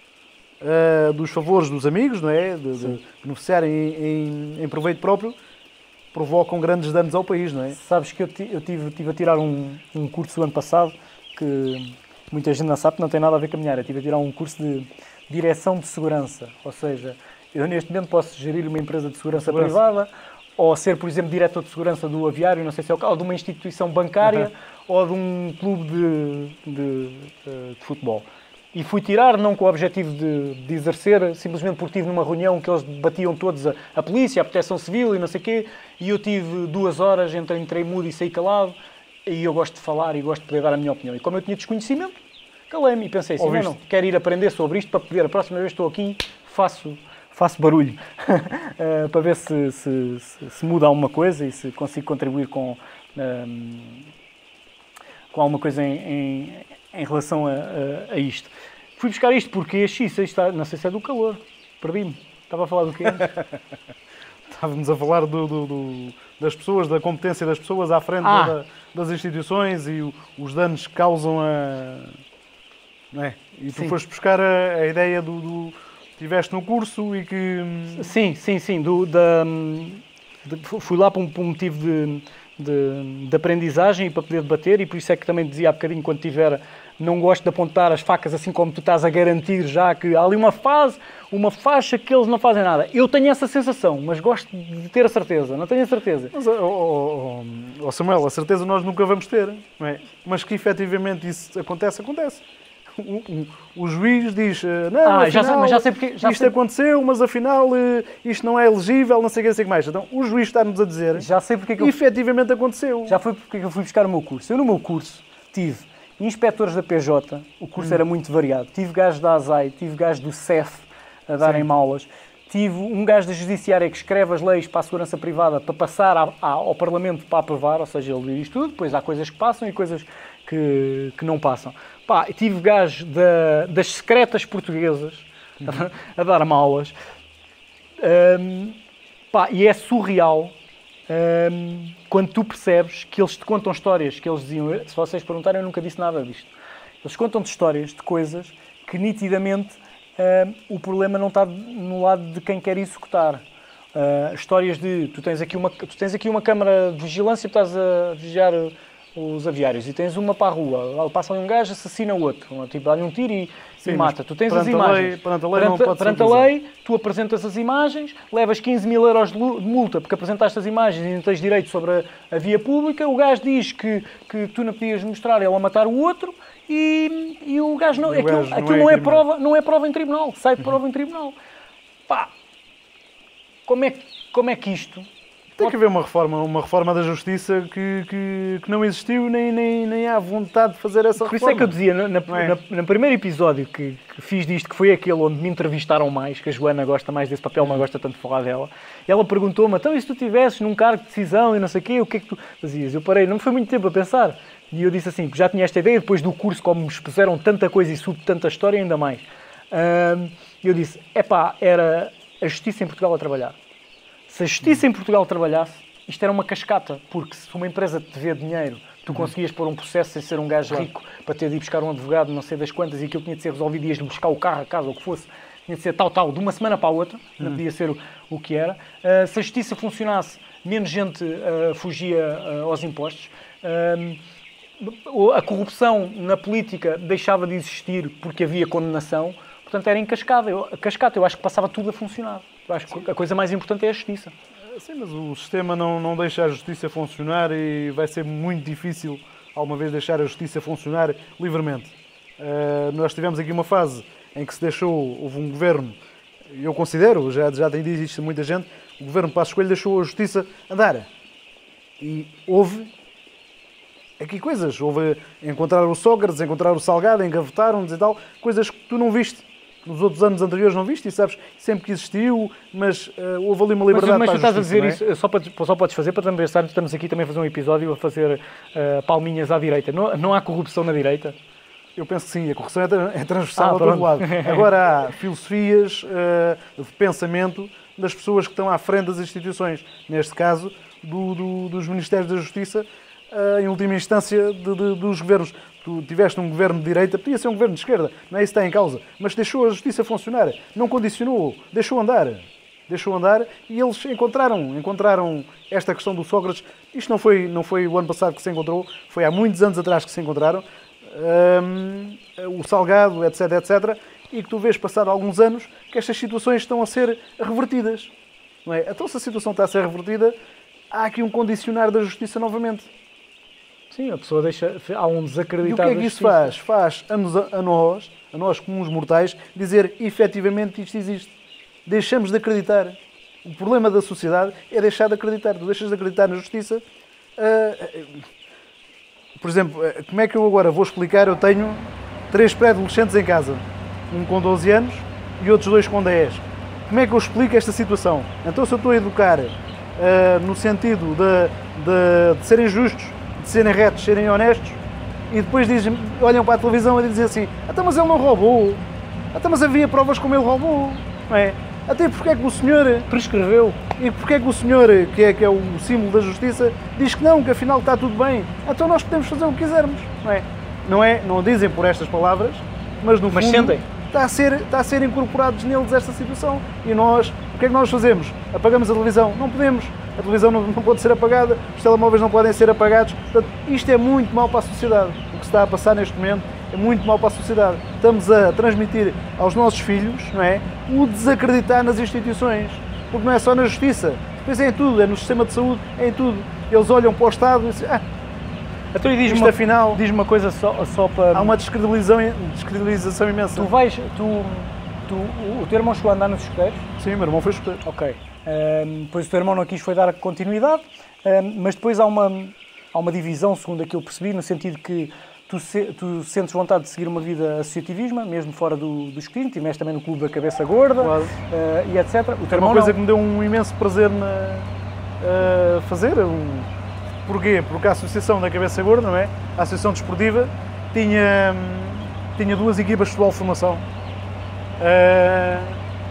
uh, dos favores dos amigos, não é? De, de beneficiarem em, em, em proveito próprio, provocam grandes danos ao país, não é? Sabes que eu, eu tive, tive a tirar um, um curso ano passado, que muita gente não sabe, não tem nada a ver com a minha área, tive a tirar um curso de Direção de Segurança, ou seja, Eu neste momento posso gerir uma empresa de segurança, segurança. privada, ou ser, por exemplo, diretor de segurança do aviário, não sei se é o caso, ou de uma instituição bancária, uhum. ou de um clube de, de, de, de futebol. E fui tirar, não com o objetivo de, de exercer, simplesmente porque estive numa reunião que eles batiam todos a, a polícia, a proteção civil e não sei o quê, e eu tive duas horas, entrei, entrei mudo e saí calado, e eu gosto de falar e gosto de poder dar a minha opinião. E como eu tinha desconhecimento, calei-me e pensei assim, não, não, quero ir aprender sobre isto para poder, a próxima vez que estou aqui, faço, faço barulho, uh, para ver se, se, se, se muda alguma coisa e se consigo contribuir com, um, com alguma coisa em, em, em relação a, a, a isto. Fui buscar isto porque a X, está, não sei se é do calor, perdi-me. Estava a falar do quê? Estávamos a falar do, do, do, das pessoas, da competência das pessoas à frente ah. da, das instituições e o, os danos que causam a... Não é? E tu sim. foste buscar a, a ideia do, do... Estiveste no curso e que... Sim, sim, sim. Do, da, de, fui lá por um, por um motivo de, de, de aprendizagem e para poder debater, e por isso é que também dizia há bocadinho, quando tiver... Não gosto de apontar as facas assim como tu estás a garantir já que há ali uma fase, uma faixa que eles não fazem nada. Eu tenho essa sensação, mas gosto de ter a certeza. Não tenho a certeza. Mas, oh, oh, oh Samuel, a certeza nós nunca vamos ter, não é? Mas que efetivamente isso acontece, acontece. O, o, o juiz diz, não, ah, afinal, já sei, mas já sei porque, já isto sei. aconteceu, mas afinal isto não é elegível, não sei o que, não sei o que mais. Então o juiz está-nos a dizer, já sei porque é que eu... efetivamente aconteceu. Já foi porque eu fui buscar o meu curso. Eu no meu curso tive inspectores da P J, o curso hum. era muito variado. Tive gajos da A S A I, tive gajos do C E F a darem aulas. Tive um gajo da Judiciária que escreve as leis para a segurança privada para passar a, a, ao Parlamento para aprovar, ou seja, ele diz tudo, depois há coisas que passam e coisas que, que não passam. Pá, tive gajos da, das secretas portuguesas uhum. a, a dar-me aulas. Um, pá, e é surreal um, quando tu percebes que eles te contam histórias que eles diziam, se vocês perguntarem, eu nunca disse nada disto. Eles contam-te histórias de coisas que nitidamente um, o problema não está no lado de quem quer executar. Uh, histórias de, tu tens aqui uma, tu tens aqui uma câmara de vigilância, estás a vigiar os aviários e tens uma para a rua, passa ali um gajo, assassina o outro, tipo, dá-lhe um tiro e, sim, e mata. Tu tens as imagens. Lei, perante a lei, perante, não pode perante a lei, tu apresentas as imagens, levas quinze mil euros de multa porque apresentaste as imagens e não tens direito sobre a, a via pública, o gajo diz que, que tu não podias mostrar ele a matar o outro e, e o gajo não... O aquilo gajo não, aquilo é, não, é prova, não é prova em tribunal, sai de prova em tribunal. Pá, como é, como é que isto... Tem que haver uma reforma, uma reforma da justiça que, que, que não existiu, nem, nem, nem há vontade de fazer essa reforma. Por isso é que eu dizia, na, na, é? na, no primeiro episódio que, que fiz disto, que foi aquele onde me entrevistaram mais, que a Joana gosta mais desse papel, não gosta tanto de falar dela, ela perguntou-me, então e se tu estivesses num cargo de decisão e não sei o quê, o que é que tu fazias? Eu parei, não foi muito tempo a pensar. E eu disse assim, já tinha esta ideia, depois do curso, como me expuseram tanta coisa e soube tanta história, ainda mais. E eu disse, epá, era a justiça em Portugal a trabalhar. Se a justiça em Portugal trabalhasse, isto era uma cascata, porque se uma empresa te devia dinheiro, tu conseguias pôr um processo sem ser um gajo rico para ter de ir buscar um advogado, não sei das quantas, e aquilo tinha de ser resolvido, ias-lhe buscar o carro, a casa, ou o que fosse, tinha de ser tal, tal, de uma semana para a outra, não podia ser o, o que era. Uh, se a justiça funcionasse, menos gente uh, fugia uh, aos impostos. Uh, a corrupção na política deixava de existir porque havia condenação. Portanto, era em cascata. Eu, a cascata, eu acho que passava tudo a funcionar. Eu acho que a coisa mais importante é a justiça. Sim, mas o sistema não, não deixa a justiça funcionar e vai ser muito difícil, alguma vez, deixar a justiça funcionar livremente. Uh, nós tivemos aqui uma fase em que se deixou, houve um governo, eu considero, já, já tem dito isto muita gente, o governo Passos Coelho deixou a justiça andar. E houve aqui coisas, houve encontrar o Sócrates, encontrar o Salgado, engavetaram-nos e tal, coisas que tu não viste. Nos outros anos anteriores não viste e sabes sempre que existiu, mas uh, houve ali uma liberdade mas, mas para a justiça. Mas tu estás a dizer é? isso, só, para, só podes fazer para também pensar, estamos aqui também a fazer um episódio a fazer uh, palminhas à direita. Não, não há corrupção na direita? Eu penso que sim, a corrupção é, é transversal ah, a todo lado. Agora há filosofias uh, de pensamento das pessoas que estão à frente das instituições, neste caso do, do, dos Ministérios da Justiça, uh, em última instância de, de, dos governos. Tu tiveste um governo de direita, podia ser um governo de esquerda, não é isso que está em causa, mas deixou a justiça funcionar, não condicionou, deixou andar, deixou andar e eles encontraram, encontraram esta questão do Sócrates. Isto não foi, não foi o ano passado que se encontrou, foi há muitos anos atrás que se encontraram, um, o Salgado, etc, etcétera. e que tu vês, passado alguns anos, que estas situações estão a ser revertidas. Não é? Então, se a situação está a ser revertida, há aqui um condicionar da justiça novamente. Sim, a pessoa deixa... Há um E o desacreditado que é que isso faz? Faz a, nos, a nós, a nós comuns mortais, dizer efetivamente isto existe. Deixamos de acreditar. O problema da sociedade é deixar de acreditar. Tu deixas de acreditar na justiça. Uh, por exemplo, como é que eu agora vou explicar? Eu tenho três pré-adolescentes em casa. Um com doze anos e outros dois com dez. Como é que eu explico esta situação? Então, se eu estou a educar uh, no sentido de, de, de serem justos, de serem retos, de serem honestos, e depois dizem, olham para a televisão e dizem assim: até mas ele não roubou, até mas havia provas como ele roubou, não é? Até porque é que o senhor prescreveu e porque é que o senhor, que é, que é o símbolo da justiça, diz que não, que afinal está tudo bem, então nós podemos fazer o que quisermos, não é? Não, é, não dizem por estas palavras, mas no Mas fundo sentem. está a, ser, está a ser incorporados neles esta situação. E nós, o que é que nós fazemos? Apagamos a televisão? Não podemos. A televisão não, não pode ser apagada, os telemóveis não podem ser apagados. Portanto, isto é muito mau para a sociedade. O que se está a passar neste momento é muito mau para a sociedade. Estamos a transmitir aos nossos filhos, não é, o desacreditar nas instituições. Porque não é só na justiça, depois é em tudo, é no sistema de saúde, é em tudo. Eles olham para o Estado e dizem: ah, Então, e diz-me isto uma, afinal, diz uma coisa só, só para... há uma descredibilização, descredibilização imensa. Tu vais... Tu, tu, o teu irmão chegou a andar nos escuteiros? Sim, o meu irmão foi escuteiro. Ok. Um, depois o teu irmão não quis foi dar continuidade, um, mas depois há uma, há uma divisão, segundo aquilo que eu percebi, no sentido que tu, se, tu sentes vontade de seguir uma vida associativista, mesmo fora do, do escutismo, estiveste também no Clube da Cabeça Gorda, Claro. uh, e etcétera. O teu É irmão uma coisa não. que me deu um imenso prazer na, a fazer. Um, porquê? Porque a Associação da Cabeça Gorda, não é? A Associação Desportiva, tinha, tinha duas equipas de futebol de formação. Uh,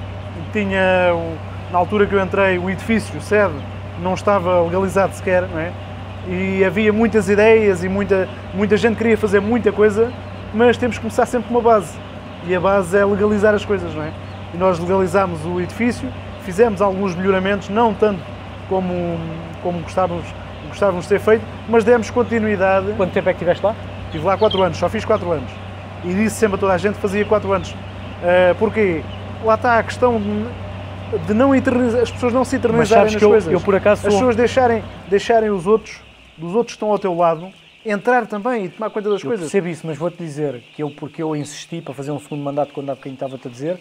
tinha, na altura que eu entrei, o edifício, sede, não estava legalizado sequer, não é? E havia muitas ideias e muita, muita gente queria fazer muita coisa, mas temos que começar sempre com uma base. E a base é legalizar as coisas, não é? E nós legalizámos o edifício, fizemos alguns melhoramentos, não tanto como, como gostávamos, gostávamos de ter feito, mas demos continuidade. Quanto tempo é que estiveste lá? Estive lá quatro anos, só fiz quatro anos. E disse sempre a toda a gente que fazia quatro anos. Uh, porquê? Lá está a questão de, de não eternizar, as pessoas não se eternizarem nas eu, coisas. eu por acaso As sou... pessoas deixarem, deixarem os outros, dos outros que estão ao teu lado, entrar também e tomar conta das Eu coisas. percebo isso, mas vou-te dizer que eu, porque eu insisti para fazer um segundo mandato quando há bocadinho estava-te a dizer,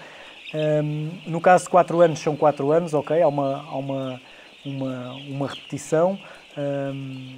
um, no caso de quatro anos são quatro anos, ok, há uma, há uma, uma, uma repetição. Um,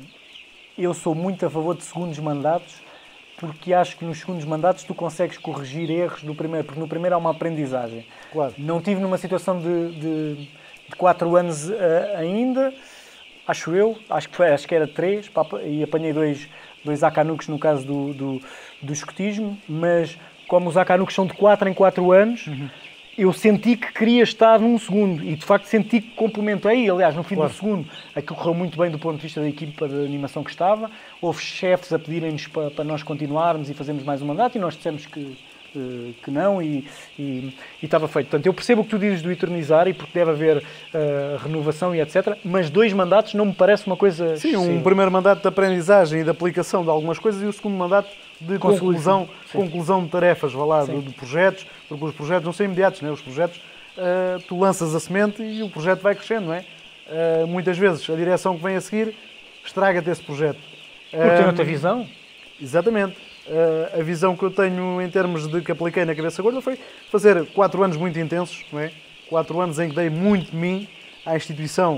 eu sou muito a favor de segundos mandatos, porque acho que nos segundos mandatos tu consegues corrigir erros do primeiro, porque no primeiro há uma aprendizagem. Claro. Não tive numa situação de, de, de quatro anos uh, ainda, acho eu, acho que, foi, acho que era três, e apanhei dois, dois acanucos no caso do, do, do escotismo, mas como os acanucos são de quatro em quatro anos, uhum. eu senti que queria estar num segundo e de facto senti que complementei, aliás, no fim claro. do segundo, aquilo correu muito bem do ponto de vista da equipa de animação que estava, houve chefes a pedirem-nos para, para nós continuarmos e fazermos mais um mandato e nós dissemos que, que não e, e, e estava feito. Portanto, eu percebo o que tu dizes do eternizar e porque deve haver uh, renovação e etcétera, mas dois mandatos não me parece uma coisa... Sim, um sim. primeiro mandato de aprendizagem e de aplicação de algumas coisas e o segundo mandato de conclusão, conclusão de tarefas, vá lá, de, de projetos, porque os projetos não são imediatos, não é? Os projetos, uh, tu lanças a semente e o projeto vai crescendo, não é? Uh, muitas vezes a direção que vem a seguir estraga-te esse projeto. Porque uh, tem outra visão? Exatamente. Uh, a visão que eu tenho em termos de que apliquei na Cabeça Gorda foi fazer quatro anos muito intensos, não é? Quatro anos em que dei muito de mim à instituição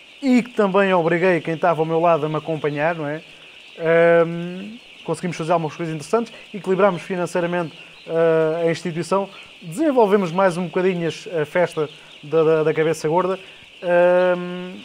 e que também obriguei quem estava ao meu lado a me acompanhar, não é? Uh, conseguimos fazer algumas coisas interessantes, equilibramos financeiramente uh, a instituição, desenvolvemos mais um bocadinho a festa da, da, da Cabeça Gorda. Uh,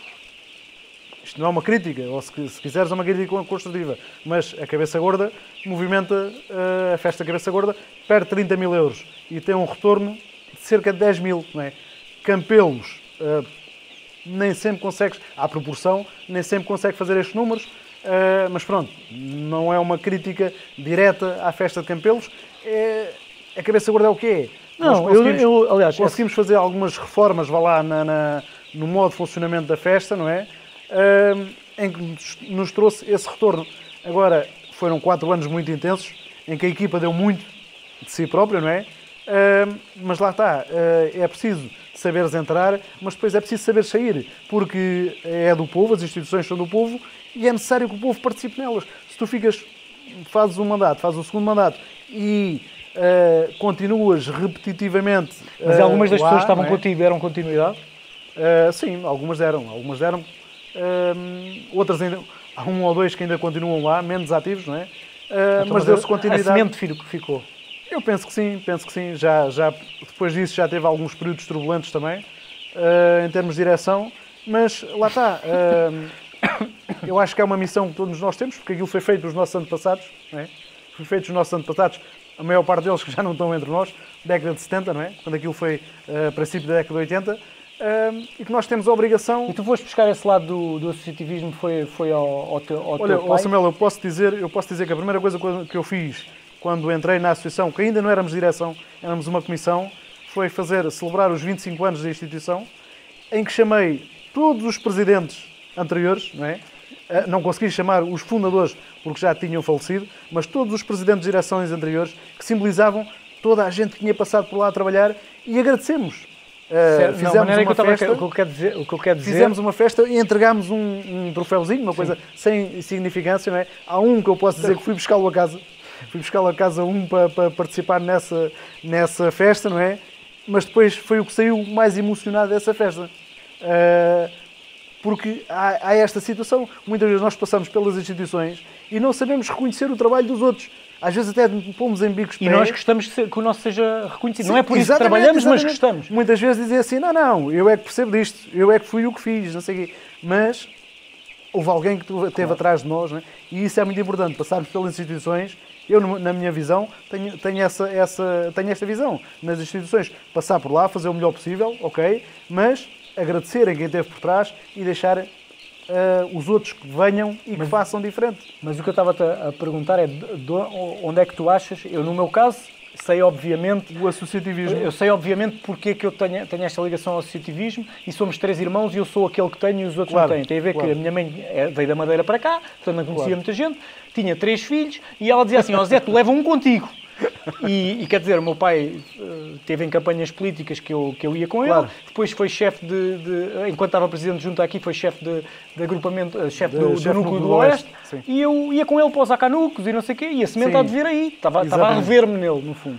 isto não é uma crítica, ou se, se quiseres é uma crítica construtiva, mas a Cabeça Gorda movimenta uh, a festa da Cabeça Gorda, perde trinta mil euros e tem um retorno de cerca de dez mil, não é? Campelos, uh, nem sempre consegues, à proporção, nem sempre consegue fazer estes números, uh, mas pronto, não é uma crítica direta à festa de Campelos. É, a Cabeça Gorda é o que é. Não, eu, eu, aliás, conseguimos fazer algumas reformas, vá lá, na, na, no modo de funcionamento da festa, não é? Uh, em que nos, nos trouxe esse retorno. Agora, foram quatro anos muito intensos, em que a equipa deu muito de si própria, não é? Uh, mas lá está, uh, é preciso saberes entrar, mas depois é preciso saber sair, porque é do povo, as instituições são do povo e é necessário que o povo participe nelas. Se tu ficas, fazes um mandato, fazes o segundo mandato e uh, continuas repetitivamente... Uh, mas algumas das lá, pessoas que estavam é? contigo deram continuidade? Uh, sim, algumas deram, algumas deram. Uh, outras ainda, há um ou dois que ainda continuam lá, menos ativos, não é? Uh, então, mas deu-se continuidade. A semente filho que ficou? Eu penso que sim, penso que sim. Já, já, depois disso já teve alguns períodos turbulentos também, uh, em termos de direção, mas lá está. Uh, eu acho que é uma missão que todos nós temos, porque aquilo foi feito pelos nossos antepassados, não é? Foi feito pelos nossos antepassados, a maior parte deles que já não estão entre nós, década de setenta, não é? Quando aquilo foi uh, princípio da década de oitenta, uh, e que nós temos a obrigação... E tu foste buscar esse lado do, do associativismo, foi, foi ao, ao teu, ao Olha, teu pai? Samuel, eu posso, dizer, eu posso dizer que a primeira coisa que eu fiz quando entrei na associação, que ainda não éramos direção, éramos uma comissão, foi fazer, celebrar os vinte e cinco anos da instituição, em que chamei todos os presidentes anteriores, não é? Não consegui chamar os fundadores porque já tinham falecido, mas todos os presidentes de direções anteriores que simbolizavam toda a gente que tinha passado por lá a trabalhar e agradecemos. Certo, fizemos não, uma uma que festa, o que eu quero dizer, o que eu quero dizer... Fizemos uma festa e entregámos um, um troféuzinho, uma coisa sem significância, não é? Há um que eu posso dizer que fui buscá-lo a casa. Fui buscar a casa um para, para participar nessa, nessa festa, não é? Mas depois foi o que saiu mais emocionado dessa festa. Uh, porque há, há esta situação. Muitas vezes nós passamos pelas instituições e não sabemos reconhecer o trabalho dos outros. Às vezes até pomos em bicos de E pé. nós gostamos que o nosso seja reconhecido. Sim, não é por isso que trabalhamos, exatamente. mas gostamos. Muitas vezes dizem assim, não, não, eu é que percebo disto, eu é que fui o que fiz, não sei o quê. Mas houve alguém que esteve claro. atrás de nós, não é? E isso é muito importante, passarmos pelas instituições. Eu, na minha visão, tenho, tenho, essa, essa, tenho esta visão. Nas instituições, passar por lá, fazer o melhor possível, ok, mas agradecer a quem esteve por trás e deixar uh, os outros que venham e mas, que façam diferente. Mas o que eu estava a perguntar é de, de onde é que tu achas, eu no meu caso, sei obviamente... O associativismo. Eu sei obviamente porque é que eu tenho, tenho esta ligação ao associativismo e somos três irmãos e eu sou aquele que tenho e os outros claro, não têm. Tem a ver claro. que a minha mãe veio da Madeira para cá, portanto não conhecia claro. muita gente, tinha três filhos e ela dizia assim, ó Zé, tu leva um contigo. E, e quer dizer, o meu pai uh, teve em campanhas políticas que eu, que eu ia com claro. ele, depois foi chefe de, de, enquanto estava presidente junto aqui, foi chefe de, de agrupamento, uh, chefe do, do núcleo do, do Oeste, Oeste e eu ia com ele para os Acanucos e não sei o quê, e a semente há de vir aí, estava, estava a rever-me nele, no fundo.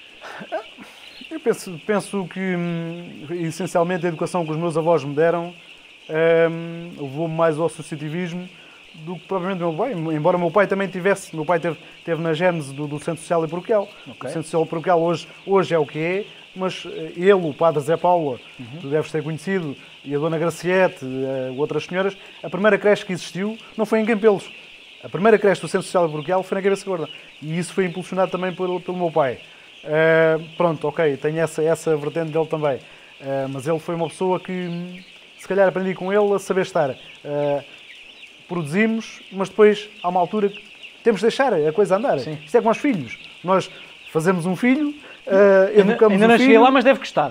Eu penso, penso que, hum, essencialmente, a educação que os meus avós me deram hum, levou-me mais ao associativismo do que propriamente o meu pai, embora o meu pai também tivesse, o meu pai teve, teve na gênese do, do Centro Social e Paroquial. Okay. O Centro Social e Paroquial hoje, hoje é o que é, mas ele, o Padre Zé Paula, uhum. tu deves ter conhecido, e a Dona Graciete, uh, outras senhoras, a primeira creche que existiu não foi em Campelos. A primeira creche do Centro Social e Paroquial foi na Cabeça Gorda. E isso foi impulsionado também pelo, pelo meu pai. Uh, pronto, ok, tenho essa, essa vertente dele também. Uh, mas ele foi uma pessoa que, se calhar, aprendi com ele a saber estar. Uh, produzimos, mas depois há uma altura que temos de deixar a coisa andar. Sim. Isto é como aos filhos. Nós fazemos um filho, uh, educamos ainda o não filho... cheguei lá, mas deve gostar.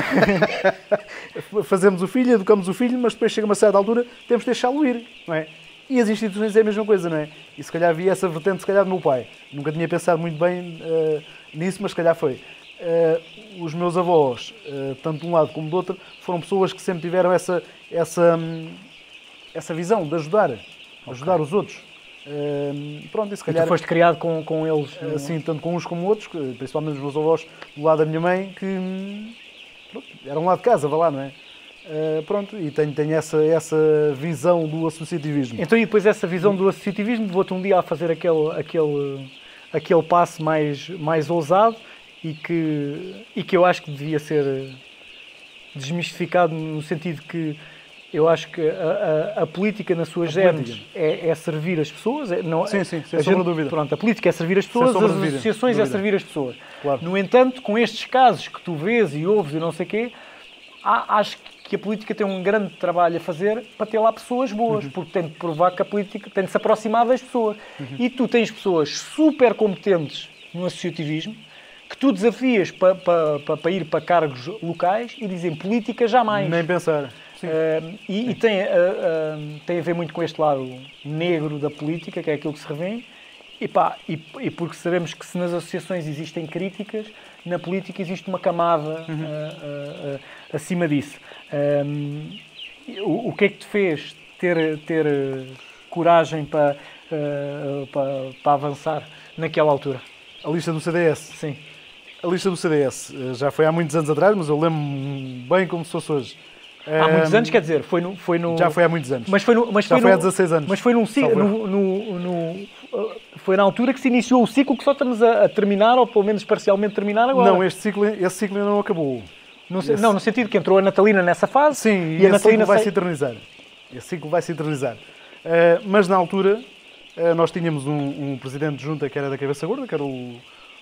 Fazemos o filho, educamos o filho, mas depois chega uma certa altura, temos de deixá-lo ir, não é? E as instituições é a mesma coisa, não é? E se calhar havia essa vertente, se calhar, do meu pai. Nunca tinha pensado muito bem uh, nisso, mas se calhar foi. Uh, os meus avós, uh, tanto de um lado como do outro, foram pessoas que sempre tiveram essa... essa um, essa visão de ajudar, okay. ajudar os outros. Uh, pronto, e se calhar... E tu foste criado com, com eles? Uh, sim, tanto com uns como outros, que, principalmente os meus avós do lado da minha mãe, que pronto, eram lá de casa, vá lá, não é? Uh, pronto, e tenho, tenho essa, essa visão do associativismo. Então, e depois essa visão do associativismo, vou-te um dia a fazer aquele, aquele, aquele passo mais, mais ousado e que, e que eu acho que devia ser desmistificado no sentido que eu acho que a, a, a política, nas suas genes, é, é servir as pessoas. É, não, sim, sim, sem a sombra gente, dúvida. Pronto, a política é servir as pessoas, as associações é servir as pessoas. Claro. No entanto, com estes casos que tu vês e ouves e não sei o quê, há, acho que a política tem um grande trabalho a fazer para ter lá pessoas boas, uhum. porque tem de provar que a política tem de se aproximar das pessoas. Uhum. E tu tens pessoas super competentes no associativismo, que tu desafias para, para, para, para ir para cargos locais e dizem política jamais. Nem pensar. Uh, e e tem, uh, uh, tem a ver muito com este lado negro da política, que é aquilo que se revê, E, pá, e, e porque sabemos que se nas associações existem críticas, na política existe uma camada uhum. uh, uh, uh, acima disso. Um, o, o que é que te fez ter, ter coragem para, uh, para, para avançar naquela altura? A lista do C D S? Sim. A lista do C D S já foi há muitos anos atrás, mas eu lembro-me bem como se fosse hoje. Há um, muitos anos, quer dizer, foi no... Foi no já foi há muitos anos. Mas foi no, mas já foi, foi no, há dezasseis anos. Mas foi num, no, no, no, foi na altura que se iniciou o ciclo que só estamos a, a terminar, ou pelo menos parcialmente terminar agora. Não, este ciclo, esse ciclo ainda não acabou. No, não, no sentido que entrou a Natalina nessa fase. Sim, e, e a Natalina ciclo vai sai... se eternizar. Esse ciclo vai se eternizar. Uh, mas na altura, uh, nós tínhamos um, um presidente de junta que era da cabeça gorda, que era o...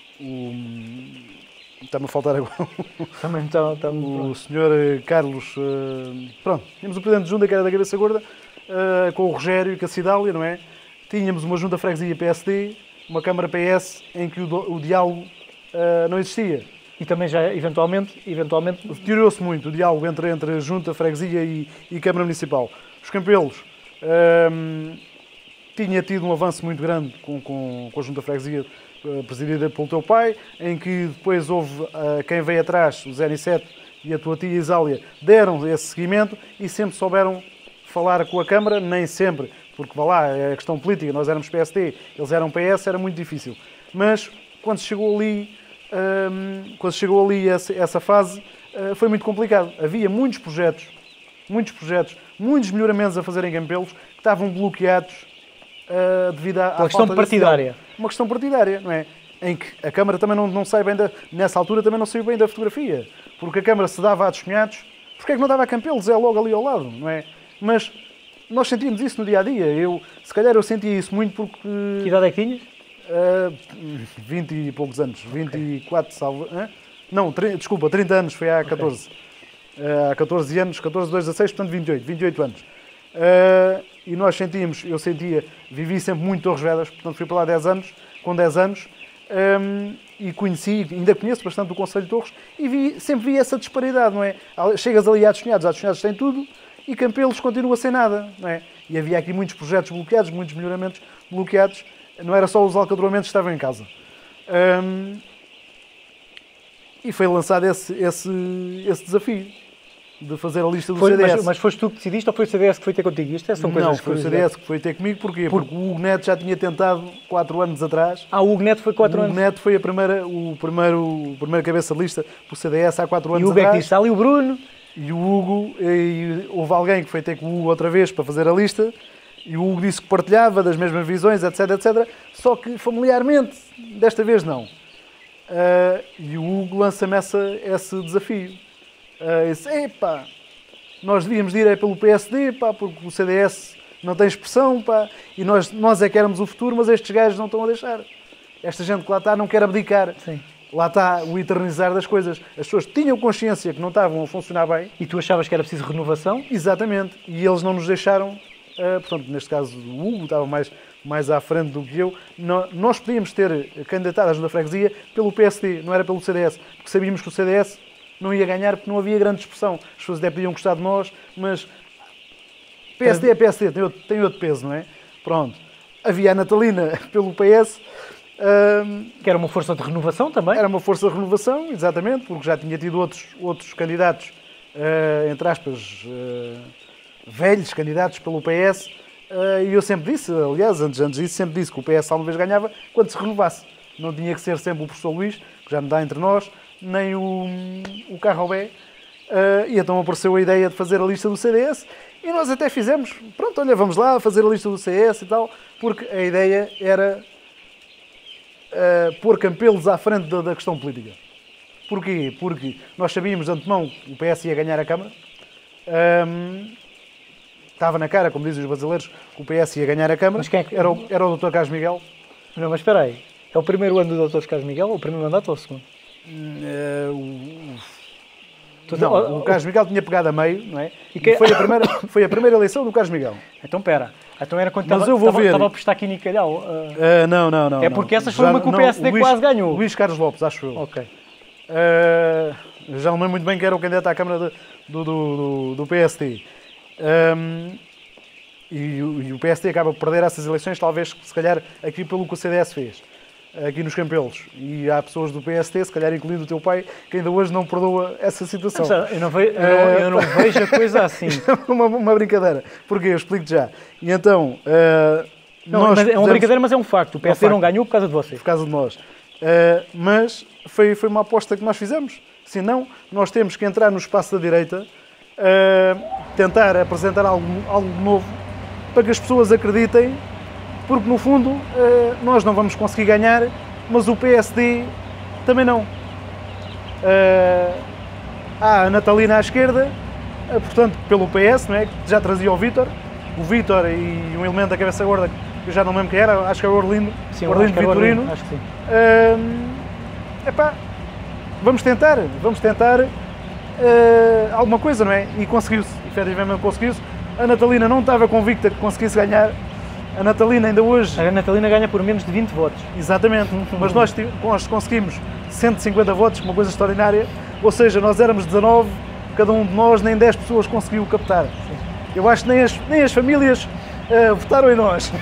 o está-me a faltar agora. Também está, está o senhor Carlos... Uh, pronto, tínhamos um presidente de junta que era da cabeça gorda, uh, com o Rogério e com a Cidália, não é? Tínhamos uma junta freguesia P S D, uma Câmara P S, em que o, o diálogo uh, não existia. E também já, eventualmente... eventualmente... Deteriorou-se muito o diálogo entre, entre junta, freguesia e, e Câmara Municipal. Os Campelos um, tinha tido um avanço muito grande com, com, com a junta freguesia uh, presidida pelo teu pai, em que depois houve uh, quem veio atrás, o Zé Niceto e a tua tia Isália, deram esse seguimento e sempre souberam falar com a Câmara, nem sempre, porque vá lá, é a questão política, nós éramos P S D, eles eram P S, era muito difícil. Mas quando chegou ali, um, quando chegou ali essa, essa fase, uh, foi muito complicado. Havia muitos projetos, muitos projetos, muitos melhoramentos a fazer em Campelos que estavam bloqueados uh, devido à, à questão partidária. Uma questão partidária, não é? Em que a Câmara também não, não sai bem, da, nessa altura também não saiu bem da fotografia, porque a Câmara se dava a Despenhados, porque é que não dava a Campelos? É logo ali ao lado, não é? Mas nós sentíamos isso no dia-a-dia. Eu, se calhar eu sentia isso muito porque... Que idade é que tinhas? Uh, vinte e poucos anos, vinte e quatro, salvo... Hein? Não, trinta, desculpa, trinta anos, foi há catorze. Okay. Uh, há catorze anos, catorze, dois, dezasseis, portanto vinte e oito, vinte e oito anos. Uh, e nós sentíamos, eu sentia, vivi sempre muito Torres Vedras, portanto fui para lá dez anos, com dez anos, um, e conheci, ainda conheço bastante o Conselho de Torres, e vi, sempre vi essa disparidade, não é? Chegas ali a Despenhados, a Despenhados tem tudo, e Campelos continua sem nada, não é? E havia aqui muitos projetos bloqueados, muitos melhoramentos bloqueados, não era só os alcatroamentos que estavam em casa. Um, e foi lançado esse, esse, esse desafio de fazer a lista do foi, C D S. Mas, mas foste tu que decidiste ou foi o C D S que foi ter contigo? Isto é, são coisas não, foi o C D S que foi ter comigo. Porquê? Por... Porque o Hugo Neto já tinha tentado quatro anos atrás. Ah, o Hugo Neto foi quatro anos? O Hugo Neto foi a primeira, o primeiro, o primeiro cabeça de lista para o C D S há quatro anos atrás. E o Hugo atrás. é que disse, ali o Bruno... E o Hugo, e houve alguém que foi ter com o Hugo outra vez para fazer a lista, e o Hugo disse que partilhava das mesmas visões, etc, etcétera. Só que familiarmente, desta vez não. Uh, e o Hugo lança-me essa, esse desafio. Uh, disse, epá, nós devíamos ir é pelo P S D, pá, porque o C D S não tem expressão, pá, e nós, nós é que éramos o futuro, mas estes gajos não estão a deixar. Esta gente que lá está não quer abdicar. Sim. Lá está o eternizar das coisas. As pessoas tinham consciência que não estavam a funcionar bem. E tu achavas que era preciso renovação? Exatamente. E eles não nos deixaram, uh, portanto, neste caso o Hugo estava mais, mais à frente do que eu. No, nós podíamos ter candidatado à Junta de Freguesia pelo P S D, não era pelo C D S. Porque sabíamos que o C D S não ia ganhar porque não havia grande expressão. As pessoas até podiam gostar de nós, mas P S D é P S D, tem outro, tem outro peso, não é? Pronto. Havia a Natalina pelo P S... Um, que era uma força de renovação também? Era uma força de renovação, exatamente, porque já tinha tido outros, outros candidatos, uh, entre aspas, uh, velhos candidatos pelo P S, uh, e eu sempre disse, aliás, antes, antes disso, sempre disse que o P S alguma vez ganhava quando se renovasse. Não tinha que ser sempre o professor Luís, que já me dá entre nós, nem o, o Carrobé, uh, e então apareceu a ideia de fazer a lista do C D S, e nós até fizemos, pronto, olha, vamos lá fazer a lista do C D S e tal, porque a ideia era... Uh, pôr Campelos à frente da, da questão política. Porquê? Porque nós sabíamos de antemão que o P S ia ganhar a Câmara. Um, estava na cara, como dizem os brasileiros, que o P S ia ganhar a Câmara. Mas quem é que... era, o, era o doutor Carlos Miguel. Não, mas espera aí. É o primeiro ano do doutor Carlos Miguel ou o primeiro mandato ou o segundo? Uh, o... Não, o Carlos Miguel tinha pegado a meio, não é? E que... foi, a primeira, foi a primeira eleição do Carlos Miguel. Então, espera. Então era quando Mas estava, eu vou estava, ver. estava a apostar aqui em Calhau. Uh... Uh, não, não, não. É porque não. essas foi uma que o P S D Luís, quase ganhou. Luís Carlos Lopes, acho eu. Ok. Uh, já não lembro muito bem que era o candidato à Câmara de, do, do, do, do P S D. Um, E o, e o P S D acaba por perder essas eleições, talvez, se calhar, aqui pelo que o C D S fez, aqui nos Campelos. E há pessoas do P S D, se calhar incluindo o teu pai, que ainda hoje não perdoa essa situação. Eu não, ve, eu não, eu não vejo a coisa assim. uma, uma brincadeira. Porquê? Eu explico-te já. E então... Uh, não, nós mas é uma fizemos... brincadeira, mas é um facto. O P S D é um não ganhou por causa de vocês. Por causa de nós. Uh, mas foi, foi uma aposta que nós fizemos. Se não, nós temos que entrar no espaço da direita, uh, tentar apresentar algo, algo novo, para que as pessoas acreditem, porque no fundo uh, nós não vamos conseguir ganhar, mas o P S D também não. Uh, há a Natalina à esquerda, uh, portanto, pelo P S, não é? Que já trazia o Vítor, o Vítor e um elemento da cabeça gorda, que eu já não lembro quem era, acho que era o Orlindo, sim, o Orlindo acho Vitorino. Acho que sim. Uh, epá, vamos tentar, vamos tentar uh, alguma coisa, não é? E conseguiu-se, efetivamente conseguiu-se. A Natalina não estava convicta que conseguisse ganhar. A Natalina ainda hoje... A Natalina ganha por menos de vinte votos. Exatamente, mas nós, nós conseguimos cento e cinquenta votos, uma coisa extraordinária. Ou seja, nós éramos dezanove, cada um de nós, nem dez pessoas conseguiu captar. Sim. Eu acho que nem as, nem as famílias uh, votaram em nós.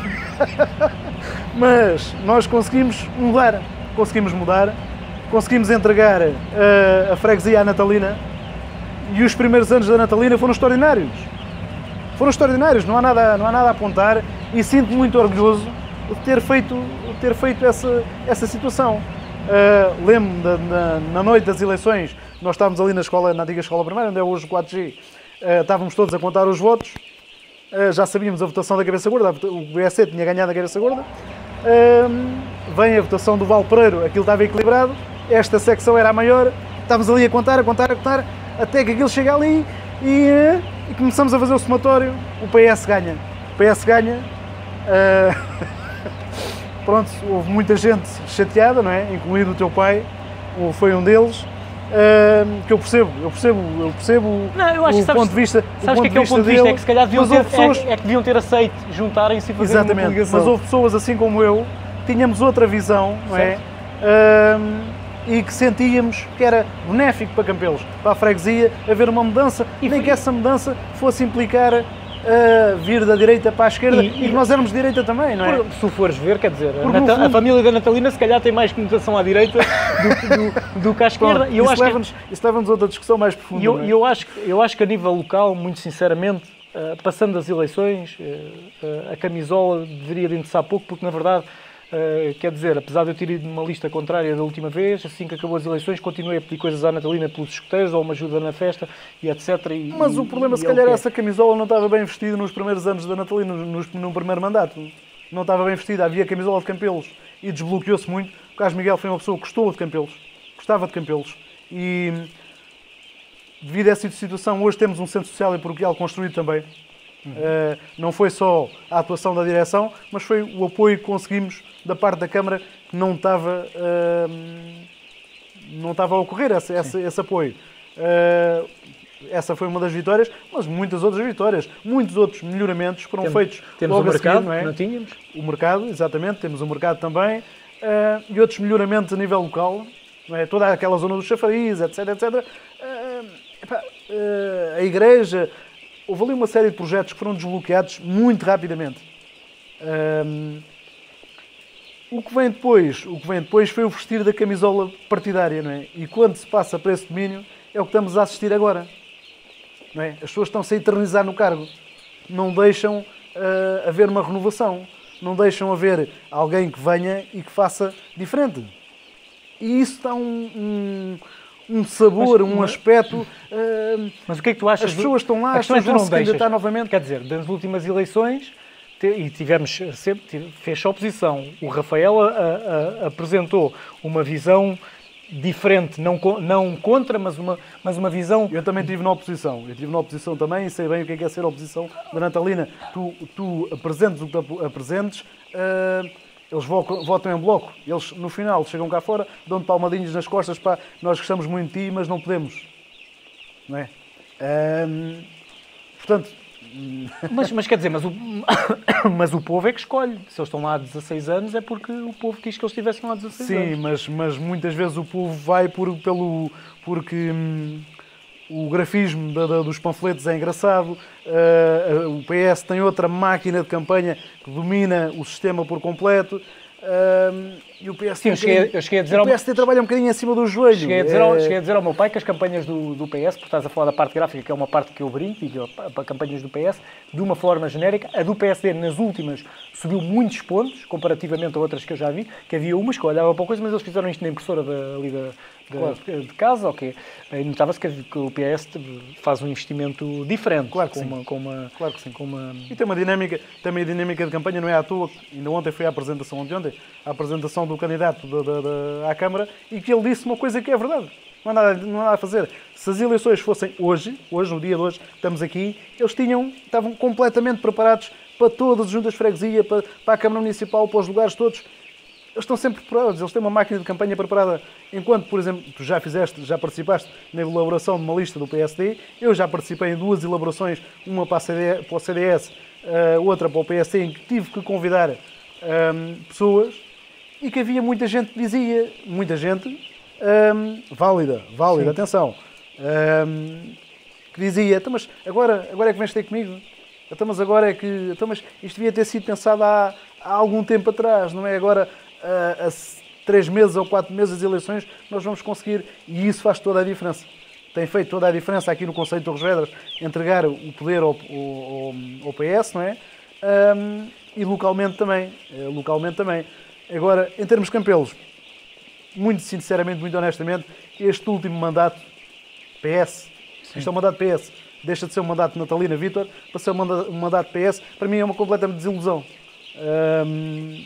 Mas nós conseguimos mudar, conseguimos mudar, conseguimos entregar uh, a freguesia à Natalina, e os primeiros anos da Natalina foram extraordinários. Foram extraordinários, não há nada, não há nada a apontar, e sinto-me muito orgulhoso de ter feito, de ter feito essa, essa situação. Uh, Lembro-me na, na noite das eleições, nós estávamos ali na escola, na antiga escola primária, onde é hoje o quatro G, uh, estávamos todos a contar os votos, uh, já sabíamos a votação da cabeça gorda, o P S D tinha ganhado a cabeça gorda, uh, vem a votação do Val Pereiro, aquilo estava equilibrado, esta secção era a maior, estávamos ali a contar, a contar, a contar, até que aquilo chega ali e, uh, e começamos a fazer o somatório, o P S ganha. O P S ganha, uh, pronto, houve muita gente chateada, não é? Incluindo o teu pai, foi um deles, uh, que eu percebo, eu percebo, eu percebo não, eu acho o que sabes, ponto de vista sabes o que é que é o ponto de vista, é que se calhar deviam ter, pessoas... é, é que deviam ter aceito juntarem-se e fazer exatamente, uma coligação. mas houve pessoas assim como eu, tínhamos outra visão, não é? Uh, e que sentíamos que era benéfico para Campelos, para a freguesia, haver uma mudança, e nem foi... que essa mudança fosse implicar uh, vir da direita para a esquerda, e, e, e nós éramos de direita também, não é? Por, se fores ver, quer dizer, a, Nata... fundo... a família da Natalina se calhar tem mais conotação à direita do, do, do que à esquerda. Pronto, e eu isso acho leva-nos que... leva a outra discussão mais profunda. E eu, não é? eu, acho, eu acho que a nível local, muito sinceramente, uh, passando das eleições, uh, uh, a camisola deveria de interessar pouco, porque na verdade... Uh, quer dizer, apesar de eu ter ido numa lista contrária da última vez, assim que acabou as eleições, continuei a pedir coisas à Natalina pelos escuteiros, ou uma ajuda na festa, e etcétera. E, Mas e, o problema, e se é calhar, é. essa camisola não estava bem vestida nos primeiros anos da Natalina, no, no primeiro mandato. Não estava bem vestida, havia camisola de Campelos, e desbloqueou-se muito. O Carlos Miguel foi uma pessoa que gostou de Campelos, gostava de Campelos. E, devido a essa situação, hoje temos um centro social e paroquial construído também. Uhum. Uh, não foi só a atuação da direção, mas foi o apoio que conseguimos da parte da Câmara, que não estava, uh, não estava a ocorrer esse, esse, esse apoio. Uh, essa foi uma das vitórias, mas muitas outras vitórias, muitos outros melhoramentos foram temos, feitos temos logo o mercado, a seguir, não é? Não tínhamos? O mercado, exatamente, temos o mercado também, uh, e outros melhoramentos a nível local, não é? Toda aquela zona dos chafariz, etc, etcétera. Uh, epá, uh, a igreja... Houve ali uma série de projetos que foram desbloqueados muito rapidamente. Um, o que vem depois, o que vem depois foi o vestir da camisola partidária, não é? E quando se passa para esse domínio, é o que estamos a assistir agora. Não é? As pessoas estão-se a eternizar no cargo. Não deixam uh, haver uma renovação. Não deixam haver alguém que venha e que faça diferente. E isso dá um... um um sabor, mas, um aspecto... Uh, mas o que é que tu achas? As pessoas estão lá, as pessoas vão se candidatar novamente. Quer dizer, das últimas eleições, e tivemos sempre, fez oposição. O Rafael a, a, a, apresentou uma visão diferente, não, não contra, mas uma, mas uma visão... Eu também estive na oposição. Eu estive na oposição também e sei bem o que é, que é ser oposição da Natalina. Tu, tu apresentes o que tu apresentes... Uh, eles votam em bloco, eles no final chegam cá fora, dão-te palmadinhos nas costas, pá, nós gostamos muito de ti, mas não podemos. Não é? Hum, portanto... Mas, mas quer dizer, mas o, mas o povo é que escolhe. Se eles estão lá há dezasseis anos é porque o povo quis que eles estivessem lá há dezasseis Sim, anos. Sim, mas, mas muitas vezes o povo vai por, pelo, porque... Hum, o grafismo da, da, dos panfletos é engraçado, uh, o P S tem outra máquina de campanha que domina o sistema por completo. Uh, e o P S Sim, um eu, cheguei, eu cheguei a dizer o P S T ao... trabalha um bocadinho acima do joelho. Cheguei a, dizer ao, é... cheguei a dizer ao meu pai que as campanhas do, do P S, porque estás a falar da parte gráfica, que é uma parte que eu brinco, e as campanhas do P S, de uma forma genérica, a do P S D nas últimas subiu muitos pontos, comparativamente a outras que eu já vi, que havia umas que eu olhava para coisa, mas eles fizeram isto na impressora da, ali da, da, claro. de casa, ok. E notava-se que, que o P S faz um investimento diferente. Claro que com sim. Uma, com uma, claro que sim. Com uma... E tem uma dinâmica, também a dinâmica de campanha não é à toa. Ainda ontem foi a apresentação, ontem, ontem, a apresentação do candidato da, da, da, à Câmara, e que ele disse uma coisa que é verdade. Não há, nada, não há nada a fazer. Se as eleições fossem hoje, hoje, no dia de hoje, estamos aqui, eles tinham, estavam completamente preparados para todas as juntas de freguesia, para, para a Câmara Municipal, para os lugares todos. Eles estão sempre preparados, eles têm uma máquina de campanha preparada. Enquanto, por exemplo, tu já fizeste, já participaste na elaboração de uma lista do P S D, eu já participei em duas elaborações, uma para, a C D, para o C D S, uh, outra para o P S D, em que tive que convidar um, pessoas, e que havia muita gente que dizia, muita gente, um, válida, válida, Sim. atenção, um, que dizia, então, mas agora, agora é que vens ter comigo? Então, mas agora é que, então, mas isto devia ter sido pensado há, há algum tempo atrás, não é agora, há, há três meses ou quatro meses das eleições, nós vamos conseguir, e isso faz toda a diferença. Tem feito toda a diferença aqui no Conselho de Torres Vedras, entregar o poder ao, ao, ao P S, não é? Um, e localmente também, localmente também. Agora, em termos de Campelos, muito sinceramente, muito honestamente, este último mandato, P S, Sim. isto é um mandato P S, deixa de ser um mandato de Natalina Vítor para ser um mandato P S, para mim é uma completa desilusão. Um,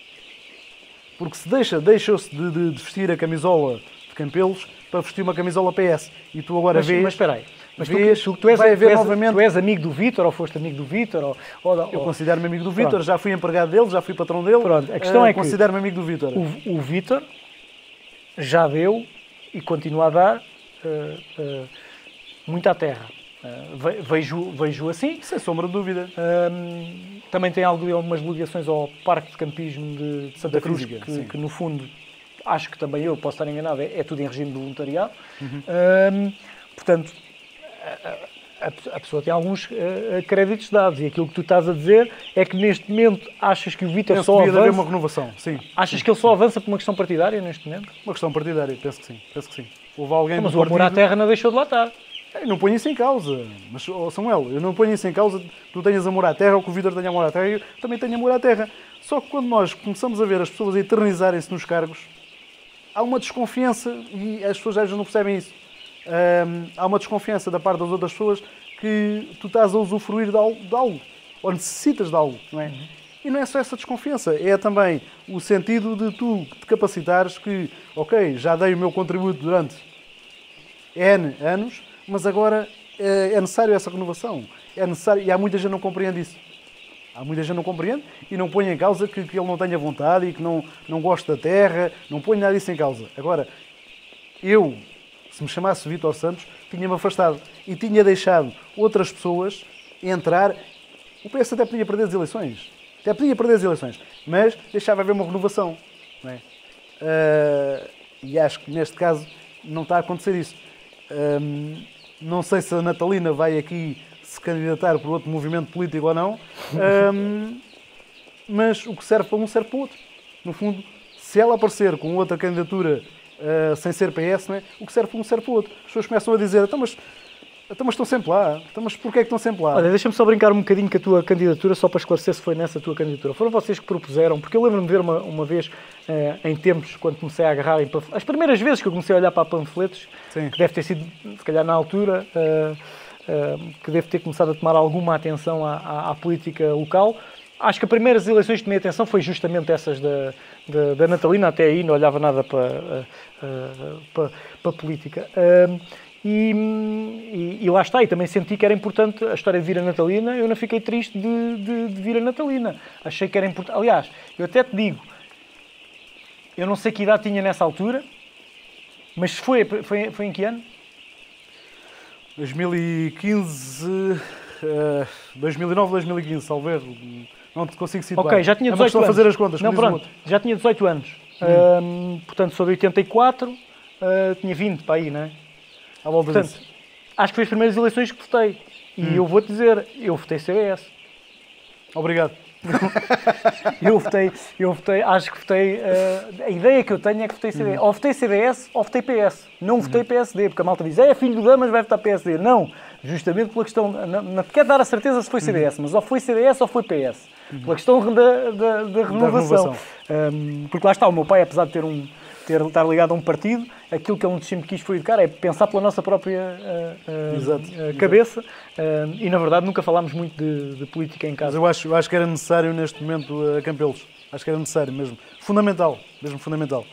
porque se deixa, deixou-se de, de, de vestir a camisola de Campelos para vestir uma camisola P S. E tu agora mas, vês... Mas espera aí. Mas vês, tu, tu, tu, és, vai haver tu, és, novamente... tu és amigo do Vítor ou foste amigo do Vítor? Ou, ou, eu ou... considero-me amigo do Vítor, já fui empregado dele, já fui patrão dele. Pronto, a questão uh, é que considero-me amigo do Vítor. O, o Vítor já deu e continua a dar uh, uh, muita terra. Uh, vejo, vejo assim. Sem sombra de dúvida. Uh, também tem algumas ligações ao Parque de Campismo de, de Santa da Cruz, física, que, que no fundo, acho que também eu posso estar enganado, é, é tudo em regime de voluntariado. Uhum. Uh, portanto, a, a, a pessoa tem alguns uh, créditos dados, e aquilo que tu estás a dizer é que neste momento achas que o Vítor só avança... haver uma renovação, sim. Achas que ele só avança por uma questão partidária neste momento? Uma questão partidária, penso que sim. Penso que sim. Houve alguém então, mas o amor partido... à terra não deixou de lá estar. Eu não ponho isso em causa, mas, oh, Samuel, eu não ponho isso em causa, tu tenhas amor à terra, ou que o Vítor tenha amor à terra, eu também tenho amor à terra. Só que quando nós começamos a ver as pessoas a eternizarem-se nos cargos, há uma desconfiança, e as pessoas às vezes não percebem isso. Um, há uma desconfiança da parte das outras pessoas que tu estás a usufruir de algo, de algo ou necessitas de algo, não é? Uhum. E não é só essa desconfiança, é também o sentido de tu te capacitares que, ok, já dei o meu contributo durante N anos, mas agora é, é necessário essa renovação. É necessário, e há muita gente que não compreende isso. Há muita gente que não compreende e não põe em causa que, que ele não tenha vontade e que não, não goste da terra, não põe nada disso em causa. Agora, eu, se me chamasse Vítor Santos, tinha-me afastado e tinha deixado outras pessoas entrar. O P S até podia perder as eleições, até podia perder as eleições, mas deixava haver uma renovação. Não é? Uh, e acho que neste caso não está a acontecer isso. Um, não sei se a Natalina vai aqui se candidatar por outro movimento político ou não, um, mas o que serve para um serve para o outro. No fundo, se ela aparecer com outra candidatura uh, sem ser P S, não é? O que serve para um serve para o outro. As pessoas começam a dizer, então mas, então, mas estão sempre lá, então, mas porquê é que estão sempre lá? Olha, deixa-me só brincar um bocadinho com a tua candidatura, só para esclarecer se foi nessa tua candidatura. Foram vocês que propuseram, porque eu lembro-me de ver uma, uma vez, uh, em tempos, quando comecei a agarrar em panfletos, as primeiras vezes que eu comecei a olhar para panfletos, Sim. que deve ter sido, se calhar na altura, uh, uh, que devo ter começado a tomar alguma atenção à, à, à política local. Acho que as primeiras eleições que tomei atenção foi justamente essas da, da, da Natalina, até aí não olhava nada para, uh, uh, para, para a política. Uh, E, e, e lá está, e também senti que era importante a história de vir a Natalina. Eu não fiquei triste de, de, de vir a Natalina. Achei que era importante. Aliás, eu até te digo, eu não sei que idade tinha nessa altura, mas foi, foi, foi em que ano? dois mil e quinze, uh, dois mil e nove, dois mil e quinze, salvo erro. Não te consigo situar. Ok, já tinha dezoito anos. A fazer as contas. Não, pronto, já tinha dezoito anos. Hum. Um, portanto, sou de oitenta e quatro, uh, tinha vinte para aí, não é? À volta Portanto, disso. acho que foi as primeiras eleições que votei. E Hum. eu vou-te dizer, eu votei C D S. Obrigado. Eu votei, eu votei, acho que votei, uh, a ideia que eu tenho é que votei C D S. Ou votei C D S ou votei P S. Não votei P S D, porque a malta diz, é filho do Damas, vai votar P S D. Não, justamente pela questão, não, não quer dar a certeza se foi C D S, mas ou foi C D S ou foi P S. Pela questão da, da, da renovação. renovação. Um, porque lá está, o meu pai, apesar de ter um, ter, estar ligado a um partido, aquilo que ele sempre quis foi educar, é pensar pela nossa própria uh, uh, Exato, uh, cabeça. Uh, e na verdade nunca falámos muito de, de política em Mas casa. eu acho, eu acho que era necessário neste momento a Campelos. Acho que era necessário mesmo. Fundamental. Mesmo fundamental.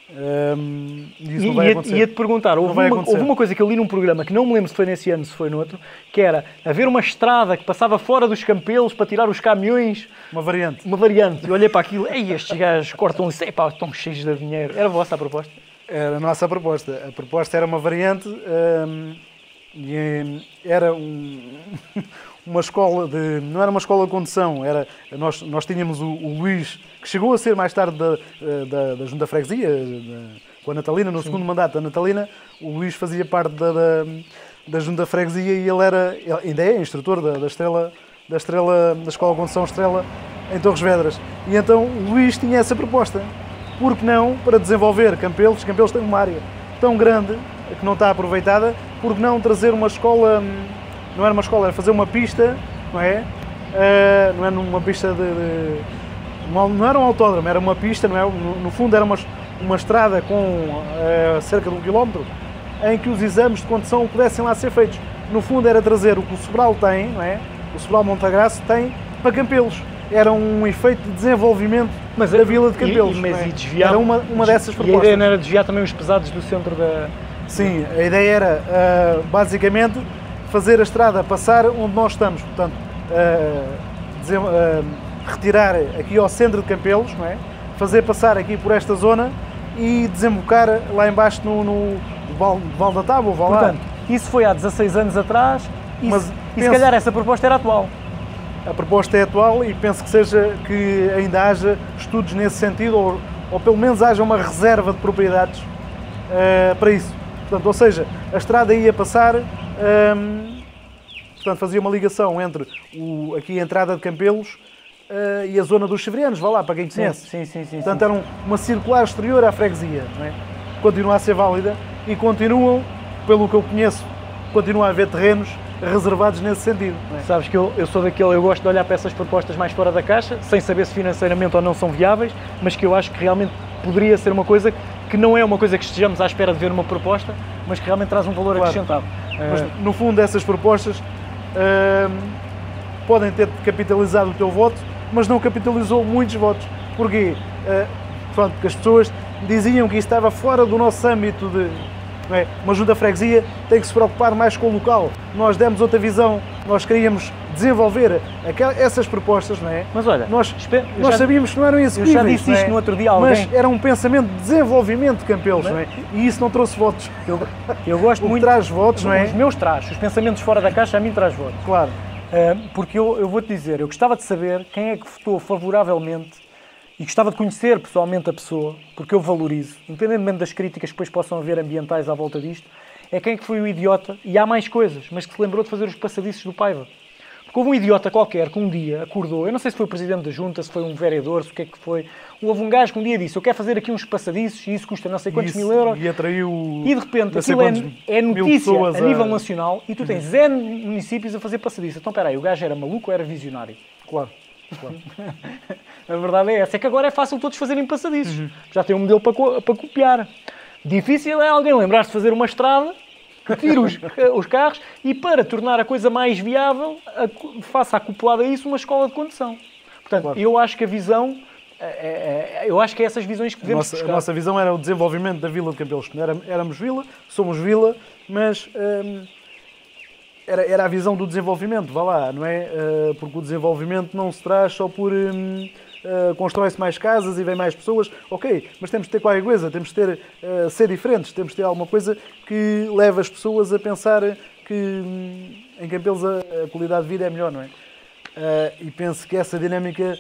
Um, e isso E não vai ia- acontecer. ia-te perguntar, houve vai uma, acontecer. houve uma coisa que eu li num programa que não me lembro se foi nesse ano, se foi no outro, que era haver uma estrada que passava fora dos Campelos para tirar os caminhões, Uma variante. uma variante. Eu olhei para aquilo, ei, estes gajos cortam isso, epá, estão cheios de dinheiro. Era vossa a proposta? Era a nossa proposta. A proposta era uma variante hum, e hum, era um- uma escola de... Não era uma escola de condução, era, nós, nós tínhamos o, o Luís, que chegou a ser mais tarde da, da, da Junta de Freguesia, da- com a Natalina, no segundo mandato da Natalina, o Luís fazia parte da, da, da Junta de Freguesia e ele era, ele ainda é instrutor da, da Estrela, da Estrela, da Escola de Condução Estrela em Torres Vedras. E então o Luís tinha essa proposta. Por que não, para desenvolver Campelos, Campelos tem uma área tão grande que não está aproveitada, por que não trazer uma escola, hum, não era uma escola, era fazer uma pista, não é? Ah, não é numa pista de, de- não não era um autódromo, era uma pista, não é? No, no fundo era uma, uma estrada com ah, cerca de um quilómetro, em que os exames de condução pudessem lá ser feitos. No fundo era trazer o que o Sobral tem, não é? O Sobral Montagraço tem para Campelos. Era um efeito de desenvolvimento Mas, da Vila de e- Campelos. e- mas não é? e desviar- Era uma, uma dessas E a propostas. ideia não era desviar também os pesados do centro da... Sim, a ideia era, ah, basicamente, fazer a estrada passar onde nós estamos. Portanto, ah, desen- ah, retirar aqui ao centro de Campelos, não é? Fazer passar aqui por esta zona e desembocar lá embaixo no, no Val, Val da Tábua, ou Val lá. Portanto, isso foi há dezasseis anos atrás e, Mas se, e penso- se calhar essa proposta era atual. A proposta é atual e penso que seja que ainda haja estudos nesse sentido, ou, ou pelo menos haja uma reserva de propriedades eh, para isso. Portanto, ou seja, a estrada ia passar, ehm, portanto, fazia uma ligação entre o, aqui a entrada de Campelos eh, e a zona dos Severianos, vá lá, para quem conhece. Sim, sim, sim. Portanto, sim. era um- uma circular exterior à freguesia, não é? Continua a ser válida e continuam, pelo que eu conheço, continua a haver terrenos reservados nesse sentido. Não é? Sabes que eu, eu sou daquele, eu gosto de olhar para essas propostas mais fora da caixa, sem saber se financeiramente ou não são viáveis, mas que eu acho que realmente poderia ser uma coisa que não é uma coisa que estejamos à espera de ver uma proposta, mas que realmente traz um valor Claro. acrescentado. Mas, Eh, no fundo, essas propostas hum, podem ter capitalizado o teu voto, mas não capitalizou muitos votos. Porquê? Uh, pronto, porque as pessoas diziam que isso estava fora do nosso âmbito de... Não é? Uma junta de freguesia tem que se preocupar mais com o local. Nós demos outra visão, nós queríamos desenvolver aquelas, essas propostas, não é? Mas olha, nós, espera, eu nós já- sabíamos que não eram executíveis. eu já disse não é? isto no outro dia a Mas alguém. era um pensamento de desenvolvimento de Campelos, não é? E isso não trouxe votos. eu, eu gosto O que muito... traz votos, não é? Os meus traz, os pensamentos fora da caixa a mim traz votos. Claro. Uh, porque eu, eu vou-te dizer, eu gostava de saber quem é que votou favoravelmente e gostava de conhecer pessoalmente a pessoa, porque eu valorizo, independentemente das críticas que depois possam haver ambientais à volta disto, é quem é que foi o idiota, e há mais coisas, mas que se lembrou de fazer os passadiços do Paiva. Porque houve um idiota qualquer que um dia acordou, eu não sei se foi o Presidente da Junta, se foi um vereador, se o que é que foi, houve um gajo que um dia disse, eu quero fazer aqui uns passadiços e isso custa não sei quantos Isso- mil euros. E atraiu. E de repente não sei aquilo é, quantos é mil notícia pessoas a nível nacional e tu tens zero municípios a fazer passadiço. Então, espera aí, o gajo era maluco ou era visionário? Claro, claro. A verdade é essa, é que agora é fácil todos fazerem passadiços. Já tem um modelo para, co- para copiar. Difícil é alguém lembrar-se de fazer uma estrada que tire os, os carros e, para tornar a coisa mais viável, a- faça acoplada a isso uma escola de condução. Portanto, Claro. eu acho que a visão... é- é- é- eu acho que é essas visões que A devemos nossa, a buscar. nossa visão era o desenvolvimento da Vila de Campelos. Era- Éramos vila, somos vila, mas hum, era, era a visão do desenvolvimento, vá lá, não é? Uh, porque o desenvolvimento não se traz só por hum, uh, constrói-se mais casas e vem mais pessoas, ok, mas temos de ter qualquer coisa, temos de ter, uh, ser diferentes, temos de ter alguma coisa que leve as pessoas a pensar que hum, em Campelos a, a qualidade de vida é melhor, não é? Uh, e penso que essa dinâmica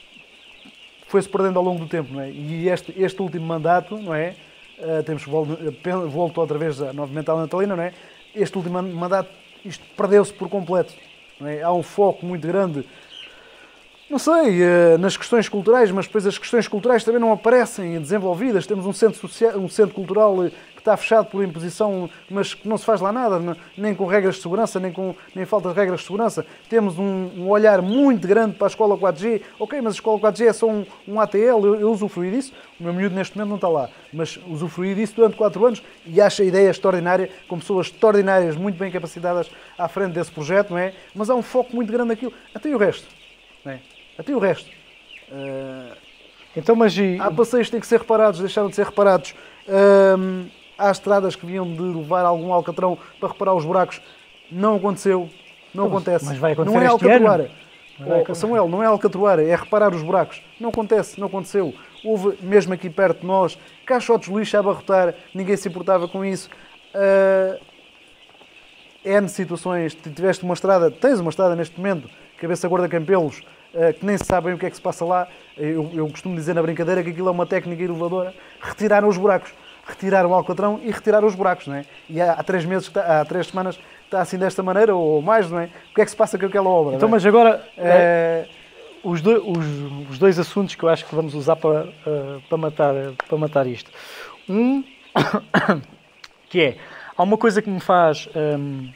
foi-se perdendo ao longo do tempo, não é? E este, este último mandato, não é? Uh, temos que vol- pen- volto outra vez a- novamente à Natalina, não é? este último mandato, isto perdeu-se por completo. Não é? Há um foco muito grande, não sei, nas questões culturais, mas depois as questões culturais também não aparecem desenvolvidas. Temos um centro, social, um centro cultural que está fechado por imposição, mas que não se faz lá nada, nem com regras de segurança, nem com nem falta de regras de segurança. Temos um, um olhar muito grande para a escola quatro G. Ok, mas a escola quatro G é só um, um A T L, eu, eu usufruí disso. O meu miúdo neste momento não está lá, mas usufruí disso durante quatro anos e acho a ideia extraordinária, com pessoas extraordinárias, muito bem capacitadas à frente desse projeto, não é? Mas há um foco muito grande naquilo. Até o resto, não é? Até o resto. Uh, então, mas e... Há passeios que têm que ser reparados, deixaram de ser reparados. Uh, há estradas que vinham de levar algum alcatrão para reparar os buracos. Não aconteceu. Não mas, acontece. Mas vai acontecer não é este alcatroar. ano. Oh, Samuel, não é alcatroar, é reparar os buracos. Não acontece, não aconteceu. Houve, mesmo aqui perto de nós, caixotes de lixo a abarrotar, ninguém se importava com isso. Uh, N situações, tiveste uma estrada, tens uma estrada neste momento, Cabeça Gorda Campelos, que nem sabem o que é que se passa lá. Eu, eu costumo dizer na brincadeira que aquilo é uma técnica inovadora. Retiraram os buracos, retiraram o alcatrão e retiraram os buracos, não é? E há, há três meses, há três semanas está assim desta maneira, ou mais, não é? O que é que se passa com aquela obra? Então, é? mas agora, é, os, dois, os, os dois assuntos que eu acho que vamos usar para, uh, para, matar, para matar isto. Um, que é, há uma coisa que me faz um,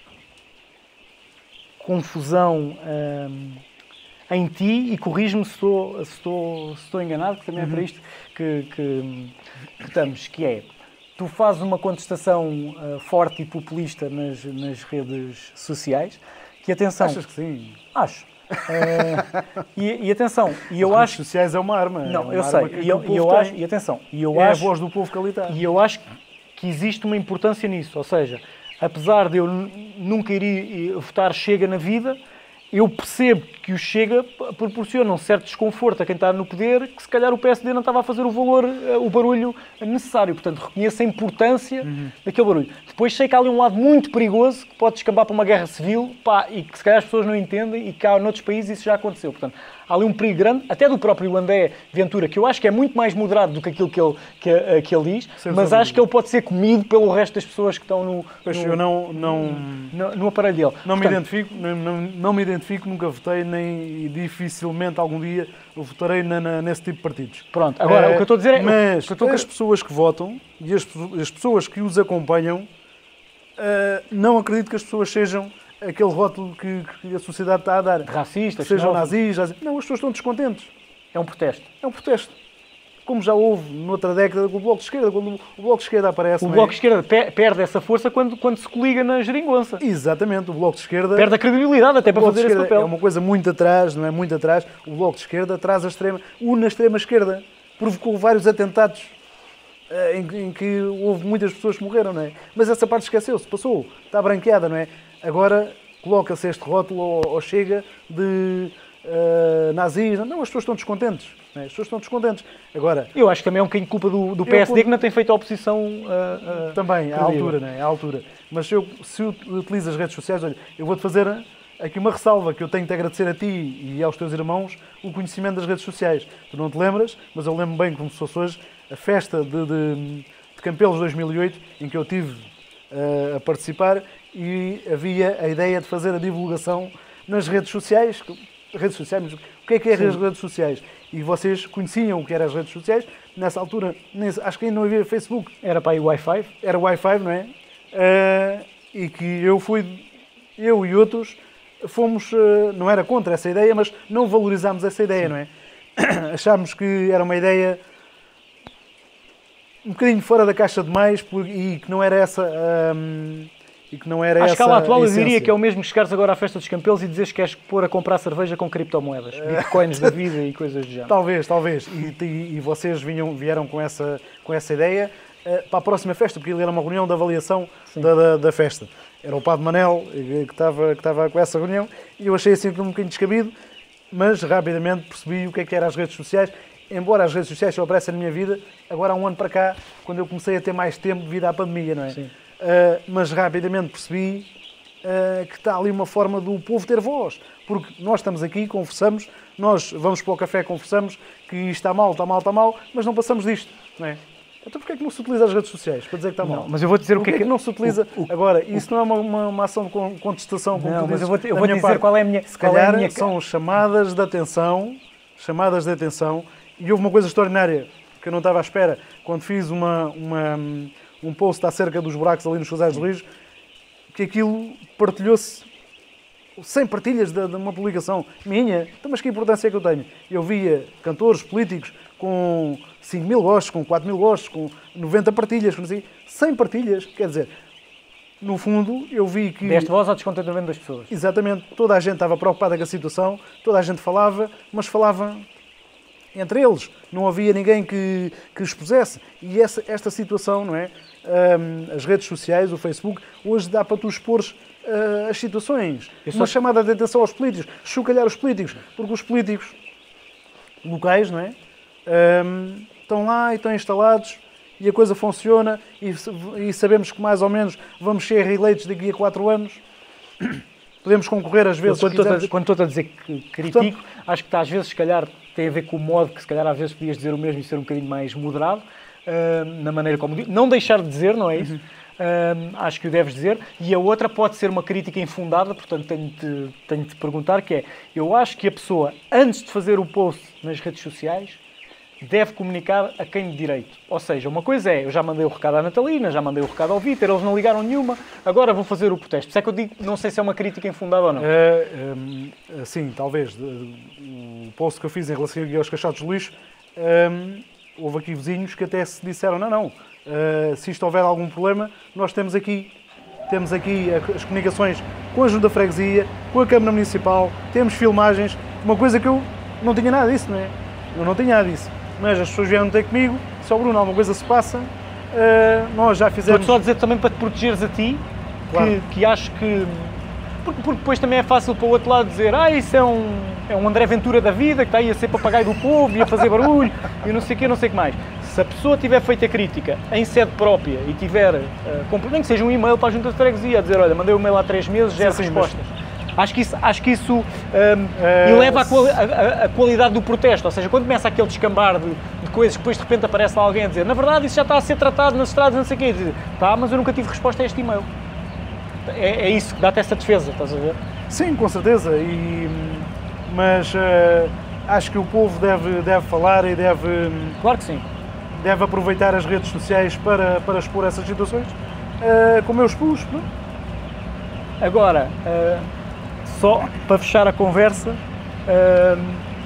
confusão um, em ti, e corrijo-me se estou, se, estou, se estou enganado, que também é para isto que, que, que estamos, que é, tu fazes uma contestação uh, forte e populista nas, nas redes sociais, que atenção... Achas que sim? Acho. Uh, e, e atenção, e eu As acho... redes sociais é uma arma. Não, é uma eu arma sei, que e eu, o povo eu tem. acho, e atenção, e eu é acho... a voz do povo que ali está. E eu acho que existe uma importância nisso, ou seja, apesar de eu nunca ir, ir votar Chega na vida, eu percebo que o Chega proporciona um certo desconforto a quem está no poder, que se calhar o P S D não estava a fazer o valor, o barulho necessário. Portanto, reconheço a importância uhum. daquele barulho. Depois sei que há ali um lado muito perigoso, que pode descambar para uma guerra civil, pá, e que se calhar as pessoas não entendem, e que há noutros países isso já aconteceu. Portanto, há ali um perigo grande, até do próprio André Ventura, que eu acho que é muito mais moderado do que aquilo que ele, que, que ele diz, Sem mas acho que ele pode ser comido pelo resto das pessoas que estão no, pois no, eu não, não, no, no aparelho dele. Não, Portanto, me identifico, não, não, não me identifico, nunca votei, nem dificilmente algum dia eu votarei na, na, nesse tipo de partidos. Pronto, agora é, o que eu estou a dizer é... Mas o que eu estou a... as pessoas que votam e as, as pessoas que os acompanham, uh, não acredito que as pessoas sejam aquele rótulo que, que a sociedade está a dar. Racistas, sejam nazis, nazis. Não, as pessoas estão descontentes. É um protesto. É um protesto. Como já houve noutra década com o Bloco de Esquerda, quando o Bloco de Esquerda aparece... O Bloco de Esquerda perde essa força quando, quando se coliga na geringonça. Exatamente, o Bloco de Esquerda... Perde a credibilidade até para fazer esse papel. É uma coisa muito atrás, não é? Muito atrás. O Bloco de Esquerda traz a extrema... une a extrema-esquerda. Provocou vários atentados em, em que houve muitas pessoas que morreram, não é? Mas essa parte esqueceu-se, passou. Está branqueada, não é? Agora coloca-se este rótulo ou, ou chega de... Uh, nazis, não, as pessoas estão descontentes. Né? As pessoas estão descontentes. Agora, eu acho que também é um bocadinho culpa do, do P S D eu, que não tem feito a oposição. Uh, uh, também, à altura, né? à altura. Mas se eu, se eu utilizo as redes sociais, olha, eu vou-te fazer aqui uma ressalva que eu tenho de agradecer a ti e aos teus irmãos o conhecimento das redes sociais. Tu não te lembras, mas eu lembro bem como se fosse hoje a festa de, de, de Campelos dois mil e oito, em que eu tive uh, a participar e havia a ideia de fazer a divulgação nas redes sociais. Redes sociais, mas o que é que é as redes sociais? E vocês conheciam o que eram as redes sociais. Nessa altura, acho que ainda não havia Facebook. Era para aí o Wi-Fi? Era o Wi-Fi, não é? Uh, e que eu fui, eu e outros, fomos, uh, não era contra essa ideia, mas não valorizámos essa ideia, Sim. não é? Achámos que era uma ideia um bocadinho fora da caixa demais e que não era essa... Um, E que não era à essa escala atual, essência. Eu diria que é o mesmo que chegares agora à festa dos Campelos e dizeres que queres pôr a comprar cerveja com criptomoedas, bitcoins da vida e coisas do género. Talvez, talvez. E, e, e vocês vinham, vieram com essa, com essa ideia uh, para a próxima festa, porque ele era uma reunião de avaliação da, da, da festa. Era o Padre Manel que estava, que estava com essa reunião e eu achei assim um bocadinho descabido, mas rapidamente percebi o que é que eram as redes sociais. Embora as redes sociais só aparecem na minha vida, agora há um ano para cá, quando eu comecei a ter mais tempo devido à pandemia, não é? Sim. Uh, mas rapidamente percebi uh, que está ali uma forma do povo ter voz, porque nós estamos aqui, conversamos, nós vamos para o café, conversamos que isto está mal, está mal, está mal, mas não passamos disto, não é? Então porquê é que não se utiliza as redes sociais para dizer que está mal? Não, mas eu vou dizer o que é que, que não se utiliza. O, o, Agora, isso o, não é uma, uma, uma ação de contestação, como não, tu mas dizes, eu vou, eu vou dizer parte. qual é a minha... Se calhar é a minha... são chamadas de atenção, chamadas de atenção, e houve uma coisa extraordinária que eu não estava à espera, quando fiz uma, uma, um post acerca dos buracos ali nos Casais de Rijo, que aquilo partilhou-se sem partilhas de, de uma publicação minha. Então, mas que importância é que eu tenho? Eu via cantores, políticos, com cinco mil gostos, com quatro mil gostos, com noventa partilhas, assim, cem partilhas. Quer dizer, no fundo, eu vi que... Deste voz ao descontentamento das pessoas. Exatamente. Toda a gente estava preocupada com a situação, toda a gente falava, mas falava entre eles. Não havia ninguém que, que expusesse. E essa, esta situação, não é? Um, as redes sociais, o Facebook, hoje dá para tu expores uh, as situações. Só... Uma chamada de atenção aos políticos, chocalhar os políticos, porque os políticos locais, não é? Um, estão lá e estão instalados e a coisa funciona e, e sabemos que mais ou menos vamos ser reeleitos daqui a quatro anos. Podemos concorrer às vezes. Quando estou, a, quando estou a dizer que critico, portanto, acho que às vezes, se calhar, tem a ver com o modo que se calhar às vezes podias dizer o mesmo e ser um bocadinho mais moderado uh, na maneira como diz. Não deixar de dizer, não é isso? Uhum. Uh, acho que o deves dizer. E a outra pode ser uma crítica infundada, portanto tenho-te tenho de perguntar, que é, eu acho que a pessoa, antes de fazer o post nas redes sociais, deve comunicar a quem de direito. Ou seja, uma coisa é, eu já mandei o recado à Natalina, já mandei o recado ao Vítor, eles não ligaram nenhuma, agora vou fazer o protesto. Por isso é que eu digo, não sei se é uma crítica infundada ou não. É, é, sim, talvez. O post que eu fiz em relação aos caixotes de lixo, é, houve aqui vizinhos que até se disseram, não, não, é, se isto houver algum problema, nós temos aqui, temos aqui as comunicações com a Junta de Freguesia, com a Câmara Municipal, temos filmagens, uma coisa que eu não tinha nada disso, não é? Eu não tinha nada disso. Mas as pessoas vieram ter comigo, se ao Bruno alguma coisa se passa, uh, nós já fizemos... Vou-te só dizer também para te protegeres a ti, claro. que, que acho que... Porque, porque depois também é fácil para o outro lado dizer ah, isso é um, é um André Ventura da vida, que está aí a ser papagaio do povo e a fazer barulho, e não sei o quê, não sei o que mais. Se a pessoa tiver feito a crítica em sede própria e tiver, uh, nem que seja um e-mail para a Junta de Freguesia, a dizer, olha, mandei um e-mail há três meses, já é respostas. Mas... Acho que isso, acho que isso um, é... eleva a, quali a, a qualidade do protesto, ou seja, quando começa aquele descambar de, de coisas que depois de repente aparece lá alguém a dizer na verdade isso já está a ser tratado nas estradas, não sei o quê, dizer, tá, mas eu nunca tive resposta a este e-mail. É, é isso que dá-te essa defesa, estás a ver? Sim, com certeza, e, mas uh, acho que o povo deve, deve falar e deve... Claro que sim. Deve aproveitar as redes sociais para, para expor essas situações, uh, como eu expus, não? Agora... Uh... Só para fechar a conversa, uh,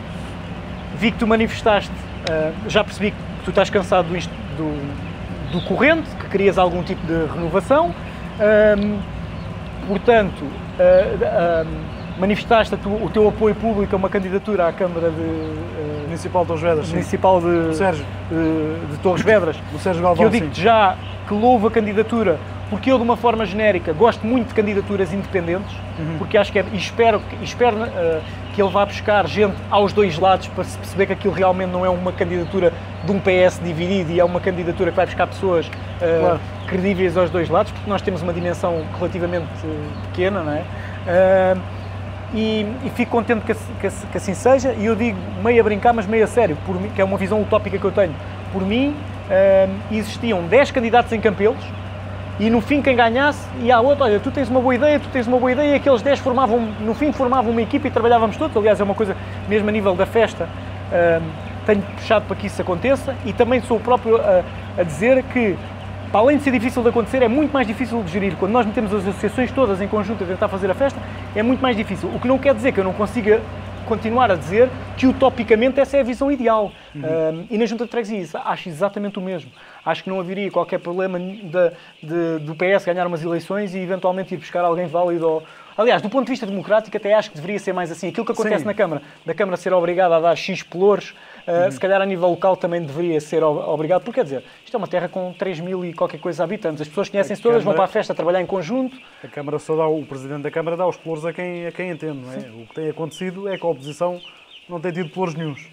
vi que tu manifestaste, uh, já percebi que tu estás cansado do, do, do corrente, que querias algum tipo de renovação, uh, portanto, uh, uh, manifestaste a tu, o teu apoio público a uma candidatura à Câmara de, uh, Municipal de Torres Vedras, Municipal de, Sérgio. de, de Torres Vedras, do Sérgio Galvão, que eu digo já que louvo a candidatura, porque eu, de uma forma genérica, gosto muito de candidaturas independentes, uhum. porque acho que é, e espero, espero uh, que ele vá buscar gente aos dois lados para se perceber que aquilo realmente não é uma candidatura de um P S dividido e é uma candidatura que vai buscar pessoas uh, claro. credíveis aos dois lados, porque nós temos uma dimensão relativamente uh, pequena, não é? Uh, e, e fico contente que, que, que assim seja, e eu digo meio a brincar, mas meio a sério, por mim, que é uma visão utópica que eu tenho. Por mim, uh, existiam dez candidatos em Campelos, e no fim quem ganhasse ia à outra, olha, tu tens uma boa ideia, tu tens uma boa ideia, e aqueles dez formavam, no fim formavam uma equipa e trabalhávamos todos, aliás é uma coisa, mesmo a nível da festa, uh, tenho puxado para que isso aconteça, e também sou o próprio a, a dizer que, para além de ser difícil de acontecer, é muito mais difícil de gerir. Quando nós metemos as associações todas em conjunto a tentar fazer a festa, é muito mais difícil, o que não quer dizer que eu não consiga continuar a dizer que utopicamente essa é a visão ideal. Uhum. Um, e na Junta de Freguesia acho exatamente o mesmo. Acho que não haveria qualquer problema de, de, do P S ganhar umas eleições e eventualmente ir buscar alguém válido. Ou... Aliás, do ponto de vista democrático, até acho que deveria ser mais assim. Aquilo que acontece Sim. na Câmara, da Câmara ser obrigada a dar X pelouros, uh, uhum. se calhar a nível local também deveria ser obrigado, porque quer dizer, isto é uma terra com três mil e qualquer coisa habitantes, as pessoas conhecem-se todas, Câmara, vão para a festa trabalhar em conjunto. A Câmara só dá, o Presidente da Câmara dá os pelouros a quem, a quem entende, não é? Sim. O que tem acontecido é que a oposição não tem tido pelouros nenhuns.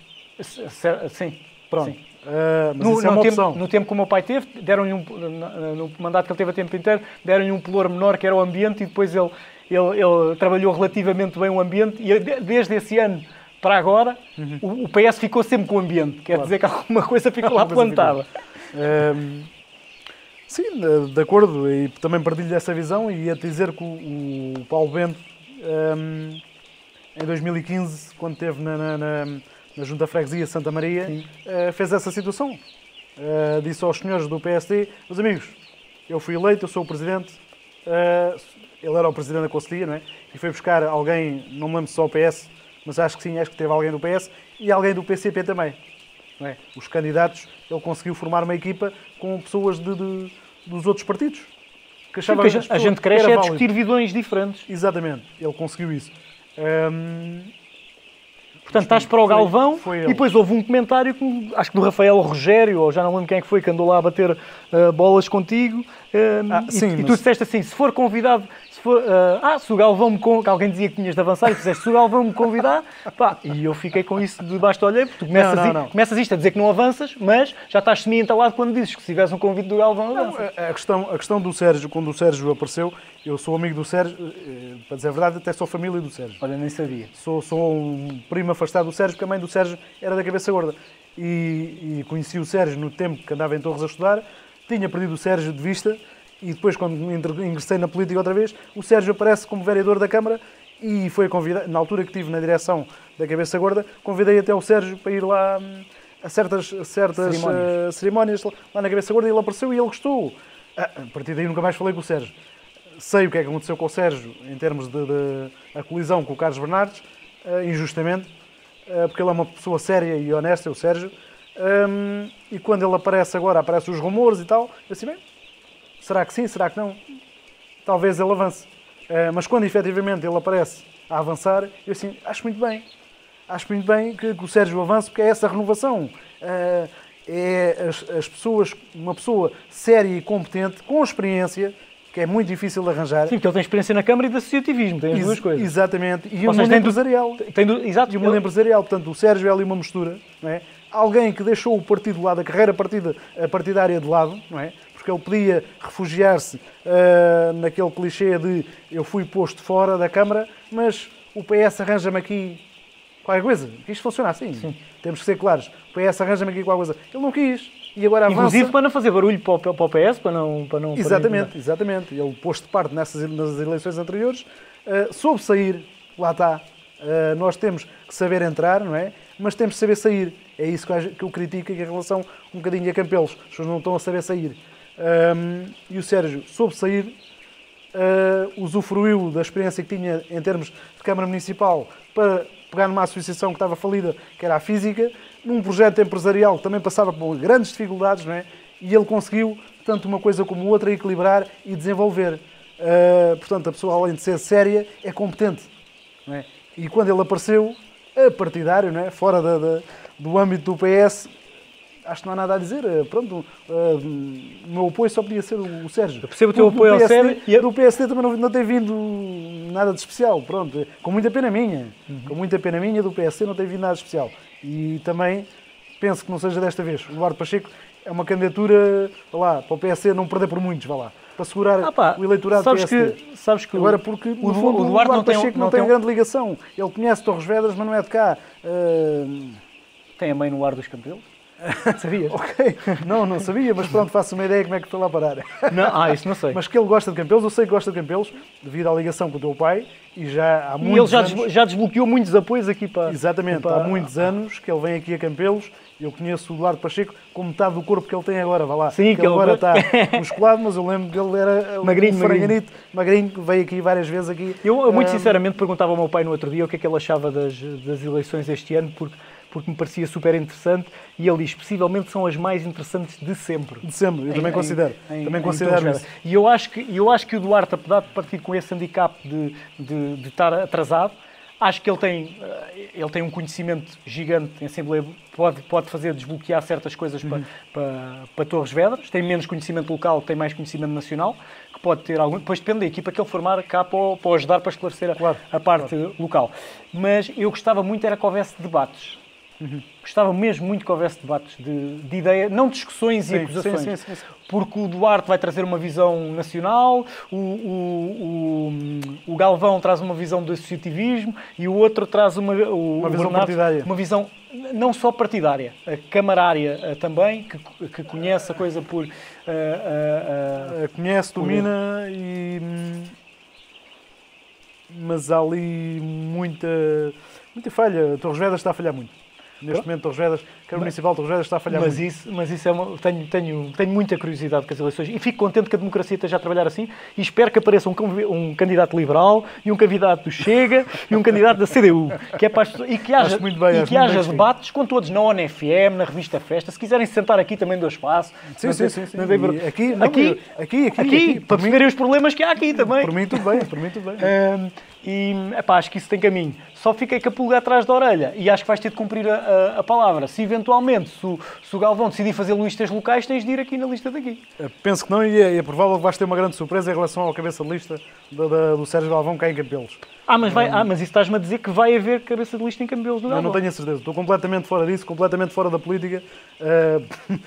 Sim, pronto. Sim. Uh, mas no, isso é uma no, opção. tempo, no tempo que o meu pai teve, deram-lhe um, no, no mandato que ele teve a tempo inteiro, deram-lhe um pelouro menor que era o ambiente, e depois ele, ele, ele trabalhou relativamente bem o ambiente, e desde esse ano para agora, uhum. o, o P S ficou sempre com o ambiente, quer claro. dizer que alguma coisa ficou lá plantada. Um, sim, de, de acordo, e também partilho dessa visão e ia-te dizer que o, o Paulo Bento, um, em dois mil e quinze, quando esteve na, na, na, na Junta Freguesia Santa Maria, uh, fez essa situação. Uh, disse aos senhores do P S D, meus amigos, eu fui eleito, eu sou o Presidente, uh, ele era o Presidente da Conselhia, não é? E foi buscar alguém, não me lembro se só o P S, mas acho que sim, acho que teve alguém do P S e alguém do P C P também. Não é? Os candidatos, ele conseguiu formar uma equipa com pessoas de, de, dos outros partidos. Que achava Sim, que a, a gente cresce é discutir visões diferentes. Exatamente, ele conseguiu isso. Hum, Portanto, estás para o Galvão foi, foi e depois houve um comentário, que, acho que do Rafael Rogério, ou já não lembro quem é que foi, que andou lá a bater uh, bolas contigo. Uh, ah, e, sim, e mas... tu disseste assim, se for convidado, se for, uh, ah, se o Galvão me convidar, alguém dizia que tinhas de avançar e fizeste, se o Galvão me convidar, pá, e eu fiquei com isso debaixo do olho, porque tu começas, não, não, não. começas isto a dizer que não avanças, mas já estás semi-entalado quando dizes que se tivesse um convite do Galvão, não, a, a, questão, a questão do Sérgio, quando o Sérgio apareceu, eu sou amigo do Sérgio, para dizer a verdade, até sou família do Sérgio. Olha, nem sabia. Sou, sou um primo afastado do Sérgio, porque a mãe do Sérgio era da Cabeça Gorda. E, e conheci o Sérgio no tempo que andava em Torres a estudar, tinha perdido o Sérgio de vista, e depois, quando ingressei na política outra vez, o Sérgio aparece como vereador da Câmara e foi convidado, na altura que estive na direção da Cabeça Gorda, convidei até o Sérgio para ir lá a certas, a certas cerimónias. Uh, cerimónias lá na Cabeça Gorda, e ele apareceu e ele gostou. Ah, a partir daí nunca mais falei com o Sérgio. Sei o que é que aconteceu com o Sérgio em termos de, de a colisão com o Carlos Bernardes, uh, injustamente, uh, porque ele é uma pessoa séria e honesta, o Sérgio, um, e quando ele aparece agora, aparecem os rumores e tal, eu assim, bem, será que sim, será que não? Talvez ele avance. Uh, mas quando efetivamente ele aparece a avançar, eu assim, acho muito bem. Acho muito bem que, que o Sérgio avance, porque é essa renovação. Uh, é as, as pessoas, uma pessoa séria e competente, com experiência, que é muito difícil de arranjar. Sim, porque ele tem experiência na Câmara e de associativismo, tem as Ex duas coisas. Exatamente. E o mundo tem empresarial. Do, tem do, exato. E o mundo ele... empresarial. Portanto, o Sérgio é ali uma mistura, não é? Alguém que deixou o partido de lado, a carreira partida, a partidária de lado, não é? Porque ele podia refugiar-se uh, naquele clichê de eu fui posto fora da Câmara, mas o P S arranja-me aqui qualquer coisa. Isto funciona assim. Sim. Temos que ser claros. O P S arranja-me aqui qualquer coisa. Ele não quis. E agora avança. Inclusive para não fazer barulho para o, para o P S, para não... Para não exatamente, para exatamente. Ele pôs de parte nessas, nas eleições anteriores, uh, soube sair, lá está. Uh, nós temos que saber entrar, não é? Mas temos que saber sair. É isso que eu critico em relação um bocadinho a Campelos. As pessoas não estão a saber sair. Um, e o Sérgio soube sair, uh, usufruiu da experiência que tinha em termos de Câmara Municipal para pegar numa associação que estava falida, que era a Física, num projeto empresarial que também passava por grandes dificuldades, não é? E ele conseguiu, tanto uma coisa como outra, equilibrar e desenvolver. Uh, portanto, a pessoa, além de ser séria, é competente. Não é? E quando ele apareceu, a partidário, não é? Fora da, da, do âmbito do P S, acho que não há nada a dizer. Pronto, uh, o meu apoio só podia ser o, o Sérgio. Eu percebo o teu apoio ao Sérgio. E do P S D também não, não tem vindo nada de especial. Pronto, com muita pena minha. Uhum. Com muita pena minha, do P S D não tem vindo nada de especial. E também penso que não seja desta vez. O Eduardo Pacheco é uma candidatura, vá lá, para o P S D não perder por muitos, vá lá. Para segurar ah, pá, o eleitorado do P S D. Que, sabes que agora, porque no o, fundo, o, o Eduardo não Pacheco tem, não, não tem uma grande ligação. Ele conhece Torres Vedras, mas não é de cá. Uh... Tem a mãe no ar dos Campelos? Sabias? Ok. Não, não sabia, mas pronto, faço uma ideia como é que estou lá a parar. Não, ah, isso não sei. Mas que ele gosta de Campelos, eu sei que gosta de Campelos, devido à ligação com o teu pai, e já há muitos E ele já, anos... des, já desbloqueou muitos apoios aqui para... Exatamente, para... há muitos anos que ele vem aqui a Campelos. Eu conheço o Eduardo Pacheco com metade do corpo que ele tem agora, vá lá. Sim, que, que ele agora está musculado, mas eu lembro que ele era magrinho, um franganito, magrinho, que veio aqui várias vezes aqui. Eu, eu muito um... sinceramente, perguntava ao meu pai no outro dia o que é que ele achava das, das eleições este ano, porque... porque me parecia super interessante, e ele diz, possivelmente são as mais interessantes de sempre. De sempre, eu em, também em, considero. Em, também em, considero isso. E eu acho, que, eu acho que o Duarte, apesar de partir com esse handicap de, de, de estar atrasado, acho que ele tem, ele tem um conhecimento gigante em Assembleia, pode, pode fazer desbloquear certas coisas uhum. para, para, para Torres Vedras, tem menos conhecimento local, tem mais conhecimento nacional, que pode ter algum, depois depende da equipa que ele formar cá para, para ajudar, para esclarecer claro, a, a parte claro. local. Mas eu gostava muito era que houvesse debates. Uhum. Gostava mesmo muito que houvesse debates de, de ideia, não discussões sim, e acusações, sim, sim, sim. Porque o Duarte vai trazer uma visão nacional, o, o, o, o Galvão traz uma visão do associativismo e o outro traz uma, o, uma visão Bernardo, partidária. Uma visão não só partidária, camarária também, que, que conhece a coisa por... Uh, uh, uh, conhece, domina, e, mas há ali muita, muita falha. Torres Vedras está a falhar muito. Neste Pronto. momento, Torres Vedras, Câmara Municipal de Torres Vedras está a falhar mas muito. Isso, mas isso é uma, tenho, tenho, tenho muita curiosidade com as eleições e fico contente que a democracia esteja a trabalhar assim e espero que apareça um, um candidato liberal e um candidato do Chega e um candidato da C D U, que é para as, e que haja, muito bem, e que haja debates com todos na O N F M, na revista Festa. Se quiserem se sentar aqui também dou espaço. Sim, sim, sim. sim. Aqui, não, aqui, aqui, aqui, aqui, aqui, aqui, para perceberem os problemas que há aqui também. Por mim tudo bem, por mim tudo bem. Um, e epá, acho que isso tem caminho. Só fiquei com a pulga atrás da orelha e acho que vais ter de cumprir a, a, a palavra. Se eventualmente, se o, se o Galvão decidir fazer listas locais, tens de ir aqui na lista daqui. Penso que não, e é, é provável que vais ter uma grande surpresa em relação ao cabeça de lista do, do, do Sérgio Galvão cá em Campelos. Ah, mas, vai, um, ah, mas isso estás-me a dizer que vai haver cabeça de lista em Campelos do Galvão? Eu não tenho a certeza. Estou completamente fora disso, completamente fora da política. Uh,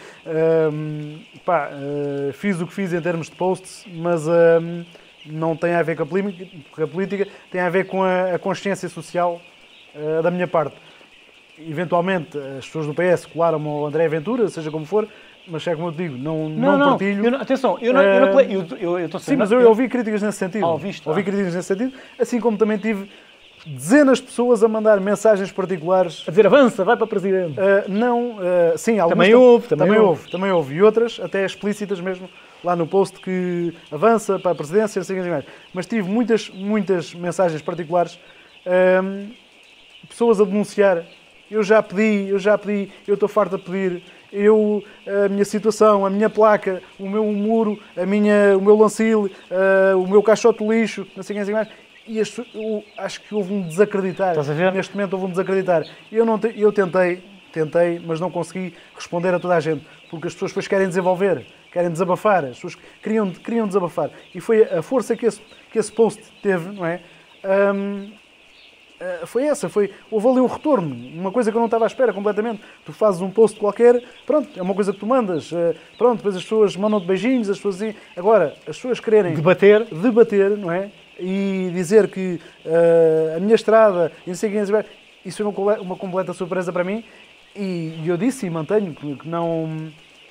uh, pá, uh, fiz o que fiz em termos de posts, mas... Uh, não tem a ver com a política, a política tem a ver com a, a consciência social uh, da minha parte. Eventualmente, as pessoas do P S colaram ao André Ventura, seja como for, mas é como eu digo, não, não, não partilho. Eu não, atenção, eu não, eu não eu, eu, eu estou Sim, mas eu, eu ouvi críticas nesse sentido. Ah, ouviste, ouvi ah. críticas nesse sentido, assim como também tive dezenas de pessoas a mandar mensagens particulares. A dizer avança, vai para presidente. Uh, não, uh, sim, algumas também houve, também, também houve. houve, também houve, e outras até explícitas mesmo, lá no post que avança para a presidência, não sei o que mais. Mas tive muitas, muitas mensagens particulares, um, pessoas a denunciar. Eu já pedi, eu já pedi, eu estou farto de pedir. Eu, a minha situação, a minha placa, o meu muro, a minha, o meu lancil, uh, o meu caixote de lixo, não sei o que mais. E as, eu acho que houve um desacreditar. Estás a ver? Neste momento houve um desacreditar. Eu, não te, eu tentei, tentei, mas não consegui responder a toda a gente, porque as pessoas depois querem desenvolver. Querem desabafar, as pessoas queriam, queriam desabafar. E foi a força que esse, que esse post teve, não é? Um, foi essa, foi, houve ali um retorno, uma coisa que eu não estava à espera completamente. Tu fazes um post qualquer, pronto, é uma coisa que tu mandas, pronto, depois as pessoas mandam-te beijinhos, as pessoas assim. Agora, as pessoas quererem debater, debater, não é? E dizer que uh, a minha estrada, e não sei quem, isso foi uma, uma completa surpresa para mim. E eu disse e mantenho que não...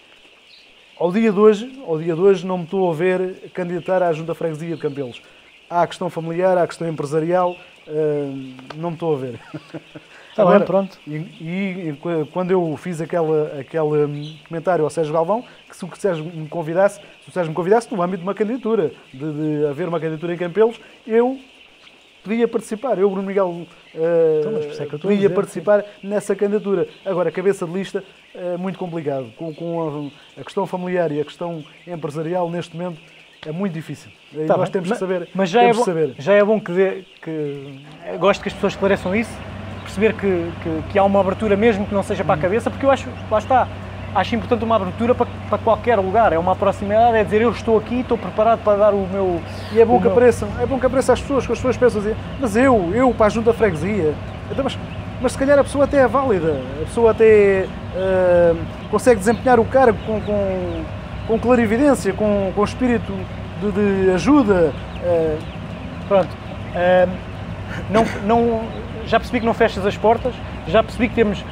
Ao dia de hoje, ao dia de hoje não me estou a ver candidatar à Junta de Freguesia de Campelos. Há a questão familiar, há a questão empresarial, uh, não me estou a ver. Está Agora, bem, pronto. E, e quando eu fiz aquele, aquele comentário ao Sérgio Galvão, que se o Sérgio me convidasse, se o Sérgio me convidasse no âmbito de uma candidatura, de, de haver uma candidatura em Campelos, eu podia participar. Eu, Bruno Miguel, uh, então, é que podia dizer, participar sim. nessa candidatura. Agora, cabeça de lista, é muito complicado. Com, com a, a questão familiar e a questão empresarial, neste momento, é muito difícil. E tá nós bem. temos mas, que saber. Mas já, temos é bom, saber. já é bom que, dê, que... Gosto que as pessoas esclareçam isso, perceber que, que, que há uma abertura mesmo que não seja para a cabeça, porque eu acho, lá está, acho importante uma abertura para, para qualquer lugar, é uma proximidade, é dizer eu estou aqui, estou preparado para dar o meu... E é bom que meu... apareçam, é bom que apareçam as pessoas, que as pessoas pensam assim, mas eu, eu para a Junta de Freguesia, então, mas, mas se calhar a pessoa até é válida, a pessoa até uh, consegue desempenhar o cargo com, com, com clarividência, com, com espírito de, de ajuda. Uh, pronto, uh, não, não, já percebi que não fechas as portas, já percebi que temos, uh,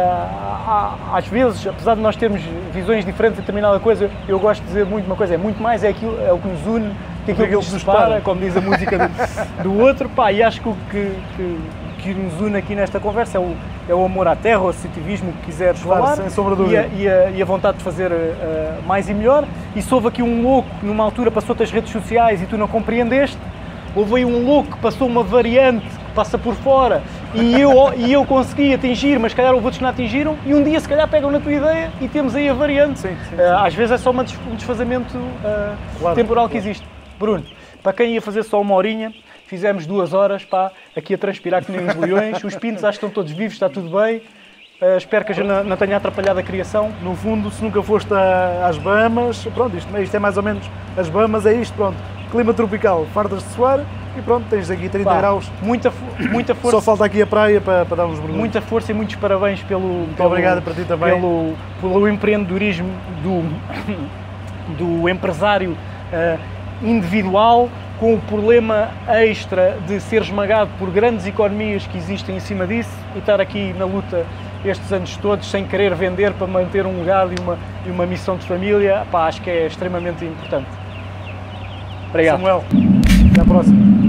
às vezes, apesar de nós termos visões diferentes em determinada coisa, eu gosto de dizer muito uma coisa, é muito mais, é, aquilo, é o que nos une, que é aquilo que nos separa, como diz a música do, do outro, pá, e acho que o que, que, que nos une aqui nesta conversa é o, é o amor à terra, o associativismo que quiseres claro, falar, sem sombra de e, a, e, a, e a vontade de fazer uh, mais e melhor, e se houve aqui um louco, numa altura passou-te as redes sociais e tu não compreendeste, houve aí um louco que passou uma variante que passa por fora e eu, e eu consegui atingir, mas se calhar houve outros que não atingiram e um dia se calhar pegam na tua ideia e temos aí a variante. Sim, sim, sim. Uh, às vezes é só uma, um desfazamento uh, claro, temporal claro. que existe. Bruno, para quem ia fazer só uma horinha, fizemos duas horas, pá, aqui a transpirar que nem uns leões, os pintos acho que estão todos vivos, está tudo bem. Uh, espero que a gente não, não tenha atrapalhado a criação. No fundo, se nunca foste a, às Bahamas, pronto, isto, isto é mais ou menos as Bahamas, é isto, pronto. Clima tropical, fartas de suar e pronto, tens aqui trinta Pá, graus. Muita, muita força. Só falta aqui a praia para, para dar uns mergulhos. Muita força e muitos parabéns pelo, Muito pelo, obrigado para ti também. Pelo, pelo empreendedorismo do, do empresário uh, individual, com o problema extra de ser esmagado por grandes economias que existem em cima disso e estar aqui na luta estes anos todos sem querer vender para manter um legado e uma, e uma missão de família, pá, acho que é extremamente importante. Obrigado. Samuel, até à próxima.